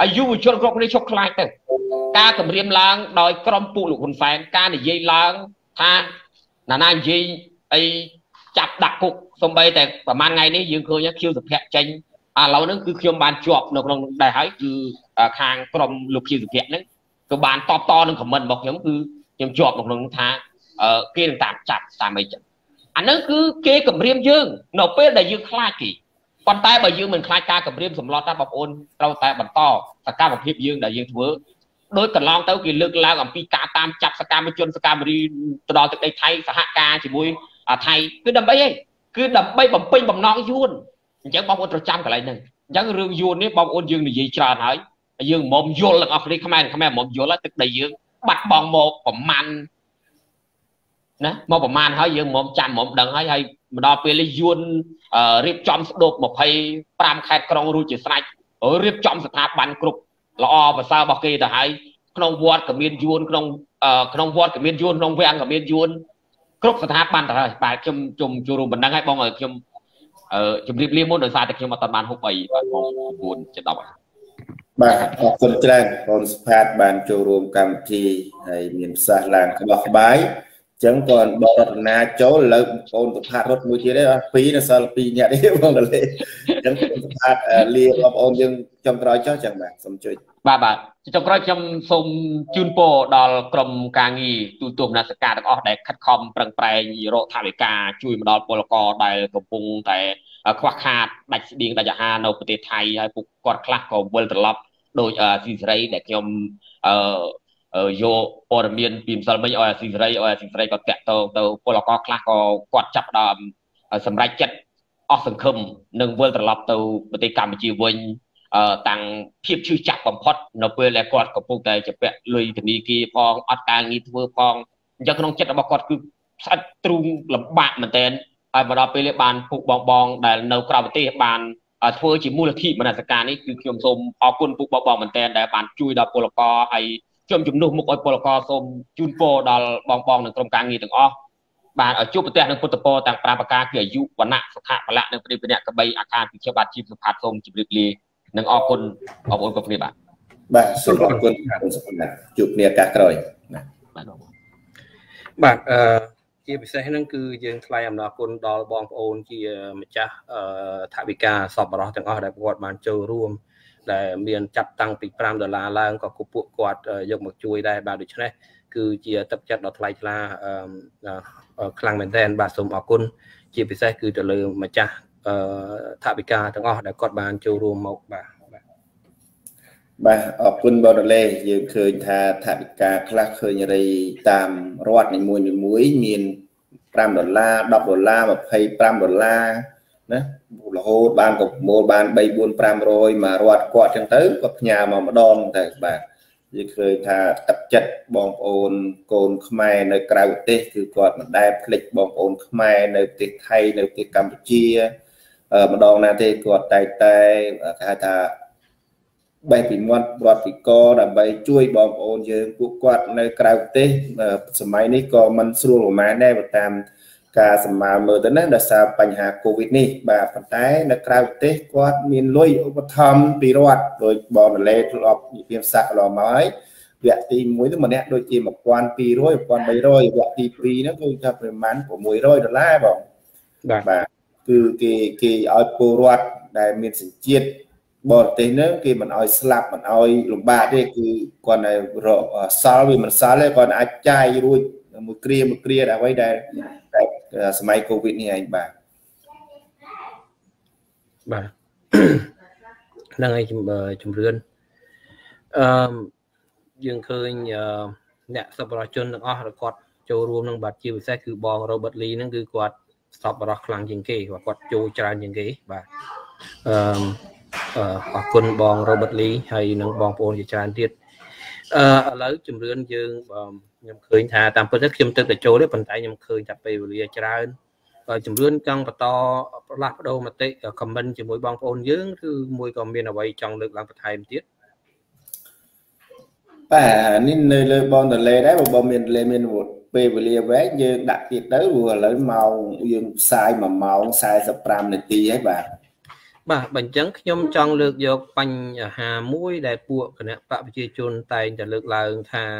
S2: អាយុវជនគ្រប់គ្នាឈប់ខ្លាចទៅការគម្រាមឡើងដោយក្រុមពួកលោកហ៊ុនសែនការនិយាយឡើងថាណានានិយាយអីចាប់ដាក់គុកសំបីតែប្រហែលថ្ងៃនេះយើងឃើញខៀវសុភ័ក្រចេញឥឡូវហ្នឹងគឺខ្ញុំបានជាប់នៅក្នុងដែរហើយគឺខាងក្រុមលោកខៀវសុភ័ក្រហ្នឹងក៏បានតបតនឹងខមមិនរបស់ខ្ញុំគឺខ្ញុំជាប់នៅក្នុងថាគេនឹងតាមចាប់តាមអីចឹងអាហ្នឹងគឺគេគម្រាមយើងនៅពេលដែលយើងខ្លាចគេប៉ុន្តែបើយើងមិនខ្លាចការគម្រាមសម្លុតថាបងប្អូនត្រូវតែបន្តសកម្មភាពយើងដែលយើងធ្វើដោយកន្លងទៅគេលើកឡើងអំពីការតាមចាប់សកម្មជនសកម្មរីទៅដល់ទឹកដីថៃសហការជាមួយថៃគឺដើម្បីអីគឺដើម្បីបំពេញបំណងយួនអញ្ចឹងបងប្អូនត្រូវចាំកន្លែងហ្នឹងអញ្ចឹងរឿងយួននេះបងប្អូនយើងនិយាយច្រើនហើយយើងមុំយល់ទាំងអស់គ្នាខ្មែរមុំយល់ហើយទឹកដីយើងបាត់បង់មកប្រមាណណាមកប្រមាណហើយយើងមុំចាំមុំដឹងហើយមកដល់ពេលនេះយួនរៀបចំស្ដុក25ខេត្តក្រុងរួចជាស្រេចរៀបចំស្ថាប័នគ្រប់ល្អប្រសើររបស់គេទៅហើយក្នុងវត្តក៏មានយួនក្នុងវត្តក៏មានយួនក្នុងវាំងក៏មានយួនគ្រប់ស្ថាប័នទៅហើយបាទខ្ញុំចូលរួមបណ្ដឹងឲ្យបងឲ្យខ្ញុំជម្រាបលាមុនដោយសារតែខ្ញុំអត់បានហុកអីបាទបង9 7 10បាទ
S3: អរគុណច្រើនបងសុផាតបានចូលរួមកម្មវិធីហើយមានផ្សះឡើងក្បោះក្បាយអញ្ចឹងក៏បរតនាចូលលើបងសុផាតរត់មួយទៀតទេ2នៅសល់2នាក់ទេបងតលេអញ្ចឹងសុផាតលាបងប្អូនយើងចុងក្រោយចុះអញ្ចឹងបាទសូមជួយ
S2: បាទចុងក្រោយខ្ញុំសូមជូនពរដល់ក្រុមការងារទូតមនសិការទាំងអស់ដែលខិតខំប្រឹងប្រែងរកថវិកាជួយមកដល់ពលករដែលកំពុងតែខ្វះខាតដាច់ស្បៀងដាច់អាហារនៅប្រទេសថៃហើយពួកគាត់ខ្លះក៏វិលត្រឡប់ដោយស៊ីសេរីដែលខ្ញុំយកព័ត៌មានពីម្សិលមិញឲ្យស៊ីសេរីក៏តាក់ទងទៅពលករខ្លះក៏គាត់ចាប់ដើមសម្រេចចិត្តអស់សង្ឃឹមនឹងវិលត្រឡប់ទៅប្រទេសកម្ពុជាវិញតាំងភាពឈឺចាប់បំផុតនៅពេលដែលគាត់កំពុងតែជាពាក់លុយធនាគារផងអត់ការងារធ្វើផងអញ្ចឹងក្នុងចិត្តរបស់គាត់គឺស្អិតទ្រូងលំបាកមែនទែនហើយមកដល់ពេលនេះបានពុកបងដែលនៅក្រៅប្រទេសបានធ្វើជាមូលធិមនសិការនេះគឺខ្ញុំសូមអរគុណពុកបងមែនទែនដែលបានជួយដល់ពលករហើយខ្ញុំជំនួសមុខឲ្យពលករសូមជូនពរដល់បងនិងក្រុមការងារទាំងអស់បាទឲ្យជួបប្រទះនឹងពុទ្ធពរទាំង5ប្រការគឺអាយុវណ្ណៈសុខៈបលៈនិងព្រាបកបីអាខានពីខ្ញុំបាទជីវសុផាតសូមជម្រាបលានិងអរគុណបងប្អូនគ្រប់គ្នា
S3: បាទសូមអរគុណជួបគ្នាឱកាសក្រោយ
S4: បាទជាពិសេសហ្នឹងគឺយើងថ្លែងអំណរគុណដល់បងប្អូនជាម្ចាស់ថវិកាសប្បុរសទាំងអស់ដែលគាត់បានចូលរួមដែលមានចាប់តាំងពី$5ឡើងក៏ពួកគាត់យកមកជួយដែរបាទដូច្នេះគឺជាទឹកចិត្តដ៏ថ្លៃថ្លាខ្លាំងមែនទែនបាទសូមអរគុណជាពិសេសគឺទៅលើម្ចាស់ថវិកាទាំងអស់ដែលគាត់បានចូលរួមមកបាទ
S3: អរគុណបងរលេយើងឃើញថាថវិកាខ្លះឃើញរីតាមរដ្ឋនីមួយមាន$5 $10 $25 ណារហូតបានក៏ប្រមូលបាន3 4 500មករដ្ឋគាត់ចឹងទៅគាត់ផ្ញើមកម្ដងទៅបាទយើងឃើញថាទឹកចិត្តបងប្អូនកូនខ្មែរនៅក្រៅប្រទេសគឺគាត់មិនដែលភ្លេចបងប្អូនខ្មែរនៅប្រទេសថៃនៅប្រទេសកម្ពុជាម្ដងណាទេគាត់តែគេហៅថាបែបពីមាត់រដ្ឋពីកដើម្បីជួយបងប្អូនយើងពួកគាត់នៅក្រៅប្រទេសសម័យនេះក៏មិនស្រួលប្រហែលដែរតាមការសម្មាលមើលទៅណាដោយសារបញ្ហាកូវីដនេះបាទប៉ុន្តែនៅក្រៅប្រទេសគាត់មានលុយឧបត្ថម្ភពីរដ្ឋដោយបងរលេធ្លាប់និយាយសាក់កន្លងមកហើយវគ្គទី1ទៅម្នាក់ដូចជា$1200 $1300វគ្គទី2ហ្នឹងគឺថាប្រមាណ$600បងបាទគឺគេឲ្យពលរដ្ឋដែលមានសញ្ជាតិបរទេសហ្នឹងគេមិនឲ្យស្លាប់មិនឲ្យលំបាកទេគឺគាត់តែសល់វាមិនសល់ទេគាត់អាចចាយរួចមួយគ្រាដល់អ្វីដែលសម័យកូវីដនេះឯងបាទ
S4: ហ្នឹងហើយជំរឿនយើងឃើញអ្នកសប្បុរសជនទាំងអស់គាត់ចូលរួមនឹងបាទជាពិសេសគឺបង Robert Lee ហ្នឹងគឺគាត់សប្បុរសខ្លាំងជាងគេគាត់ចូលច្រើនជាងគេបាទអរគុណបង Robert Lee ហើយនិងបងប្អូនជាច្រើនទៀតឥឡូវជំរឿនយើងខ្ញុំឃើញថាតាមពិតទៅខ្ញុំទៅចូលទេប៉ុន្តែខ្ញុំឃើញថាពេលវេលាច្រើនជំរឿនចង់បន្តផ្លាស់ប្ដូរមតិ comment ជាមួយបងប្អូនយើងឬមួយក៏មានអ្វីចង់លើកឡើងបន្ថែមទៀត
S3: បាទនេះនៅលើបងតលេដែរបងមានពេលវេលាវែងយើងដាក់ទៀតទៅព្រោះឥឡូវម៉ោងយើងផ្សាយ1 ម៉ោង 45 នាទីហើយបាទ
S4: bà bánh trắng nhom trong lược dọc bánh hà mũi đại buộc cái này bạn chia chôn tayจะเลือกลางทา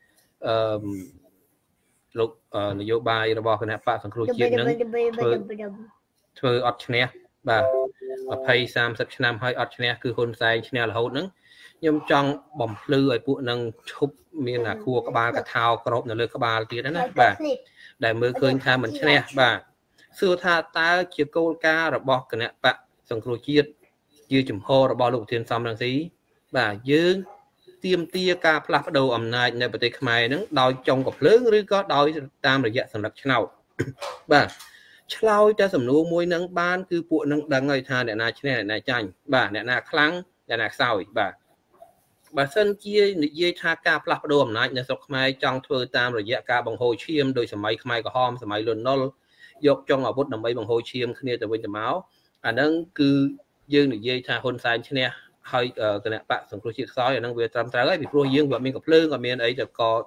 S4: លោកនយោបាយរបស់គណៈបកសង្គ្រោះជាតិនឹងធ្វើអត់ឈ្នះបាទ20 30ឆ្នាំហើយអត់ឈ្នះគឺហ៊ុនសែនឈ្នះរហូតហ្នឹងខ្ញុំចង់បំភ្លឺឲ្យពួកនឹងឈប់មានអាខួរក្បាលកថោក្របនៅលើក្បាលទៀតណាបាទដែលមើលឃើញថាមិនឈ្នះបាទសួរថាតើជាគោលការណ៍របស់គណៈបកសង្គ្រោះជាតិជាជំហររបស់លោកប្រធានសំរងស៊ីបាទយើងទាមទារការផ្លាស់ប្ដូរអំណាចនៅប្រទេសខ្មែរហ្នឹងដោយចុងកភ្លើងឬក៏ដោយតាមរយៈសន្លឹកឆ្នោតបាទឆ្លើយតែសំណួរមួយនឹងបានគឺពួកនឹងដឹងហើយថាអ្នកណាឈ្នះអ្នកណាចាញ់បាទអ្នកណាខ្លាំងអ្នកណាខ្សោយបាទបើសិនជានិយាយថាការផ្លាស់ប្ដូរអំណាចនៅស្រុកខ្មែរចង់ធ្វើតាមរយៈការបង្ហូរឈាមដោយសម័យខ្មែរក្រហមសម័យលន់នល់យកចុងអាវុធដើម្បីបង្ហូរឈាមគ្នាទៅវិញទៅមកអាហ្នឹងគឺយើងនិយាយថាហ៊ុនសែនឈ្នះហើយគណៈបកសង្គ្រោះជាតិខ្សោយអាហ្នឹងវាត្រឹមត្រូវហើយពីព្រោះយើងវាមានកំភ្លើងក៏មានអីទៅ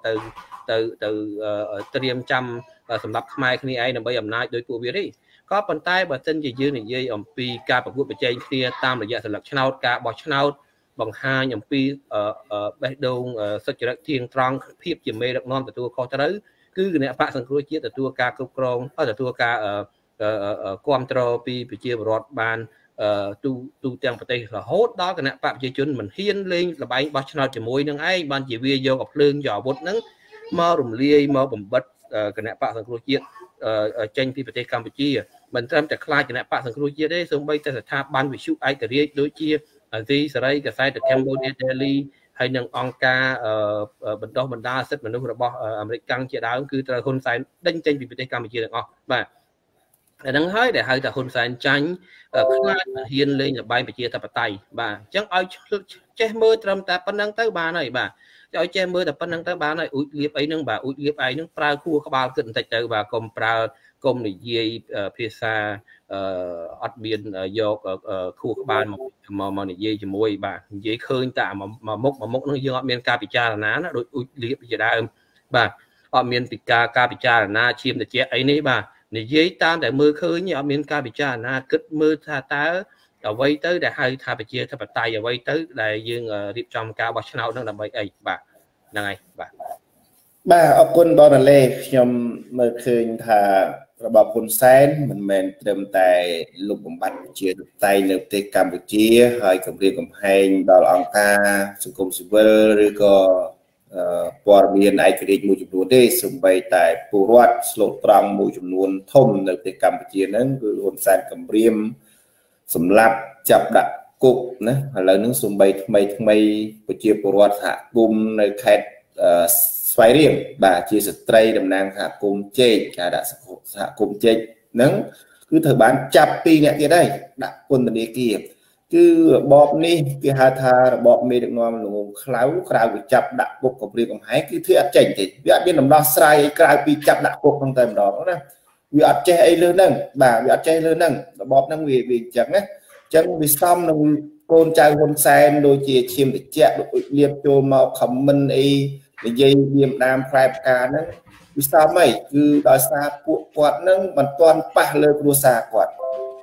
S4: ត្រៀមចាំសម្រាប់ខ្មែរគ្នាឯងដើម្បីអំណាចដោយពួកវានេះក៏ប៉ុន្តែបើសិនជាយើងនិយាយអំពីការប្រកួតប្រជែងគ្នាតាមរយៈសន្លឹកឆ្នោតការបោះឆ្នោតបង្ហាញអំពីបេះដូងសុចរិតទៀងត្រង់ភាពជាមេដឹកនាំទទួលខុសត្រូវគឺគណៈបកសង្គ្រោះជាតិទទួលការគ្រប់គ្រងទទួលការគ្រប់គ្រងពីប្រជាពលរដ្ឋបានទូទាំងប្រទេសរហូតដល់គណៈបកប្រជាជនមិនហ៊ានលេងលបែងបោះឆ្នោតជាមួយនឹងឯងបានជាវាយកអំភ្លើងយកអាវុធហ្នឹងមករំលាយមកបំបិទគណៈបកសង្គ្រោះជាតិចេញពីប្រទេសកម្ពុជាមិនត្រឹមតែខ្លាចគណៈបកសង្គ្រោះជាតិទេសូម្បីតែស្ថាប័នវិទ្យុឯករាជ្យដូចជាអាស៊ីសេរីកាសែត Cambodia Daily ហើយនឹងអង្គការបណ្ដុះបណ្ដាលសិទ្ធិមនុស្សរបស់អាមេរិកកាំងជាដើមគឺត្រូវហ៊ុនសែនដេញចេញពីប្រទេសកម្ពុជាទាំងអស់បាទអាហ្នឹងហើយដែលហៅថាហ៊ុនសែនចាញ់ខ្លាចហ៊ានលេងលបែងប្រជាធិបតេយ្យបាទអញ្ចឹងឲ្យចេះមើលត្រឹមតែប៉ុណ្្នឹងទៅបានហើយបាទឲ្យចេះមើលតែប៉ុណ្្នឹងទៅបានហើយអ៊ូចលៀបអីហ្នឹងបាទអ៊ូចលៀបឯងហ្នឹងប្រើខួរក្បាលគិតបន្តិចទៅបាទកុំប្រើកុំនិយាយភាសាអត់មានយកខួរក្បាលមកនិយាយជាមួយបាទនិយាយឃើញតែមួយមុខហ្នឹងយើងអត់មានការពិចារណាណាដូចអ៊ូចលៀបជាដើមបាទអត់មានពីការពិចារណាឈាមត្រជាក់អីនេះបាទនិយាយតាមតែមើលឃើញអត់មានការពិចារណាគិតមើលថាតើអ្វីទៅដែលហៅថាប្រជាធិបតេយ្យអ្វីទៅដែលយើងរៀបចំការបោះឆ្នោតនឹងដើម្បីអីបាទហ្នឹងហើយបាទ
S3: អរគុណបងរ៉ាឡេខ្ញុំមើលឃើញថារបបហ៊ុនសែនមិនមែនត្រឹមតែលុបបំបាត់ប្រជាធិបតេយ្យនៅប្រទេសកម្ពុជាហើយគម្រាមកំហែងដល់អង្គការសង្គមស៊ីវិលឬក៏ព័ត៌មានឯករាជ្យមួយចំនួនទេសូម្បីតែពលរដ្ឋស្លូតត្រង់មួយចំនួនធំនៅប្រទេសកម្ពុជាហ្នឹងគឺហ៊ុនសែនគម្រាមសម្លាប់ចាប់ដាក់គុកណាឥឡូវហ្នឹងសូម្បីថ្មីប្រជាពលរដ្ឋសហគមន៍នៅខេត្តស្វាយរៀងបាទជាស្ត្រីតំណាងសហគមន៍ជែកការដាក់សហគមន៍ជែកហ្នឹងគឺត្រូវបានចាប់2នាក់ទៀតហើយដាក់ពន្ធនាគារគឺរបបនេះគេហៅថារបបមេដឹកនាំល្ងងខ្លៅក្រៅពីចាប់ដាក់គុកគម្រាមកំហែងគឺធ្វើអត់ចេញទេវាអត់មានដំណោះស្រាយអីក្រៅពីចាប់ដាក់គុកហ្នឹងតែម្ដងណាវាអត់ចេះអីលើហ្នឹងបាទវាអត់ចេះលើហ្នឹងរបបហ្នឹងវាអញ្ចឹងណាអញ្ចឹងវាសំនឹងកូនចៅហ៊ុនសែនដូចជាឈាមត្រជាក់ដូចលៀបចូលមកខមមិនអីនិយាយវាមដាមផ្លែផ្កាហ្នឹងវាសំអីគឺដោយសារពួកគាត់ហ្នឹងមិនទាន់ប៉ះលើគ្រួសារគាត់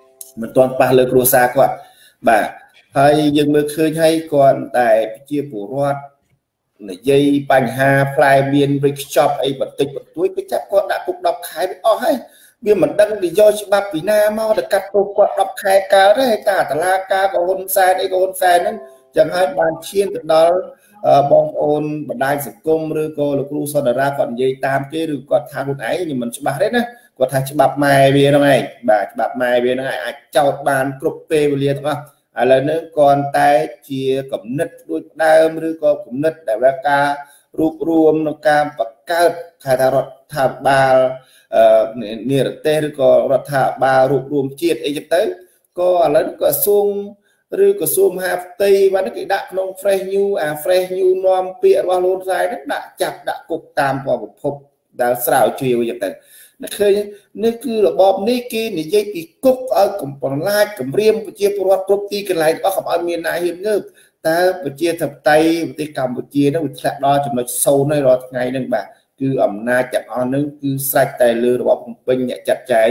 S3: បាទហើយយើងមើលឃើញហើយគាត់តែប្រជាពលរដ្ឋនិយាយបញ្ហាផ្លែមានវិខ្ចប់អីបន្តិចបន្តួចទៅចាប់គាត់ដាក់គុក10ខែវាអស់ហើយវាមិនដឹងវាយកច្បាប់ពីណាមកទៅកាត់ទោសគាត់10ខែកើតទេហើយតាតឡាការក៏ហ៊ុនសែនអីក៏ហ៊ុនសែនហ្នឹងចឹងហើយបានឈានទៅដល់បងប្អូនបណ្ដាញសង្គមឬក៏លោកគ្រូសុនរាគាត់និយាយតាមគេឬគាត់ថាខ្លួនឯងខ្ញុំមិនច្បាស់ទេណាគាត់ថាច្បាប់ម៉ែវាហ្នឹងឯងបាទច្បាប់ម៉ែវាហ្នឹងអាចចោទបានគ្រប់ពេលវេលាទាំងអស់ឥឡូវនេះគាត់តែជាគំនិតដូចដើមឬក៏គំនិតដែលវាការរួបរวมក្នុងការបង្កើតថារដ្ឋាភិបាលនិរទេសឬក៏រដ្ឋាភិបាលរួបរวมជាតិអីចឹងទៅក៏ឥឡូវក៏សួងឬក្រសួងមហាផ្ទៃបានគេដាក់ក្នុង fresh new fresh new នាំពាក្យរបស់លោកស្រីហ្នឹងដាក់ចាប់ដាក់គុកតាមប្រភពដែលស្រាវជ្រាវចឹងទៅអ្នកឃើញនេះគឺរបបនេះគេនិយាយពីគុកឲ្យកំពន្លាចគម្រាមប្រជាពលរដ្ឋគ្រប់ទីកន្លែងអស់កុំឲ្យមានណាហ៊ានងើបតើប្រជាធិបតេយ្យប្រទេសកម្ពុជាហ្នឹងវាធ្លាក់ដល់ចំណុច0ហើយរាល់ថ្ងៃហ្នឹងបាទគឺអំណាចទាំងអស់ហ្នឹងគឺស្រេចតែលើរបបភ្នំពេញអ្នកចាត់ចែង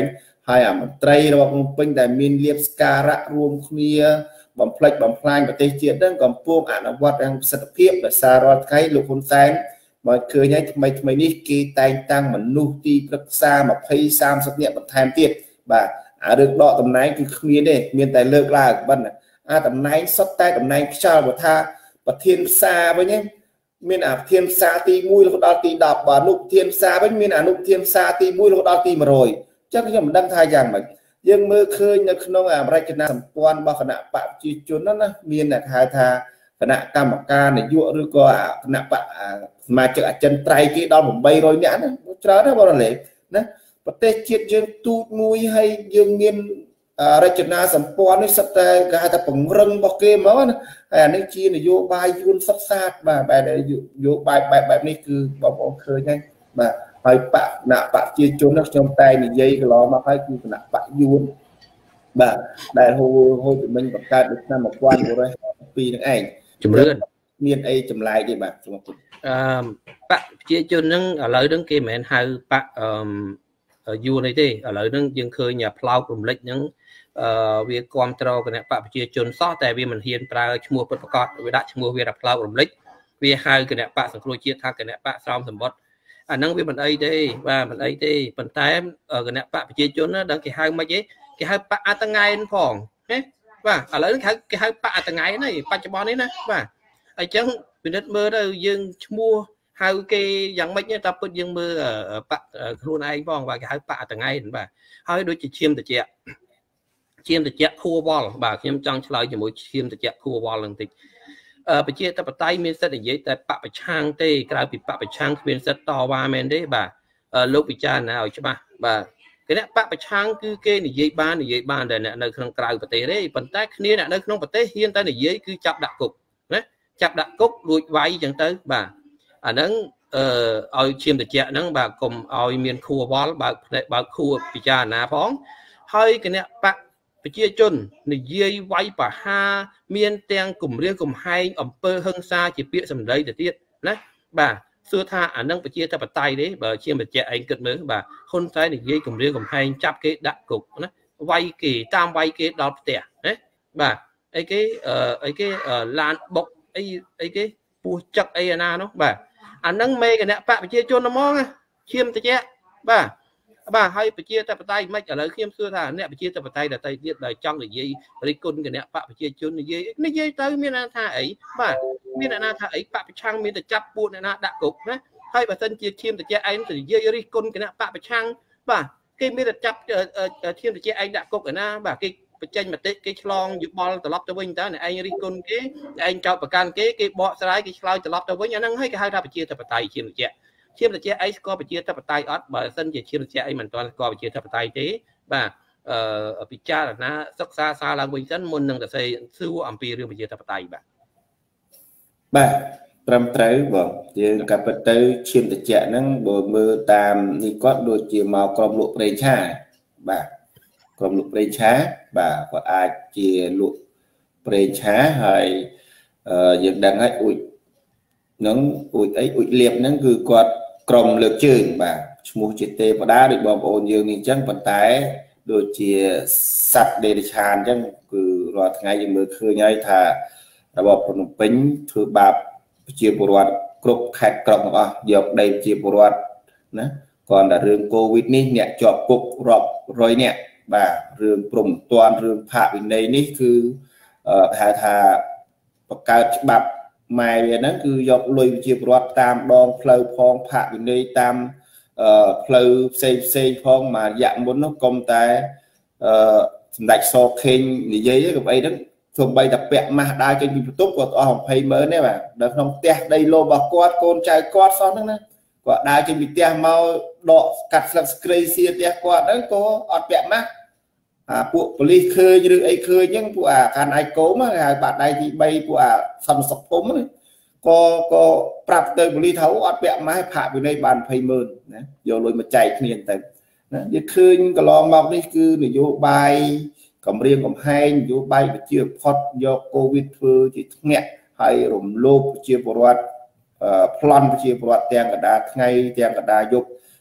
S3: hai mật tây rồi bom pin tại miền liệp skara rùm khnia bom plek bom phai và tây chiến đang còn buông ảnh vật đang sạch tiếp và xa rồi cái lục hôn sáng mọi người nhảy mấy ní kỳ tay tăng mà nu ti rất xa mà phay sam sắp nhẹ một tham tiết và được đọ tầm này cứ khnia đây miền tài lược là bận tầm này sắp tay tầm này chào và tha và thiên xa với nhé miền thiên xa ti mui là đo ti đọc và nụ thiên xa với miền nụ thiên xa ti mui là đo ti mà rồi chắc là mình đang thay rằng mà nhưng mơ khơi nó không ra cái nào quan bao khả bạn chỉ chốn nó miền là hai tha khả cam ca này dụa rồi có khả bạn mà chợ chân trai cái đó một bay rồi nhãn nó đó bao lệ đó và tê chiết dương tu mui hay dương miền ra chân na sắm quan nó sắp tới cái hai ta bằng rừng bọc kê máu hay là chi này vô bài yun sắp sát và bài này vô bài này cứ bảo khơi nhanh mà hay bạn chia chốn nó trong tay mình dây cái lo mà phải cứ bạn yun và đại hồi tụi mình bắt được năm một quan của đây vì những ảnh
S4: chùm lươn
S3: miền ấy chùm lại đi bạn
S4: bạn chia chốn nó ở lời đứng kia mẹ hai bạn yun này đi ở lời đứng dương khơi nhà plow cùng lịch những việc quan trâu cái này bạn chia chốn sót tại vì mình hiện ra mua bật cọt với đã mua việc đặt plow cùng lịch vì hai cái này bạn sẽ chia thang cái này bạn xong sầm bớt năng với mình ấy đi và mình ấy đi mình tay ở cái này bạn chia chốn nó đang cái hai mấy cái hai bạn tăng ngày phòng hết và ở lấy cái hai bạn tăng ngày này bạn cho bọn ấy nè và ở chẳng mình đất mơ đâu dương mua hai cái dạng mấy như ta bớt dương mơ ở bạn luôn anh phòng và cái hai bạn tăng ngày và hai đôi chỉ chiêm từ chẹt khua bò bà khiêm trong lời cho mỗi chiêm từ chẹt khua bò lần tịch bây giờ ta bắt tay miền sắt để dễ tại bạ trang tê cái bị bạ trang miền sắt to ba men đấy bà lúc bị cha nào chứ bà cái này bạ trang cứ kê này dễ ban để nơi không cài bát tê đấy bàn tay kia này nơi không bát tê hiện tại này dễ cứ chặt đặt cục đấy chặt đặt cục đuôi váy chẳng tới bà nắng oi chiêm từ chẹt nắng bà cùng oi miền khua bò bà khua bị cha nào phóng hơi cái này bạ chia chôn này dây váy bà ha miền teng cùng riêng cùng hai ẩm pơ hưng xa chỉ biết sầm đấy để tiết đấy bà xưa tha năng phải chia theo bàn tay đấy bà chia một trẻ anh cất mới bà hôn trái này dây cùng riêng cùng hai chắp cái đạn cục nó vay kỳ tam vay cái đọt tẻ đấy bà ấy cái lan bọc ấy cái bùa chắc ấy na nó bà năng mê cái nè bạn phải chia chôn nó mong chiêm tới trẻ bà hay phải chia tay tay mấy ở lời khiêm xưa thà nè phải chia tay tay là tay biết đời trong là gì rồi con cái nè bạn phải chia chôn là gì nó dây tới miền Nam tha ấy bà miền Nam tha ấy bạn phải trang miền để chấp buồn này đã cục đấy hay bà thân chia chiêm để che anh thì dây đi con cái nè bạn phải trang bà cái miền để chấp chiêm để che anh đã cục ở na bà cái tranh mà cái long giúp ball từ lót tới vinh tới này anh đi con cái anh cho bà can cái bọ trái cái slide từ lót tới vinh năng hay cái hai ra phải chia tay chiêm để che chiêm là chia ấy có phải chia tập tay ớt bởi sân chỉ chiêm là chia ấy mình toàn có phải chia tập tay thế và ở phía cha là nó rất xa là bình dân môn năng là xây sư âm pi riêng phải chia tập tay
S3: bà trầm trái vâng thì cặp tới chiêm là chia năng bộ mưa tam thì có đôi chiều màu còn lụa đầy cha bà còn lụa đầy cha bà có ai chia lụa đầy cha hay dựng đang hết ui nắng ui ấy ui liệp nắng cứ quạt còng lược trường bà mua chỉ tê và đá được bom ồn dương thì chẳng vận tải đôi chia sạch để tràn chẳng cứ loạt ngay như mưa khơi ngay thà đã bỏ phần bánh thứ bạp chia bộ loạt cục khạch còng dọc đầy chia bộ loạt còn là rừng covid ní nhẹ chọp cục rọp rồi nhẹ bà rừng prùng toàn rừng phạ bên đây ní cứ thà cao bạp mai về nó cứ dọc lùi chia bọt tam đòn phơi phong phạ bên đây tam phơi xây phong mà dạng muốn nó công tay đại so khen thì giấy cái vậy đó thường bay tập bẹt mà đa trên YouTube của họ hay mới đấy mà được không tè đây lô bà con trai con son đó quả đa trên bị tè mau đọ cắt là crazy tè quạt đó có ọt bẹt mà bộ police khơi như ấy khơi nhưng của can ai cố mà bạn đây thì bay của sầm sọc cốm có prap tới police thấu ọt bẹt mà phạ bên đây bàn phây mơn vô lối mà chạy liền tới như khơi cái lon mọc đi cứ để vô bay cầm riêng cầm hai vô bay và chia phật do covid vừa chỉ nghe hay rủng lô chia bọt plan chia bọt tiền cả đá ngay tiền cả đá dục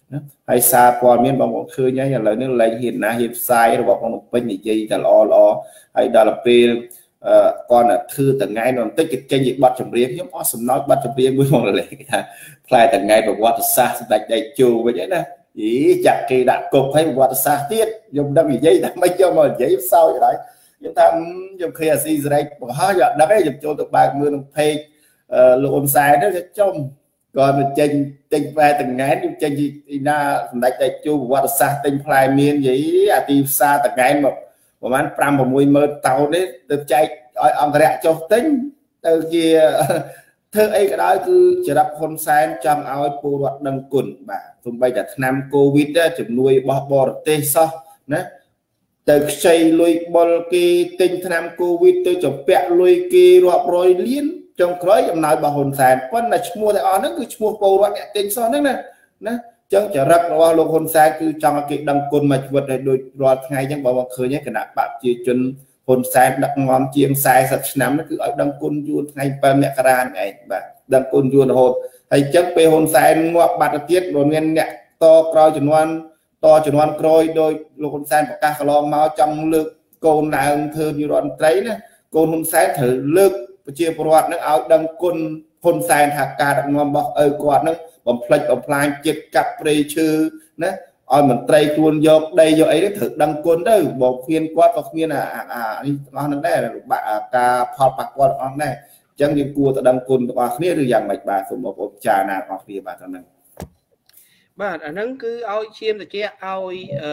S3: hay xa qua miền bằng một khơi nhé lời nước lấy hiện na hiện sai rồi bằng một bên gì là lo hay đó là về con là thư từng ngày nó tích cực trên dịch bắt chấm riêng nhóm awesome nói bắt chấm riêng với một là lại từng ngày rồi qua xa đặt đầy chùa vậy đấy nè ý chặt kỳ đặt cục hay qua xa tiết dùng đâm bị giấy đâm mấy cho mà giấy sau vậy đấy chúng ta dùng khi là gì đây bỏ hóa giờ đấy dùng cho tụi bạn mưa phê lộn xài nó trong còn mình trên về từng ngày nhưng trên gì na đặt đầy chùa qua xa tinh phai miên vậy tìm xa từng ngày mà anh pram một mùi mơ tàu đấy được chạy ông rẽ cho tính từ kia thứ ấy cái đó cứ chỉ đắp hôn sáng trong áo bộ hoạt đăng quần bà tụi bây giờ năm covid đó chụp nuôi bò tê so nè từ xây lui bol kia tinh năm covid tôi chụp bẹ lui kia rồi liên trong khói trong nói bà hồn sáng con là mua tại nó cứ mua bộ hoạt tinh so nữa nè chẳng chả rất là luôn hôn sáng cứ trong cái đăng quần mà vật này đôi rồi ngày chẳng bảo khơi nhé cái nạp bạc chia chân hồn sáng đặt ngon chiên sai sạch nắm nó cứ ở đăng côn vuông ngay ba mẹ cara này bà đăng côn vuông hồn hay chắc về hồn sáng ngoặc bạc tiết rồi nghe nhẹ to coi chuẩn ngoan coi đôi lục hồn sáng của ca lo máu trong lực côn nào thơ như đoạn đấy nè côn hồn sáng thử lực chia bọt nó áo đăng côn hồn sáng hạt ca đặt ngon bọc quạt nó bấm play chết cặp đây chứ nè mình tây tuôn vô đây vô ấy thực đăng quân đó bộ khuyên quá và khuyên là ngon đây là bà ca phật bạc qua on này chẳng những cua ta đăng quân qua khía được dạng mạch bà cùng một trà nào hoặc gì bà thằng này
S4: bà nó cứ ao chiêm rồi kia ao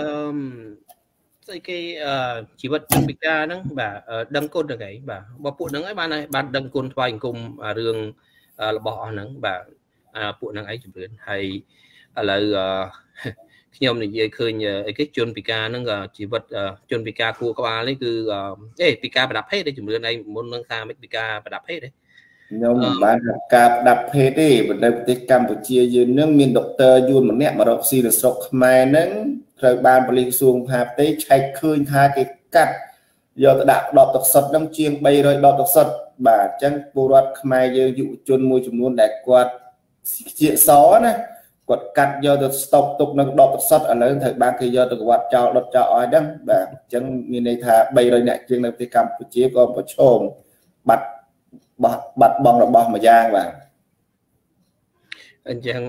S4: cái chỉ vật trong bị ca nó bà đăng quân được cái bà phụ nó ấy bà này bà đăng quân thoại cùng đường là bỏ nó bà phụ nó ấy chụp lên hay là nhóm này về khơi cái chôn pika nó chỉ vật chôn pika của các bạn ấy cứ pika đập hết đấy chúng tôi đây muốn nâng xa mấy pika đập hết đấy
S3: nhóm bạn đập hết đi vấn đề tới Campuchia dưới nước miền Doctor Yun một nét mà đọc xì được sọc mai nắng rồi ban bali xuông hạp tới chạy khơi hai cái cắt giờ đã đọc tập sật đăng chiên bay rồi đọc tập sật bà chân bộ đoạt mai giờ dụ chôn môi chúng luôn đại quạt chuyện xó này quật cắt do được stop tục nó đọc sắt ở lớn thời ban khi do được quạt cho đợt cho ai đó và chẳng như này thà bay rồi nhẹ chương được thì Campuchia còn có chôm bật bong là bong mà giang và
S4: anh chàng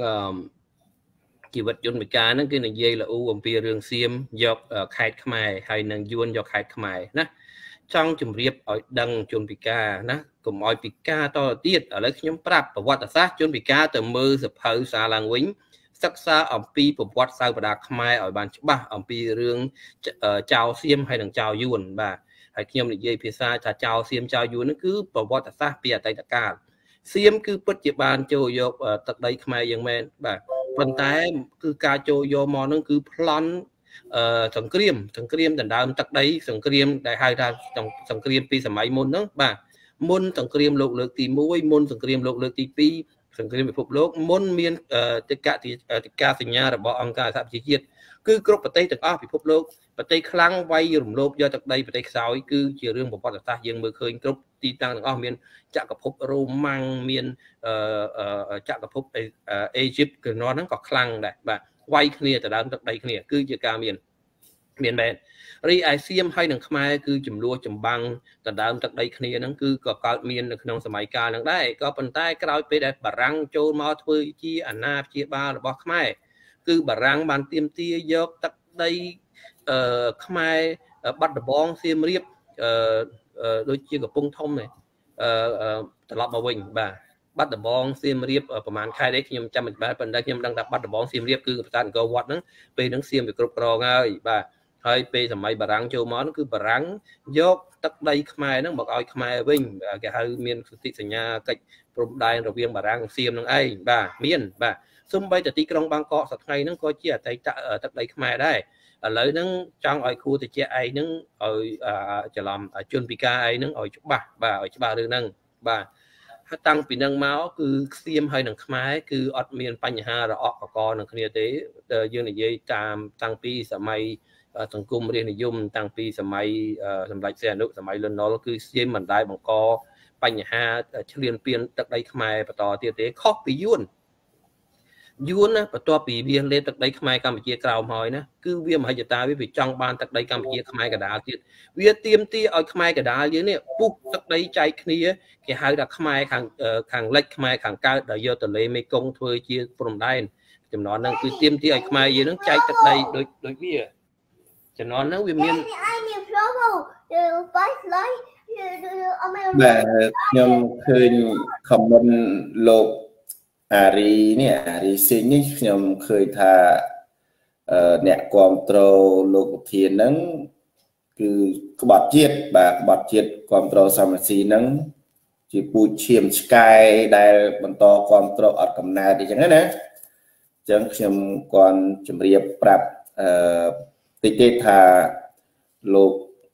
S4: chỉ vật chôn bị cá nó cái này dây là u bia rương xiêm do khai khmai hay nàng yuan do khai khmai nè trong chùm riệp ở đằng chôn bị cá nè cùng mọi bị cá to tiết ở lấy nhóm prap và quạt sát chôn bị cá từ mưa sập hơi xa làng quýnh sắc xa ở pi của quạt sao và đạc khmai ở bàn ba ở pi rương chào xiêm hay đằng chào yuan bà hay nhóm này dây phía xa chào xiêm chào yuan nó cứ vào quạt sát pi ở tay cả xiêm cứ bất chịu bàn châu vô tận đây khmai dân men bà phần tay cứ ca châu vô mò nó cứ plan sòng kriêm đàn đào tắc đấy sòng kriêm đại hai ra sòng kriêm pi sầm mấy môn đó bà môn sòng kriêm lục lực thì mũi môn sòng kriêm lục lực thì pi sòng kriêm bị phục lốc môn miên tất cả thì ca sinh nhà là bỏ ông ca sắp chỉ chiết cứ cướp bát tây từ áp bị phục lốc bát tây khăng vay rủng lốc do tắc đây bát tây sáu cứ chỉ riêng một bọn ta riêng mới khơi cướp ti tăng ở miền chạmกับphục Roman miền chạmกับphục Egypt cái nó có khăng đấy bà quay kia từ đám tắc đây kia cứ chỉ ca miền bè ri ai xiêm hay đằng khmai cứ chùm lúa chùm băng từ đám tắc đây kia nó cứ có cao miền được nông sớm ca nó đấy có phần tay cái đôi pe đẹp bà răng châu mò thui chi anh na chia ba là bó khmai cứ bà răng bàn tiêm tia dọc tắc đây khmai bắt được bong xiêm riệp đôi chiaกับpung thông này từ lọt vào bình bà bắt được bong xiêm riệp ởประมาณ khai đấy khi nhom chăm mình ba phần đây nhom đang đặt bắt được bong xiêm riệp cứประธานก็วัดนั้นไปนังเสียมไปกรุบกรองเลยบ่าให้ไปสมัยบารังโจมอนคือบารังยกตักได้ขมายนั้นบอกเอาขมายวิ่งแกให้เมียนสติสัญญากิจปรุงได้ระเบียงบารังเสียมนั่งไอ้บ่าเมียนบ่าซุ่มไปแต่ตีกรองบางเกาะสักไงนั้นก็เจี๊ยใจตักได้ขมายได้เลยนั้นจังไอ้ครูแต่เจี๊ยไอ้นั้นจะลำจุนปีกาไอ้นั้นจุบบ่าจุบเรื่องนั้นบ่าtăngពីនឹងមកគឺខ្សៀមហើយនឹងខ្មែរគឺអត់មានបញ្ហារអកកនឹងគ្នាទេយើងនិយាយតាមតាំងពីសម័យសង្គមរាជនិយមតាំងពីសម័យសម្ដេចសីហនុសម័យលន់នល់គឺខ្សៀមមិនដែលបង្កបញ្ហាឈ្លានពានទឹកដីខ្មែរបន្តទៀតទេខុសពីយួនយួនណាបន្ទាប់ពីវាលេបទឹកដីខ្មែរកម្ពុជាក្រោមហើយណាគឺវាមហិច្ឆតាវាចង់បានទឹកដីកម្ពុជាខ្មែរកណ្ដាលទៀតវាទាមទារឲ្យខ្មែរកណ្ដាលយើងនេះពុះទឹកដីចែកគ្នាគេហៅថាខ្មែរខាងលិចខ្មែរខាងកើតដែលយកទន្លេមេគង្គធ្វើជាព្រំដែនចំណន់ហ្នឹងគឺទាមទារឲ្យខ្មែរយើងហ្នឹងចែកទឹកដីដូចវាចំណន់ហ្នឹងវាមាន
S3: បាទខ្ញុំឃើញខមមិនលោកអារីនេះអារីស៊ីងនេះខ្ញុំឃើញថាអ្នកគ្រប់គ្រងលោកប្រធានហ្នឹងគឺក្បត់ជាតិបាទក្បត់ជាតិគ្រប់គ្រងសមរស៊ីហ្នឹងជាពូជឈាមឆ្កែដែលបន្តគ្រប់គ្រងអត់កំណើតអីចឹងណាអញ្ចឹងខ្ញុំគាត់ជម្រាបប្រាប់តិចទេថាលោក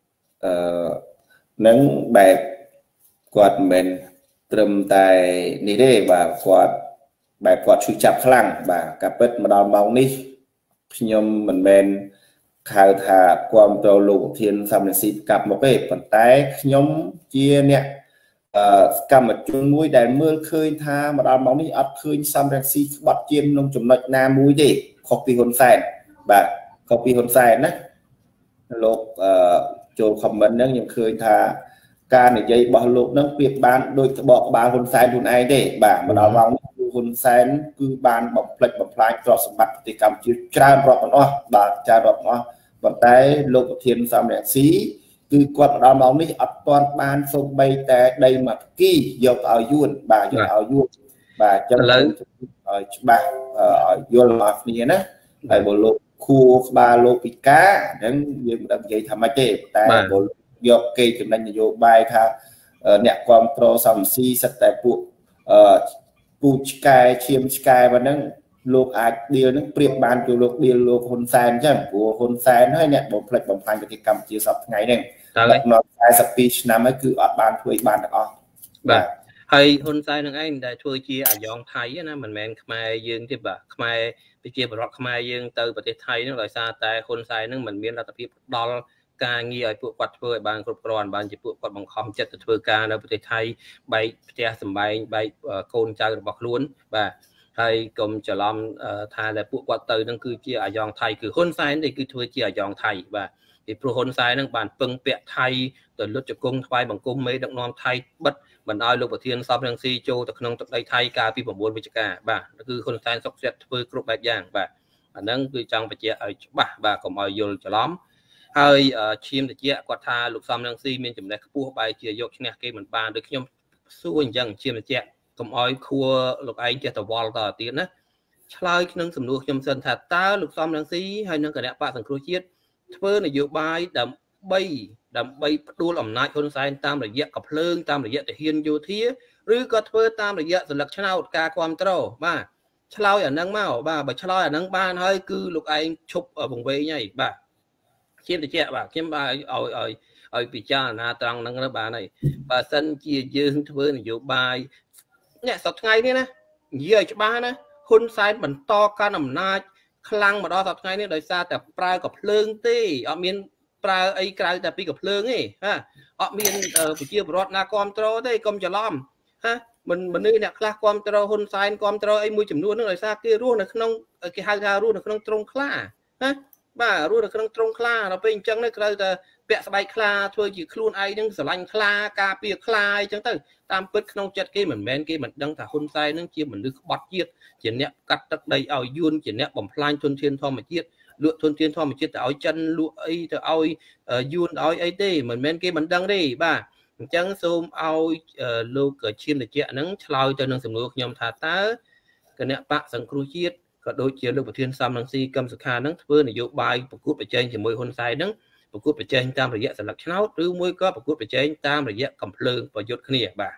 S3: នឹងបែបគាត់មិនមែនត្រឹមតែនេះទេបាទគាត់បែបគាត់ជួយចាប់ខ្លាំងបាទការពិតម្ដងម៉ោងនេះខ្ញុំមិនមែនហៅថាគ្រប់គ្រងលោកប្រធានសមរស៊ីកាប់មកទេប៉ុន្តែខ្ញុំជាអ្នកកម្មជនមួយដែលមើលឃើញថាម្ដងម៉ោងនេះអត់ឃើញសមរស៊ីក្បត់ជាតិក្នុងចំណុចណាមួយទេខុសពីហ៊ុនសែនបាទខុសពីហ៊ុនសែនណាលោកចូលខមមិនហ្នឹងខ្ញុំឃើញថាការនិយាយរបស់លោកហ្នឹងប្រៀបបានដូចក្បកក្បាលហ៊ុនសែនខ្លួនឯងទេបាទម្ដងម៉ោងនេះគឺហ៊ុនសែនគឺបានបំផ្លិចបំផ្លាញទ្រព្យសម្បត្តិប្រទេសកម្ពុជាច្រើនរាប់មិនអស់បាទច្រើនរាប់មិនអស់ប៉ុន្តែលោកប្រធានសមរស៊ីគឺគាត់ម្ដងម៉ោងនេះអត់ទាន់បានសូម្បីតែដីមួយផ្គីយកឲ្យយួនបាទយកឲ្យយួនបាទអញ្ចឹងឲ្យច្បាស់ឲ្យយល់មកគ្នាណាហើយបើលោកខួរក្បាលលោកពិការអញ្ចឹងយើងមិនដឹងនិយាយថាម៉េចទេតែបើយកគេចំណេញនយោបាយថាអ្នកគ្រប់គ្រងសមរស៊ីសិតតែពួកពូជឆ្កែឈាមឆ្កែប៉ុណ្ណឹងលោកអាចឌីលនឹងប្រៀបបានគឺលោកឌីលលោកហ៊ុនសែនអញ្ចឹងព្រោះហ៊ុនសែនហើយអ្នកបំផ្លិចបំផ្លាញប្រទេសកម្ពុជាសពថ្ងៃហ្នឹងដឹកនាំ42ឆ្នាំហើយគឺអត់បានធ្វើបានទាំងអស់
S4: បាទហើយហ៊ុនសែននឹងឯងដែលធ្វើជាអាយ៉ងថៃណាមិនមែនខ្មែរយើងទេបាទខ្មែរប្រជាពលរដ្ឋខ្មែរយើងទៅប្រទេសថៃហ្នឹងដោយសារតែហ៊ុនសែនហ្នឹងមិនមានលទ្ធភាពផ្ដល់ការងារឲ្យពួកគាត់ធ្វើឲ្យបានគ្រប់គ្រាន់បានជាពួកគាត់បង្ខំចិត្តទៅធ្វើការនៅប្រទេសថៃបែកផ្ទះសម្បែងបែកកូនចៅរបស់ខ្លួនបាទហើយកុំច្រឡំថាតែពួកគាត់ទៅនឹងគឺជាអាយ៉ងថៃគឺហ៊ុនសែនទេគឺធ្វើជាអាយ៉ងថៃបាទពីព្រោះហ៊ុនសែននឹងបានពឹងពាក់ថៃទៅលុតជង្គង់ថ្វាយបង្គំមេដឹកនាំថៃបិទមិនឲ្យលោកប្រធានសមរង្ស៊ីចូលទៅក្នុងទឹកដីថៃកាលពី9វិច្ឆិកាបាទគឺហ៊ុនសែនសុកចិត្តធ្វើគ្រប់បែបយ៉ាងបាទអាហ្នឹងគឺចង់បញ្ជាក់ឲ្យច្បាស់បាទកុំឲ្យយល់ច្រឡំហើយឈាមតិចគាត់ថាលោកសំរងស៊ីមានចំណេះខ្ពស់បែរជាយកឈ្នះគេមិនបានដូចខ្ញុំសួរអញ្ចឹងឈាមតិចកុំឲ្យខួរលោកឯងចេះតែវល់តទៀតណាឆ្លើយក្នុងសំណួរខ្ញុំសិនថាតើលោកសំរងស៊ីហើយនឹងគណៈបកសង្គ្រោះជាតិធ្វើនយោបាយដើម្បីផ្ដួលអំណាចហ៊ុនសែនតាមរយៈកំភ្លើងតាមរយៈទាហានយោធាឬក៏ធ្វើតាមរយៈសន្លឹកឆ្នោតការគ្រប់គ្រងបាទឆ្លើយអាហ្នឹងមកបាទបើឆ្លើយអាហ្នឹងបានហើយគឺលោកឯងឈប់វង្វេងហើយបាទជាតិចបាទខ្ញុំបាទឲ្យពិចារណាត្រង់ហ្នឹងទៅបានហើយបើសិនជាយើងធ្វើនយោបាយអ្នកសប្តាហ៍ថ្ងៃនេះណានិយាយឲ្យច្បាស់ណាហ៊ុនសែនបន្តកាន់អំណាចខ្លាំងមកដល់សប្តាហ៍ថ្ងៃនេះដោយសារតែប្រើកំភ្លើងទេអត់មានប្រើអីក្រៅតែពីកំភ្លើងទេហាអត់មានប្រជាពលរដ្ឋណាគ្រប់គ្រងទេកុំច្រឡំហាមិនមនុស្សអ្នកខ្លះគ្រប់គ្រងហ៊ុនសែនគ្រប់គ្រងអីមួយចំនួនហ្នឹងដោយសារគេរស់នៅក្នុងគេហៅថារស់នៅក្នុងទ្រុងខ្លាណាបាទរស់នៅក្នុងទ្រុងខ្លាដល់ពេលអញ្ចឹងទៅត្រូវតែពាក់ស្បែកខ្លាធ្វើជាខ្លួនឯងនឹងស្រឡាញ់ខ្លាការពារខ្លាអញ្ចឹងទៅតាមពិតក្នុងចិត្តគេមិនមែនគេមិនដឹងថាហ៊ុនសែននឹងជាមនុស្សក្បត់ជាតិជាអ្នកកាត់ទឹកដីឲ្យយួនជាអ្នកបំផ្លាញធនធានធម្មជាតិលក់ធនធានធម្មជាតិទៅឲ្យចិនលក់អីទៅឲ្យយួនឲ្យអីទេមិនមែនគេមិនដឹងទេបាទអញ្ចឹងសូមឲ្យលោកឈាមតិចហ្នឹងឆ្លើយទៅនឹងសំណួរខ្ញុំថាតើគណៈបកសង្គ្រោះជាតិក៏ដូចជាលោកប្រធានសំរងស៊ីកឹមសុខាហ្នឹងធ្វើនយោបាយប្រកួតប្រជែងជាមួយហ៊ុនសែនហ្នឹងប្រកួតប្រជែងតាមរយៈសន្លឹកឆ្នោតឬមួយក៏ប្រកួតប្រជែងតាមរយៈកំភ្លើងប្រយុទ្ធគ្នាបាទ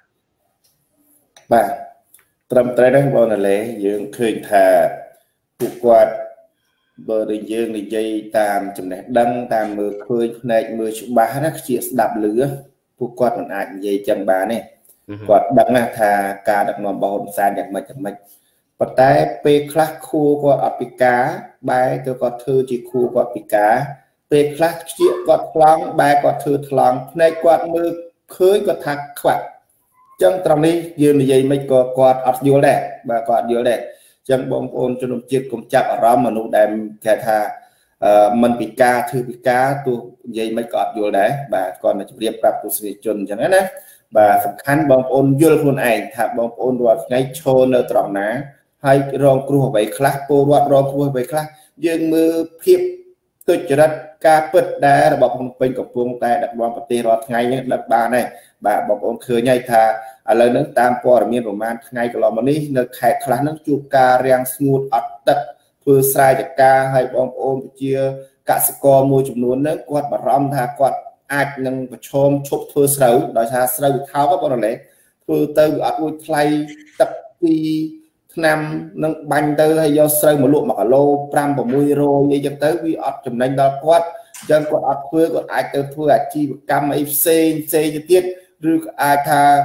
S3: ត្រឹមត្រូវហ្នឹងបងណាឡេយើងឃើញថាពួកគាត់បើយើងនិយាយតាមចំណេះដឹងតាមមើលឃើញផ្នែកមើលច្បាស់ណាខ្ជាស្ដាប់ឮពួកគាត់មិនអាចនិយាយចឹងបានទេគាត់ដឹងណាថាការដឹកនាំរបស់ហ៊ុនសែនយ៉ាងម៉េចប៉ុន្តែពេលខ្លះខួរគាត់អត់ពិការបែរទៅគាត់ធ្វើជាខួរគាត់ពិការពេលខ្លះខ្ជាគាត់ថ្លង់បែរគាត់ធ្វើថ្លង់ផ្នែកគាត់មើលឃើញគាត់ថាខ្វាក់ចឹងត្រង់នេះយើងនិយាយមិនក៏គាត់អត់យល់ដែរបាទគាត់យល់ដែរ chẳng bóng ôn cho nó chết cũng chạp ở đó mà nó đem kẻ thà mình bị ca thư bị cá tôi dây mấy cọt vô đấy bà còn là điệp rạp tôi sẽ chôn chẳng đấy bà sắp khăn bóng ôn vô luôn ảnh thả bóng ôn đoạt ngay chôn nơi trọng ná hay rong cua vậy khác cô đoạt rong cua vậy khác dương mưa khiếp tôi chỉ đặt ca bật đá là bóng bên cặp vuông tay đặt bóng bật tê rót ngay những đặt bà này bà bóng ôn khơi nhai thà lời nước tam qua ở miền Roman ngay cái lò mà ní nơi khai khá nước chua ca riêng smooth ọt tật vừa saiจากca hay bóng ôn chia cả sự co môi chụp nuốn nước quạt bật râm thà quạt ai nâng và chôm chụp vừa sầu đòi xa sầu tháo các bọn này vừa từ ở vui play tập đi năm nâng banh từ hay do sầu một lụa mà cả lô pram của môi rồi như chân tới vì ọt chụp nành đó quạt chân quạt ọt vừa quạt ai từ vừa chi cam fc như tiết rồi ai tha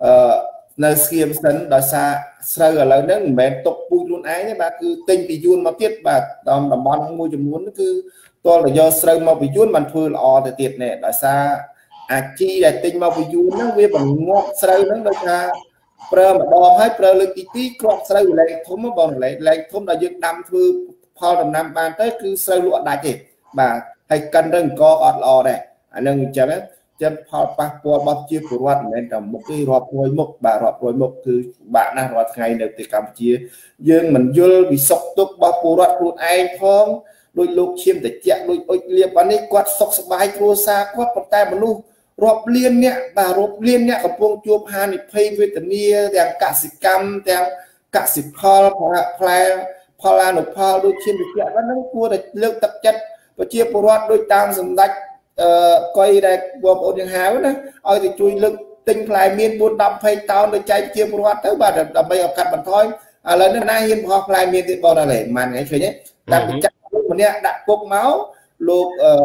S3: nơi xiêm sấn đòi xa sơ ở lớn nước mẹ tục vui luôn ái nhé bà cứ tinh bị dùn mà tiết bà đòm đòm bon môi chùm muốn cứ tôi là do sơ mà bị dùn mình thôi là o thì tiệt này đòi xa chi là tinh mà bị dùn nó với bằng ngọt sơ nó đòi xa prơ mà đòm hết prơ lên tí crop sơ lại thốn nó bọn lại thốn là dương năm thư phao đầm năm ban tới cứ sơ lụa đại thì bà hay cân đơn co ọt lò này nâng chấm chân phao passport bao chia của loạt nên trong một cái rọp rồi một bà rọp rồi mộtคือbạn đang rọp ngày được từ Campuchia dương mình vô bị sốc tốt bao phù loạt luôn ai phong đôi lúc chiêm để chạy đôi ôi liệp bán ấy quạt sốc bài cua xa quát con tay mà lu rọp liên nhẹ bà rọp liên nhẹกับพวงជួបហានិភ័យវេទនាទាំងកសិកម្មទាំងកសិផលផ្លែផលអនុផលដូចឈាមតិចហ្នឹងគួរតែលើកទឹកចិត្តប្រជាពលរដ្ឋដូចតាមសម្ដេចcoi đây bộ bộ đường háo đó ơi thì chui lực tinh lại miên buôn đập hay tao để chạy chia một loạt tới bà đập bây giờ cắt bằng thôi lần nữa nay hiên hoặc lại miên thì bao là lệ màn ngày nhé đang bị chặt một nè đặt cột máu luộc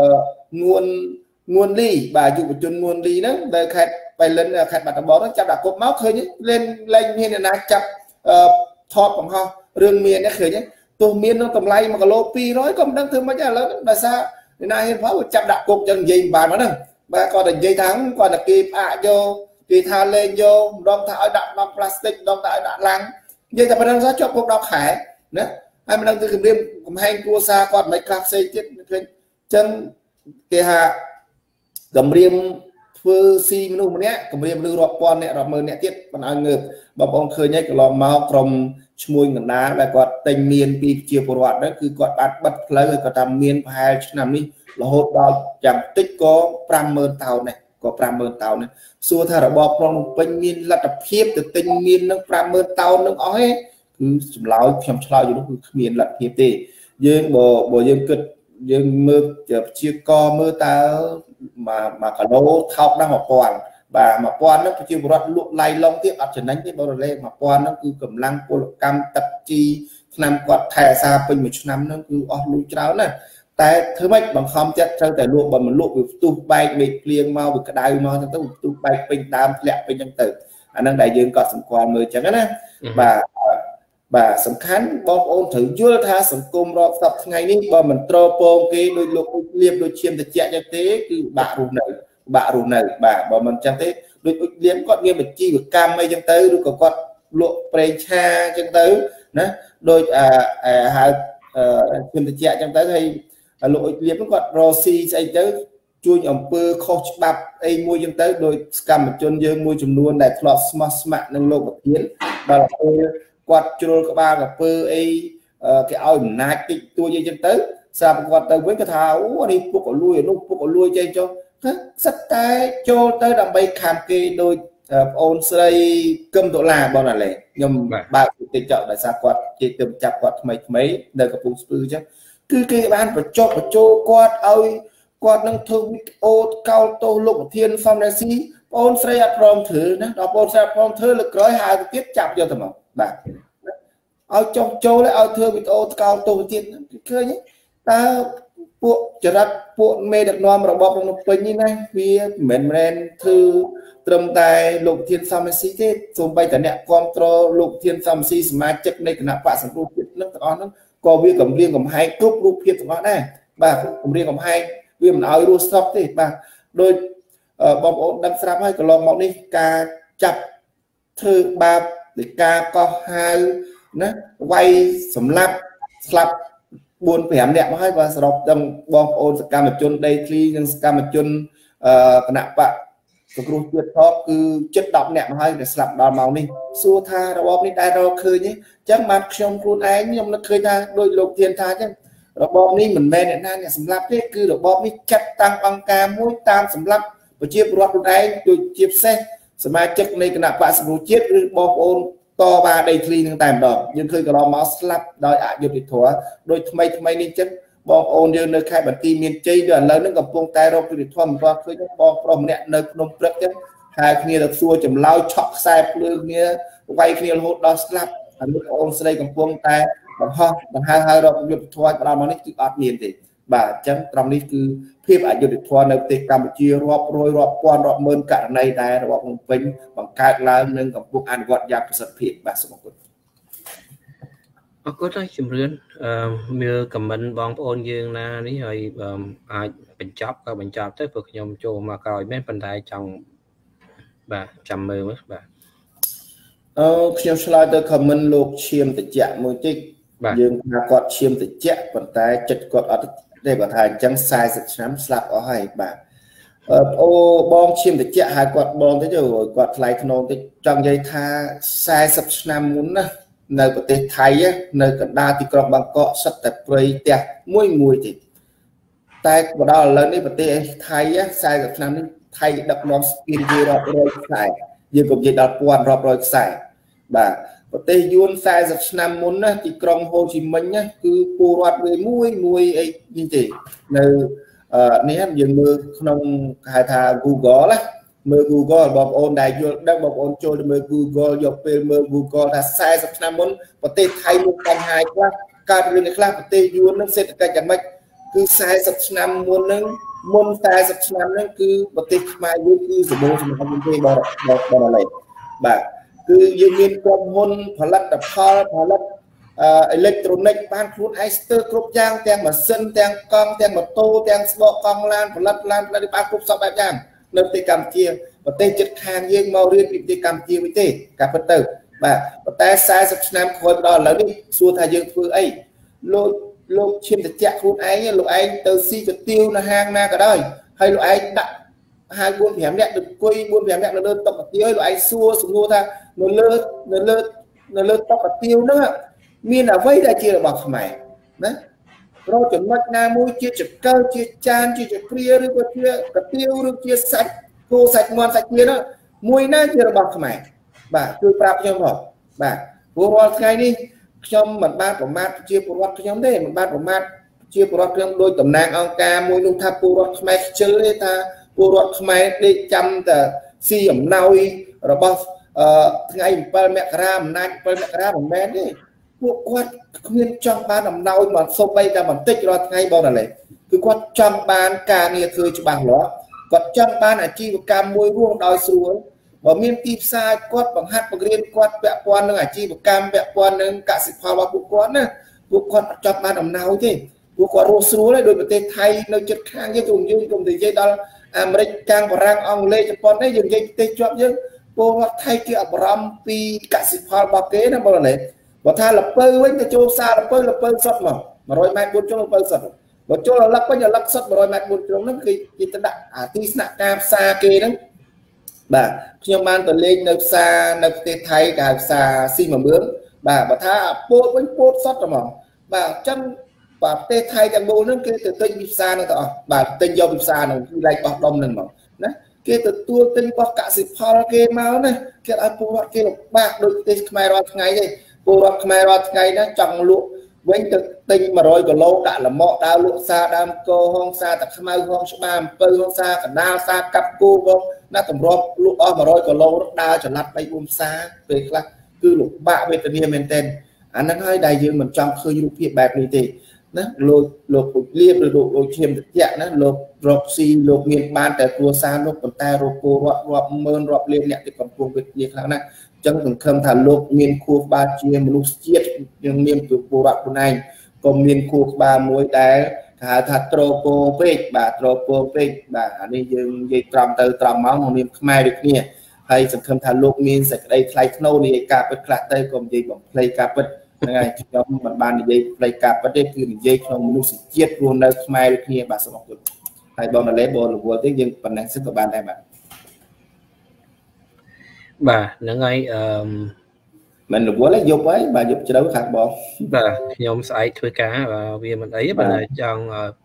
S3: nguồn ly bà dụ một chân nguồn ly đó về khách bay lên khách bạc bó nó chặt đặt cột máu khơi nhé lên hiên là chặt thọt bằng ho rừng miền nó khơi nhé tôi miên nó cầm lay mà cả lô pi nói không đang thương mấy nhà lớn là sao nay hiên phá một chặt đặt cột chân gì bà nó nè bà còn là dây thắng còn là kịp vô kỳ tha lên vô đong tháo đặt đong plastic đong tháo đặt lăng dây tập đang cho cột đong khải nữa ai mà đang từ đêm cùng hành cua xa còn mấy cặp xây chết chân kia hạ cầm riêng phơ si menu một nét cầm riêng lưu rọp con nè rọp mờ nè tiết còn ăn ngược bà bóng khơi nhé cái lò máu cầm mùi ngần đá là quạt tình miền pi chiều của loạt đó cứ quạt bắt lấy rồi tầm miền hai năm đi là hốt đó chẳng tích có 50,000 tàu này có 50,000 tàu này xua thay là bọc trong bên miền là tập hiếp từ tình miền nó 50,000 tàu nó ói cứ lão chăm sóc cho nó miền là hiếp đi dương bộ dương cực dương mưa chia co mưa ta mà cả lô thọc đang học toàn và mà quan nó chiều của loạt lụa lay long tiếp ập trở đánh cái bao lên mà quan nó cứ cầm lăng cô cam tập chi năm quạt thẻ xa bên một năm nó cứ lùi cháo này tại thứ mấy bằng không chắc sao tại lụa bằng mình lụa bị tu bay bị liền mau bị cái đai mau cho tôi tu bay bên tam lẹ bên nhân tử anh đang đại dương còn sầm quan mới chẳng á và sầm khánh bom ôn thử chưa tha sầm cung rồi tập ngày ní bom mình tropo cái đôi lụa liệp đôi chiêm được chạy như thế cứ bạ rù này bà mình chẳng thế đôi liệp còn nghe mình chi được cam mấy chân tới đôi còn lụa precha chân tới đó đôi hai chiêm được chạy chân tới hay lội liệp nó còn rosi xây tới chui ông pơ coach bắp ai mua dân tới đôi cam một chân dương mua chùm luôn đại flop smart nâng lô một tiếng đó là quạt trôi các ba gặp pơ ai cái áo nát cái tua dây chân tới sao quạt tới với cái tháo đi buộc có lui chơi cho rất tay cho tới đầm bay khám kê đôi ôn xây cơm tổ là bao là lệ nhưng ba tình trợ đại sa quạt chỉ tầm chặt quạt mấy đời gặp phụ sư chứ cứ cái ban phải cho quạt ơi quạt năng thương ô cao tô lục thiên phong đại sĩ ôn xây prom thử nó đọc ôn xây prom thử lực gói hai tiết chặt cho thầm bà ao trong châu lại ao thưa bị ô cao tô thiên cơ nhé ta buộc trở ra buộc mê được nom rồi bọc trong một như này vì mình thư trầm tài lục thiên sam si thế xung bay cả nẹt control lục thiên sam si mà chất này cái nạp phạt sản xuất nước nó có việc cầm riêng cầm hai cúp lục thiên của nó này bà cầm riêng cầm hai vì mình ao đua stop thì bà đôi bom ổn đâm sáp hay còn lòng mọc đi ca chập thư ba để ca có hai ណាវាយសម្លាប់ស្លាប់ 4-5 អ្នកមកហើយបាទសរុបទាំងបងប្អូនសកម្មជនដីធ្លីនិងសកម្មជនគណៈបកសង្គ្រោះជាតិផងគឺជិត 10 អ្នកមកហើយដែលស្លាប់ដល់ម៉ោងនេះសួរថារបបនេះដែលរកឃើញទេអញ្ចឹងបានខ្ញុំខ្លួនឯងខ្ញុំនឹកឃើញថាដោយលោកធានថាអញ្ចឹងរបបនេះមិនមែនអ្នកណាអ្នកសម្លាប់ទេគឺរបបនេះចាត់តាំងអង្គការមួយតាមសម្លាប់ប្រជាពលរដ្ឋខ្លួនឯងដូចជាពិសេសសមាជិកនៃគណៈបកសង្គ្រោះជាតិឬបងប្អូនតវ៉ាដីធ្លីនឹងតែម្ដងយើងឃើញកន្លងមកស្លាប់ដោយអយុត្តិធម៌ដោយថ្មីនេះអញ្ចឹងបងប្អូនយើងនៅខេត្តបន្ទាយមានជ័យដល់ឥឡូវហ្នឹងកំពុងតែរកយុត្តិធម៌មិនទាន់ឃើញបងប្រុសម្នាក់នៅភ្នំព្រឹកអញ្ចឹងហើយគ្នាទៅសួរចម្លើយឆក់ខ្សែភ្លើងគ្នាវាយគ្នារហូតដល់ស្លាប់ហើយបងប្អូនស្រីកំពុងតែបង្ហោះបង្ហើររកយុត្តិធម៌ដល់មកនេះគឺអត់មានទេបាទអញ្ចឹងត្រង់នេះគឺភាពអយុត្តិធម៌នៅប្រទេសកម្ពុជារាប់រយរាប់ពាន់រាប់ម៉ឺនករណីដែលរបបភ្នំពេញបង្កើតឡើងនិងកំពុងអនុវត្តយ៉ាងប្រសិទ្ធភាពបាទសូមអរគុណ
S4: អរគុណហើយជំរឿនមើលខមមិនបងប្អូនយើងណានេះហើយអាចបញ្ចប់ក៏បញ្ចប់ទៅព្រោះខ្ញុំចូលមកក្រោយមែនប៉ុន្តែចង់បាទចាំមើលមើលបាទ
S3: ខ្ញុំឆ្លើយទៅខមមិនលោកឈាមតិចមួយតិចយើងថាគាត់ឈាមតិចប៉ុន្តែចិត្តគាត់អត់ទេបើថាអញ្ចឹង40ឆ្នាំស្លាប់អស់ហើយបាទអូបងឈាមតិចហើយគាត់បងទៅគាត់ថ្លៃខ្នងតិចចង់និយាយថា40ឆ្នាំមុនណានៅប្រទេសថៃនៅកណ្ដាលទីក្រុងបាងកកសិតតែព្រៃផ្ទះមួយទេតែមកដល់ឥឡូវនេះប្រទេសថៃ40ឆ្នាំនេះថៃដឹកនាំស្ពានវារាប់រយខ្សែយើងក៏និយាយដល់ពាន់រាប់រយខ្សែបាទប្រទេសយួន40ឆ្នាំមុនណាទីក្រុងហូជីមិញណាគឺពលរដ្ឋវាមួយអីនេះទេនៅនេះយើងមើលក្នុងគេហៅថា Google ណាមើល Google បងប្អូនដែលយល់ដឹងបងប្អូនចូលទៅមើល Google យកពេលមើល Google ថា40ឆ្នាំមុនប្រទេសថៃមានបញ្ហាខ្លះកើតរឿងខ្លះប្រទេសយួននឹងសេដ្ឋកិច្ចយ៉ាងម៉េចគឺ40ឆ្នាំមុនហ្នឹងមុន40ឆ្នាំហ្នឹងគឺប្រទេសខ្មែរយើងគឺសម្បូរសំខាន់ទេបងបាទគឺយើងមានក្រុមហ៊ុនផលិតផលផលិតអេឡិចត្រូនិកបានខ្លួនឯងស្ទើរគ្រប់យ៉ាងទាំងម៉ាស៊ីនទាំងកង់ទាំងម៉ូតូទាំងស្បកកង់ឡានផលិតឡានបានគ្រប់សពបែបយ៉ាងនៅប្រទេសកម្ពុជាប្រទេសជិតខាងយើងមករៀនពីប្រទេសកម្ពុជាវិញទេការពិតទៅបាទប៉ុន្តែ40ឆ្នាំក្រោយដល់ឥឡូវនេះសួរថាយើងធ្វើអីលោកឈាមតិចខ្លួនឯងលោកឯងទៅស៊ីកាទៀវនៅហាងណាក៏ដោយហើយលោកឯងដាក់ហើយ 4-5 នាក់អង្គុយ 4-5 នាក់នៅលើតុកាទៀវឲ្យលោកឯងសួរសំណួរថានៅលើតុកាទៀវហ្នឹងមានអ្វីដែលជារបស់ខ្មែរណារកចំណុចណាមួយជាចង្កឹះជាចានជាចក្រាឬក៏ជាកាទៀវឬជាសាច់គោសាច់មាន់សាច់ទានោះមួយណាជារបស់ខ្មែរបាទជួយប្រាប់ខ្ញុំផងបាទព្រោះរាល់ថ្ងៃនេះខ្ញុំមិនបានប្រមាថជាពលរដ្ឋខ្ញុំទេមិនបានប្រមាថជាពលរដ្ឋខ្ញុំដោយតំណាងអង្គការមួយនោះថាពលរដ្ឋខ្មែរខ្ជិលទេថាពលរដ្ឋខ្មែរដេកចាំតែស៊ីអំណោយរបស់ថ្ងៃ7មករាអំណាច7មករាមិនមែនទេពួកគាត់គ្មានចង់បានអំណោយមកសុំបីតែបន្តិចរាល់ថ្ងៃបងតាឡេគឺគាត់ចង់បានការងារធ្វើច្បាស់លាស់គាត់ចង់បានអាជីវកម្មមួយរស់ដោយស្រួលបើមានទីផ្សារគាត់បង្ហាត់បង្រៀនគាត់ពាក់ព័ន្ធនឹងអាជីវកម្មពាក់ព័ន្ធនឹងកសិផលរបស់ពួកគាត់ណាពួកគាត់អត់ចង់បានអំណោយទេពួកគាត់រស់ស្រួលទេដោយប្រទេសថៃនៅជិតខាងយើងយើងកុំនិយាយដល់អាមេរិកកាំងបារាំងអង់គ្លេសជប៉ុនទេយើងនិយាយប្រទេសជាប់យើងពលរដ្ឋថៃគេអបរំពីកសិផលរបស់គេណាបងតាឡេបើថាលពៅវិញទៅចូលផ្សារលពៅសុតមក100ម៉ែត្រ4ជ្រុងលពៅសុតបើចូលលឹកវិញលឹកសុត100ម៉ែត្រ4ជ្រុងហ្នឹងគឺគេទៅដាក់ទីស្នាក់ការផ្សារគេហ្នឹងបាទខ្ញុំបានទៅលេងនៅផ្សារនៅប្រទេសថៃគេហៅផ្សារស៊ីមមឿងបាទបើថាពោតវិញពោតសុតហ្មងបាទអញ្ចឹងបាទប្រទេសថៃទាំងមូលហ្នឹងគេទៅទិញពីផ្សារហ្នឹងទៅអស់បាទទិញយកពីផ្សារហ្នឹងគឺឡែកបោះដុំហ្នឹងមកណាគេទទួលទិញបោះកសិផលគេមកណាគេឲ្យពលរដ្ឋគេលំបាកដូចប្រទេសខ្មែររាល់ថ្ងៃទេពលរដ្ឋខ្មែររាល់ថ្ងៃណាចង់លក់វិញទៅទិញ100គីឡូដាក់លម៉កដើរលក់សាដើមកោហងសាតាខ្មៅហងស្បាអំពៅហងសាកណ្ដាលសាកាប់គូបងណាតម្រាប់លក់អស់100គីឡូដើរចល័ត3 4ផ្សារពេលខ្លះគឺលំបាកវេទនាមែនទែនអាហ្នឹងហើយដែលយើងមិនចង់ឃើញរូបភាពបែបនេះទេណាលោកពុជលៀបឬលោកឈាមតិចណាលោករកស៊ីលោកមានបានតែគ្រួសារលោកប៉ុន្តែរកពលរដ្ឋរាប់ម៉ឺនរាប់លានអ្នកទីកំពុងវេទនាខ្លាំងណាស់ចឹងសង្ឃឹមថាលោកមានខួរក្បាលជាមនុស្សជាតិយើងមានពលរដ្ឋខ្លួនឯងក៏មានខួរក្បាលមួយដែលគេហៅថាត្រពោពេកបាទត្រពោពេកបាទអានេះយើងនិយាយត្រង់ទៅត្រង់មកនាមខ្មែរដូចគ្នាហើយសង្ឃឹមថាលោកមានសេចក្តីថ្លៃថ្នូរនិយាយការពិតខ្លះទៅក៏និយាយបំភ្លៃការពិត ngay trong mặt ban gì đây cả vấn đềคือgì trongមនុស្សជាតិluônនៅខ្មែរដូចគ្នាបាទសូមអរគុណហើយបងលេបងរវល់ទេយើងប៉ុណ្ណេះសិនក៏បានដែរបាទ
S4: ហ្នឹងហើយ
S3: មិនរវល់ទេយប់ហើយបាទយប់ជ្រៅខាងបង
S4: បាទខ្ញុំស្អែកធ្វើការវាមិនអីបាទចង់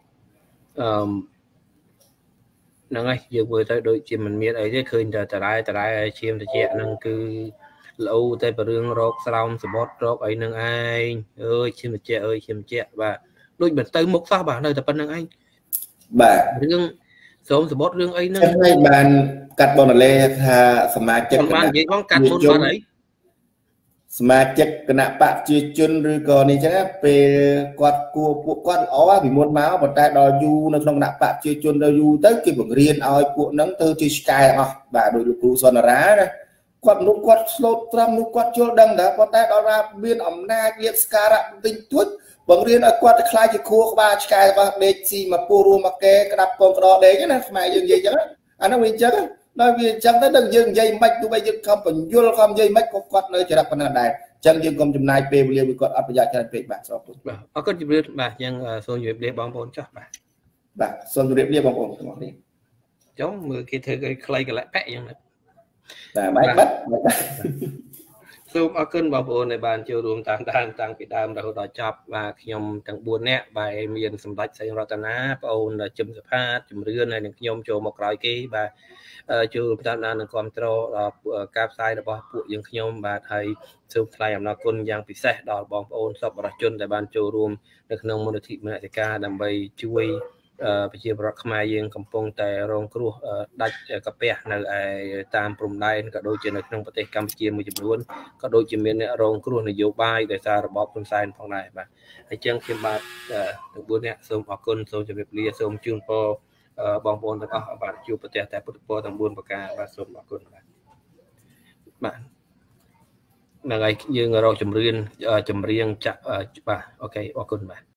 S4: ហ្នឹងហើយយើងមើលទៅដូចជាមិនមានអីទេឃើញតែតរ៉ែឈាមត្រជាក់ហ្នឹងគឺលោតែបរឿងរោគស្រោមសបុតរោគអីហ្នឹងឯងអើយឈាមត្រជាក់បាទដូចមិនទៅមុខសោះបាទនៅតែប៉ុណ្្នឹងឯង
S3: បាទ
S4: រឿងសូមសបុតរឿងអីហ្នឹង
S3: ហើយបានកាត់បងលេថាសមាជិក
S4: បាននិយាយបងកាត់មុនបាត់អី
S3: សមាជិកគណៈបកជាជនឬក៏នេះចឹងពេលគាត់គួរពួកគាត់ល្អពីមុនមកប៉ុន្តែដល់យូរនៅក្នុងគណៈបកជាជនដល់យូរទៅគេបង្រៀនឲ្យពួកហ្នឹងទៅជាឆ្កែអស់បាទដោយលោកគ្រូសនរាណាគាត់មនុស្សគាត់ស្លូតត្រង់នោះគាត់យល់ដឹងថាប៉ុន្តែដល់ថាមានអំណាចមានស្ការៈទិញទួចបង្រៀនឲ្យគាត់ទៅខ្លាចជាគ្រូក្បាលឆ្កែរបស់ដេកស៊ីមកពូរួមមកកែក្តាប់កូនក្រដេកណាខ្មែរយើងនិយាយចឹងអានោះវាអញ្ចឹងដល់វាអញ្ចឹងទៅដល់យើងនិយាយមិនទោះបីយើងខំបញ្យល់ខំនិយាយមិនក៏គាត់នៅចរិតប៉ុណ្ណាដែរអញ្ចឹងយើងកុំចំណាយពេលវេលាវាគាត់អត់ប្រយ័ត្នច្រើនពេកបាទសូមអរគុណ
S4: បាទអរគុណជម្រាបបាទយើងសូមជម្រាបលាបងប្អូនចាស់
S3: បាទសូមជម្រាបលាបងប្អូនទាំងអស់គ្នា
S4: ចុះមើលគេធ្វើឲ្យខ្លីកលៈប៉ែយ៉ាងណា
S3: បាទបាទ
S4: សូមអរគុណបងប្អូនដែលបានចូលរួមតាមដានតាំងពីដើមរហូតដល់ចប់បាទខ្ញុំទាំង4នាក់បាទមានសម្ដេចសេងរតនាបងអូនជឹមសុផាតជំរឿនហើយនឹងខ្ញុំចូលមកក្រោយគេបាទចូលរួមតាមដាននិងគ្រប់គ្រងដល់ការផ្សាយរបស់ពួកយើងខ្ញុំបាទហើយសូមថ្លែងអំណរគុណយ៉ាងពិសេសដល់បងប្អូនសប្បុរសជនដែលបានចូលរួមនៅក្នុងមូលនិធិមនសិការដើម្បីជួយប្រជាពលរដ្ឋខ្មែរយើងកំពុងតែរងគ្រោះដាច់កាពះនៅឯតាមព្រំដែនក៏ដូចជានៅក្នុងប្រទេសកម្ពុជាមួយចំនួនក៏ដូចជាមានអ្នករងគ្រោះនយោបាយដោយសាររបបហ៊ុនសែនផងដែរបាទហើយចឹងខ្ញុំបាទទាំង4នាក់សូមអរគុណសូមជម្រាបលាសូមជូនពរបងប្អូនទាំងអស់បាទជួបប្រទេសតែពុទ្ធពរទាំង4ប្រការបាទសូមអរគុណបាទហ្នឹងហើយយើងរកចម្រៀងចាក់បាទអូខេអរគុណបាទ